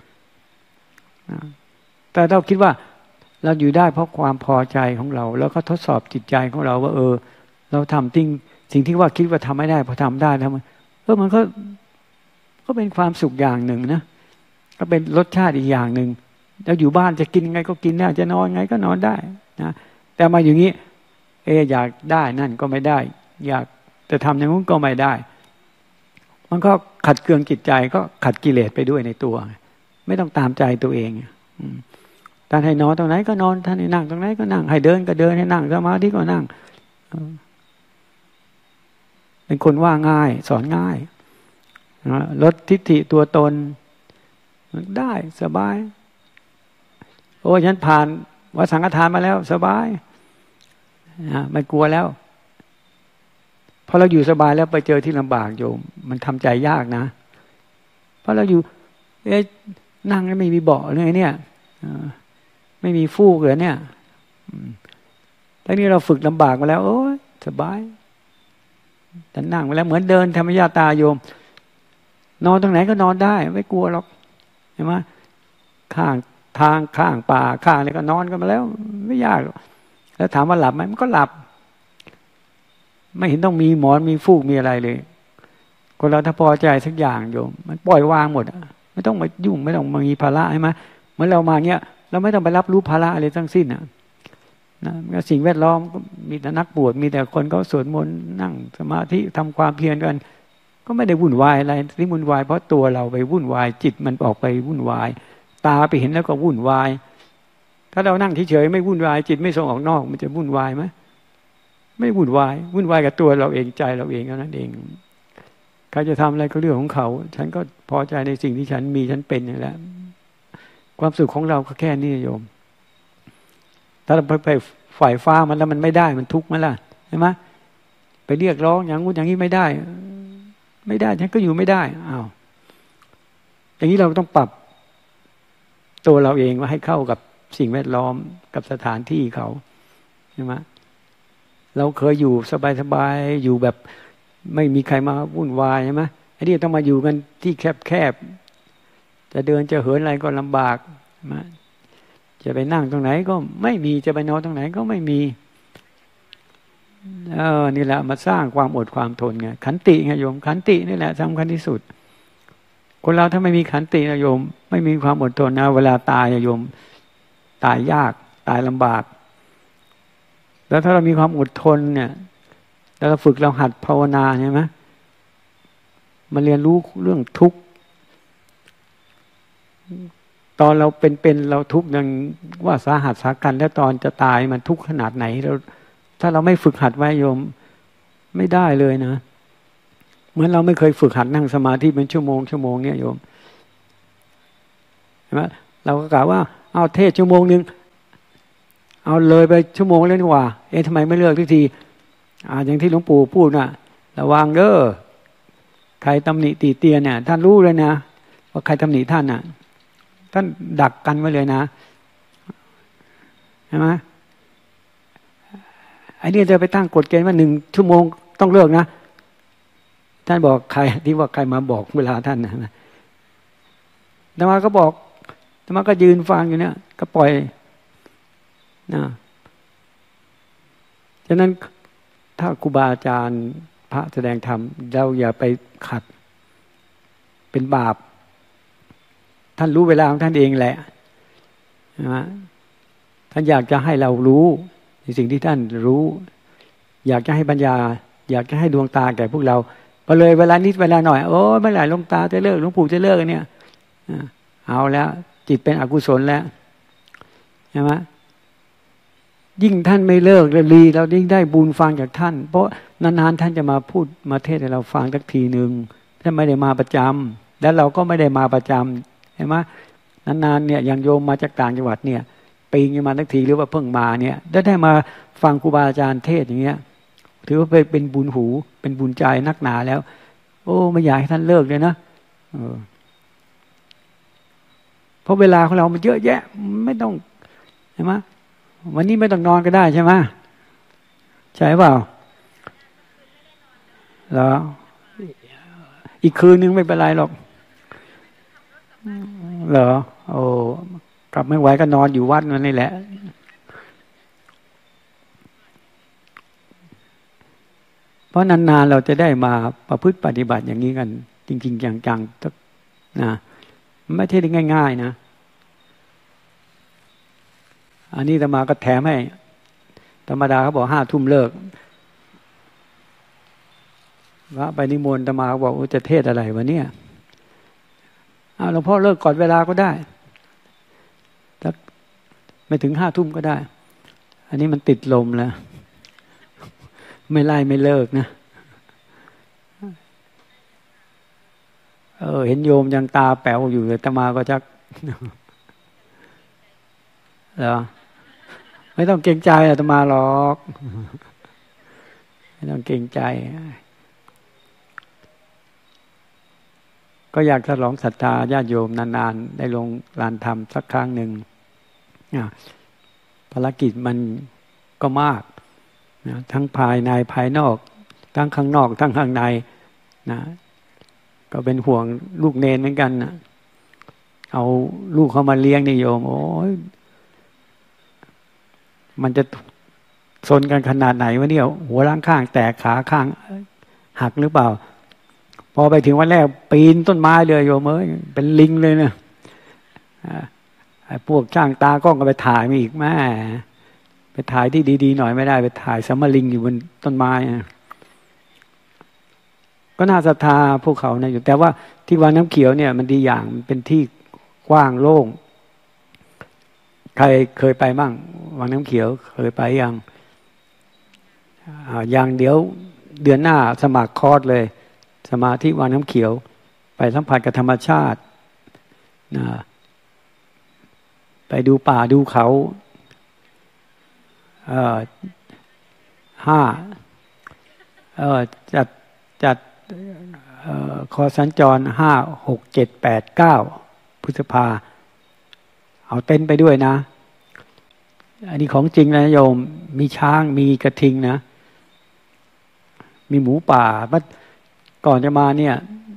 แต่เราคิดว่าเราอยู่ได้เพราะความพอใจของเราแล้วก็ทดสอบจิตใจของเราว่าเราทำสิ่งที่ว่าคิดว่าทำไม่ได้พอทำได้ทำมันก็เป็นความสุขอย่างหนึ่งนะก็เป็นรสชาติอีกอย่างหนึ่งเราอยู่บ้านจะกินไงก็กินได้จะนอนไงก็นอนได้นะแต่มาอย่างนี้อยากได้นั่นก็ไม่ได้อยากจะทำอย่างนู้นก็ไม่ได้มันก็ขัดเคืองจิตใจก็ขัดกิเลสไปด้วยในตัวไม่ต้องตามใจตัวเองท่านให้นอนตรงไหนก็นอนท่านให้นั่งตรงไหนก็นั่งให้เดินก็เดินให้นั่งสมาธิก็นั่งเป็นคนว่าง่ายสอนง่ายลดทิฏฐิตัวตนได้สบายโอ้ฉันผ่านวัดสังฆทานมาแล้วสบายไม่กลัวแล้วพอเราอยู่สบายแล้วไปเจอที่ลำบากโยมมันทำใจยากนะเพราะเราอยู่นั่งไม่มีเบาะเลยเนี่ยไม่มีฟูกเลยเนี่ยตอนนี้เราฝึกลำบากมาแล้วโอ้ยสบายแต่นั่งมาแล้วเหมือนเดินธรรมญาตาโยมนอนตรงไหนก็นอนได้ไม่กลัวหรอกเห็นไหมข้างทางข้างป่าข้างอะไรก็นอนกันมาแล้วไม่ยากหรอกแล้วถามว่าหลับไหมมันก็หลับไม่เห็นต้องมีหมอนมีฟูกมีอะไรเลยคนเราถ้าพอใจสักอย่างโยมมันปล่อยวางหมดไม่ต้องมายุ่งไม่ต้องมามีภาระใช่ไหมเหมือนเรามาเงี้ยเราไม่ต้องไปรับรู้ภาระอะไรทั้งสิ้นนะสิ่งแวดล้อมก็มีแต่นักบวชมีแต่คนก็สวดมนต์นั่งสมาธิทำความเพียรกันก็ไม่ได้วุ่นวายอะไรที่วุ่นวายเพราะตัวเราไปวุ่นวายจิตมันออกไปวุ่นวายตาไปเห็นแล้วก็วุ่นวายถ้าเรานั่งเฉยๆไม่วุ่นวายจิตไม่ส่งออกนอกมันจะวุ่นวายไหมไม่วุ่นวายวุ่นวายกับตัวเราเองใจเราเองเท่านั้นเองใครจะทำอะไรก็เรื่องของเขาฉันก็พอใจในสิ่งที่ฉันมีฉันเป็นนี่แหละความสุขของเราก็แค่นี้โยมถ้าเราไปฝ่ายฟ้ามันแล้วมันไม่ได้มันทุกข์มั้ยล่ะใช่ไหมไปเรียกร้องอย่างงู้นอย่างนี้ไม่ได้ฉันก็อยู่ไม่ได้อ้าวอย่างนี้เราต้องปรับตัวเราเองว่าให้เข้ากับสิ่งแวดล้อมกับสถานที่เขาใช่ไหมเราเคยอยู่สบายๆอยู่แบบไม่มีใครมาวุ่นวายใช่ไหมไอ้นี่ต้องมาอยู่กันที่แคบๆจะเดินจะเหินอะไรก็ลำบากใช่ไหมจะไปนั่งตรงไหนก็ไม่มีจะไปนอนตรงไหนก็ไม่มีนี่แหละมาสร้างความอดความทนไงขันติไงโยมขันตินี่แหละสำคัญที่สุดคนเราถ้าไม่มีขันตินะโยมไม่มีความอดทนนะเวลาตายโยมตายยากตายลำบากแล้วถ้าเรามีความอดทนเนี่ยแล้วเราฝึกเราหัดภาวนาใช่ไหมมันเรียนรู้เรื่องทุกข์ตอนเราเป็นเราทุกข์ยังว่าสาหัสสากันแล้วตอนจะตายมันทุกข์ขนาดไหนเราถ้าเราไม่ฝึกหัดไว้โยมไม่ได้เลยนะเหมือนเราไม่เคยฝึกหัดนั่งสมาธิเป็นชั่วโมงเนี่ยโยมเห็นไหมเราก็กล่าวว่าเอาเทศชั่วโมงนึงเอาเลยไปชั่วโมงแล้วนี่ว่าทำไมไม่เลิกทุกทีอย่างที่หลวงปู่พูดน่ะระวังเด้อใครตำหนิตีเตียนเนี่ยท่านรู้เลยนะว่าใครตำหนิท่านน่ะท่านดักกันไว้เลยนะใช่ไหมไอ้นี่จะไปตั้งกฎเกณฑ์ว่า1 ชั่วโมงต้องเลิกนะท่านบอกใครที่ว่าใครมาบอกเวลาท่านนะธรรมะก็บอกธรรมะก็ยืนฟังอยู่เนี่ยก็ปล่อยนะฉะนั้นถ้าครูบาอาจารย์พระแสดงธรรมเราอย่าไปขัดเป็นบาปท่านรู้เวลาของท่านเองแหละนะท่านอยากจะให้เรารู้ในสิ่งที่ท่านรู้อยากจะให้ปัญญาอยากจะให้ดวงตาแก่พวกเราพอเลยเวลานิดเวลาหน่อยโอ้เมื่อไหร่หลวงตาจะเลิกหลวงปู่จะเลิกเนี่ยเอาแล้วจิตเป็นอกุศลแล้วใช่ไหมยิ่งท่านไม่เลิกเลยเรายิ่งได้บุญฟังจากท่านเพราะนานๆท่านจะมาพูดมาเทศให้เราฟังสักทีหนึ่งท่านไม่ได้มาประจำแล้วเราก็ไม่ได้มาประจำใช่ไหมนานๆเนี่ยอย่างโยมมาจากต่างจังหวัดเนี่ยปีนึงมาสักทีหรือว่าเพิ่งมาเนี่ยได้มาฟังครูบาอาจารย์เทศอย่างเงี้ยถือว่าเป็นบุญหูเป็นบุญใจนักหนาแล้วโอ้ไม่อยากให้ท่านเลิกเลยนะเพราะเวลาของเรามันเยอะแยะไม่ต้องใช่ไหมวันนี้ไม่ต้องนอนก็ได้ใช่ไหมใช่เปล่าแล้วอีกคืนนึงไม่เป็นไรหรอกเหรอโอ้กลับไม่ไหวก็นอนอยู่วัดนั่นนี่แหละเพราะนานๆเราจะได้มาประพฤติปฏิบัติอย่างนี้กันจริงๆจังๆนะไม่ใช่ได้ง่ายๆนะอันนี้อาตมาก็แถมให้ธรรมดาเขาบอก5 ทุ่มเลิกว่าไปนิมนต์อาตมาเขาบอกจะเทศอะไรวะเนี่ยหลวงพ่อเลิกก่อนเวลาก็ได้ถ้าไม่ถึง5 ทุ่มก็ได้อันนี้มันติดลมแล้วไม่ไล่ไม่เลิกนะเห็นโยมยังตาแป๋วอยู่เลยอาตมาก็จักเหรอไม่ต้องเกรงใจอาตมาหรอกไม่ต้องเกรงใจก็อยากฉลองศรัทธาญาติโยมนานๆได้ลงลานธรรมสักครั้งหนึ่งภารกิจมันก็มากนะทั้งภายในภายนอกทั้งข้างนอกทั้งข้างในนะก็เป็นห่วงลูกเนรเหมือนกันนะเอาลูกเขามาเลี้ยงนี่โยมโอ้ยมันจะซนกันขนาดไหนวะเนี่ยหัวล้างข้างแตกขาข้างหักหรือเปล่าพอไปถึงวันแรกปีนต้นไม้เลยโยมเอ้ยเป็นลิงเลยเนี่ยไอ้พวกช่างตากล้องก็ไปถ่ายมาอีกแม่ไปถ่ายที่ดีๆหน่อยไม่ได้ไปถ่ายสัมมาลิงอยู่บนต้นไม้ก็น่าศรัทธาพวกเขานะอยู่แต่ว่าที่วังน้ำเขียวเนี่ยมันดีอย่างมันเป็นที่กว้างโล่งใครเคยไปบ้างวังน้ำเขียวเคยไปยังอย่างเดี๋ยวเดือนหน้าสมัครคอร์สเลยสมาธิวังน้ำเขียวไปสัมผัสกับธรรมชาตินะไปดูป่าดูเขาจัดคอสัญจร5 6 7 8 9พฤษภาเอาเต็นท์ไปด้วยนะอันนี้ของจริงนะโยมมีช้างมีกระทิงนะมีหมูป่าก่อนจะมาเนี่ย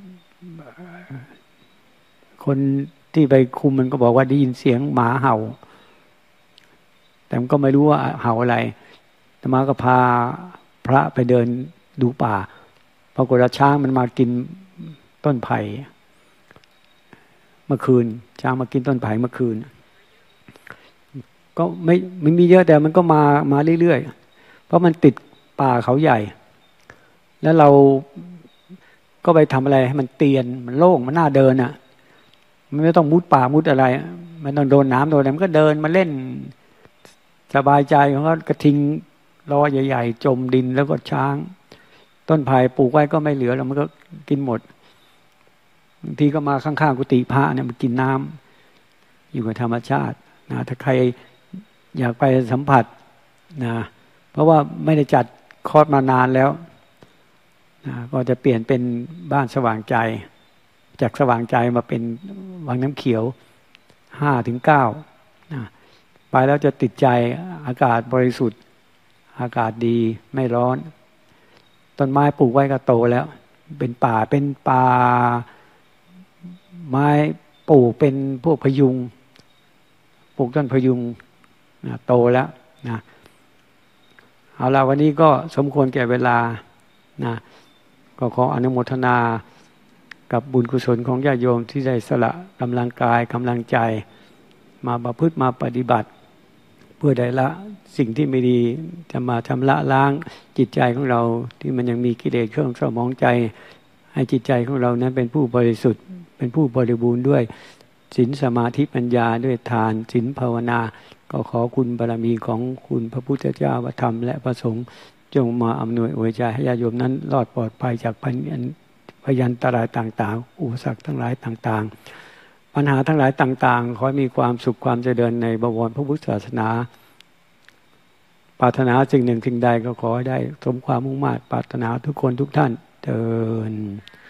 คนที่ไปคุมมันก็บอกว่าได้ยินเสียงหมาเห่าแต่มันก็ไม่รู้ว่าเห่าอะไรอาตมาก็พาพระไปเดินดูป่าปรากฏว่าช้างมันมากินต้นไผ่เมื่อคืนช้างมากินต้นไผ่เมื่อคืนก็ไม่มีเยอะแต่มันก็มาเรื่อยๆเพราะมันติดป่าเขาใหญ่แล้วเราก็ไปทำอะไรให้มันเตียนมันโล่งมันน่าเดินอ่ะมันไม่ต้องมุดป่ามุดอะไรมันต้องโดนน้ำโดนอะไรมันก็เดินมาเล่นสบายใจของเขากระทิงล้อใหญ่ๆจมดินแล้วก็ช้างต้นไผ่ปลูกไว้ก็ไม่เหลือแล้วมันก็กินหมดบางทีก็มาข้างๆกุฏิพระเนี่ยมันกินน้ำอยู่กับธรรมชาตินะถ้าใครอยากไปสัมผัสนะเพราะว่าไม่ได้จัดคอร์สมานานแล้วนะก็จะเปลี่ยนเป็นบ้านสว่างใจจากสว่างใจมาเป็นวังน้ำเขียว5 ถึง 9นะไปแล้วจะติดใจอากาศบริสุทธิ์อากาศดีไม่ร้อนต้นไม้ปลูกไว้ก็โตแล้วเป็นป่าไม้ปลูกเป็นพวกพยุงปลูกต้นพยุงนะโตแล้วนะเอาละวันนี้ก็สมควรแก่เวลานะก็ขออนุโมทนากับบุญกุศลของญาติโยมที่ได้สละกำลังกายกำลังใจมาประพฤติมาปฏิบัติเพื่อได้ละสิ่งที่ไม่ดีจะมาชำระล้างจิตใจของเราที่มันยังมีกิเลสเครื่องเศร้าหมองใจให้จิตใจของเรานั้นเป็นผู้บริสุทธิ์เป็นผู้บริบูรณ์ด้วยศีลสมาธิปัญญาด้วยทานศีลภาวนาก็ขอคุณบารมีของคุณพระพุทธเจ้าพระธรรมและพระสงฆ์จงมาอำนวยอวยใจให้ญาติโยมนั้นรอดปลอดภัยจากพยันตรายต่างๆอุปสรรคทั้งหลายต่างๆปัญหาทั้งหลายต่างๆขอให้มีความสุขความเจริญในบวรพระพุทธศาสนาปรารถนาสิ่งหนึ่งสิ่งใดก็ขอให้ได้สมความมุ่งมั่นปรารถนาทุกคนทุกท่านเถิด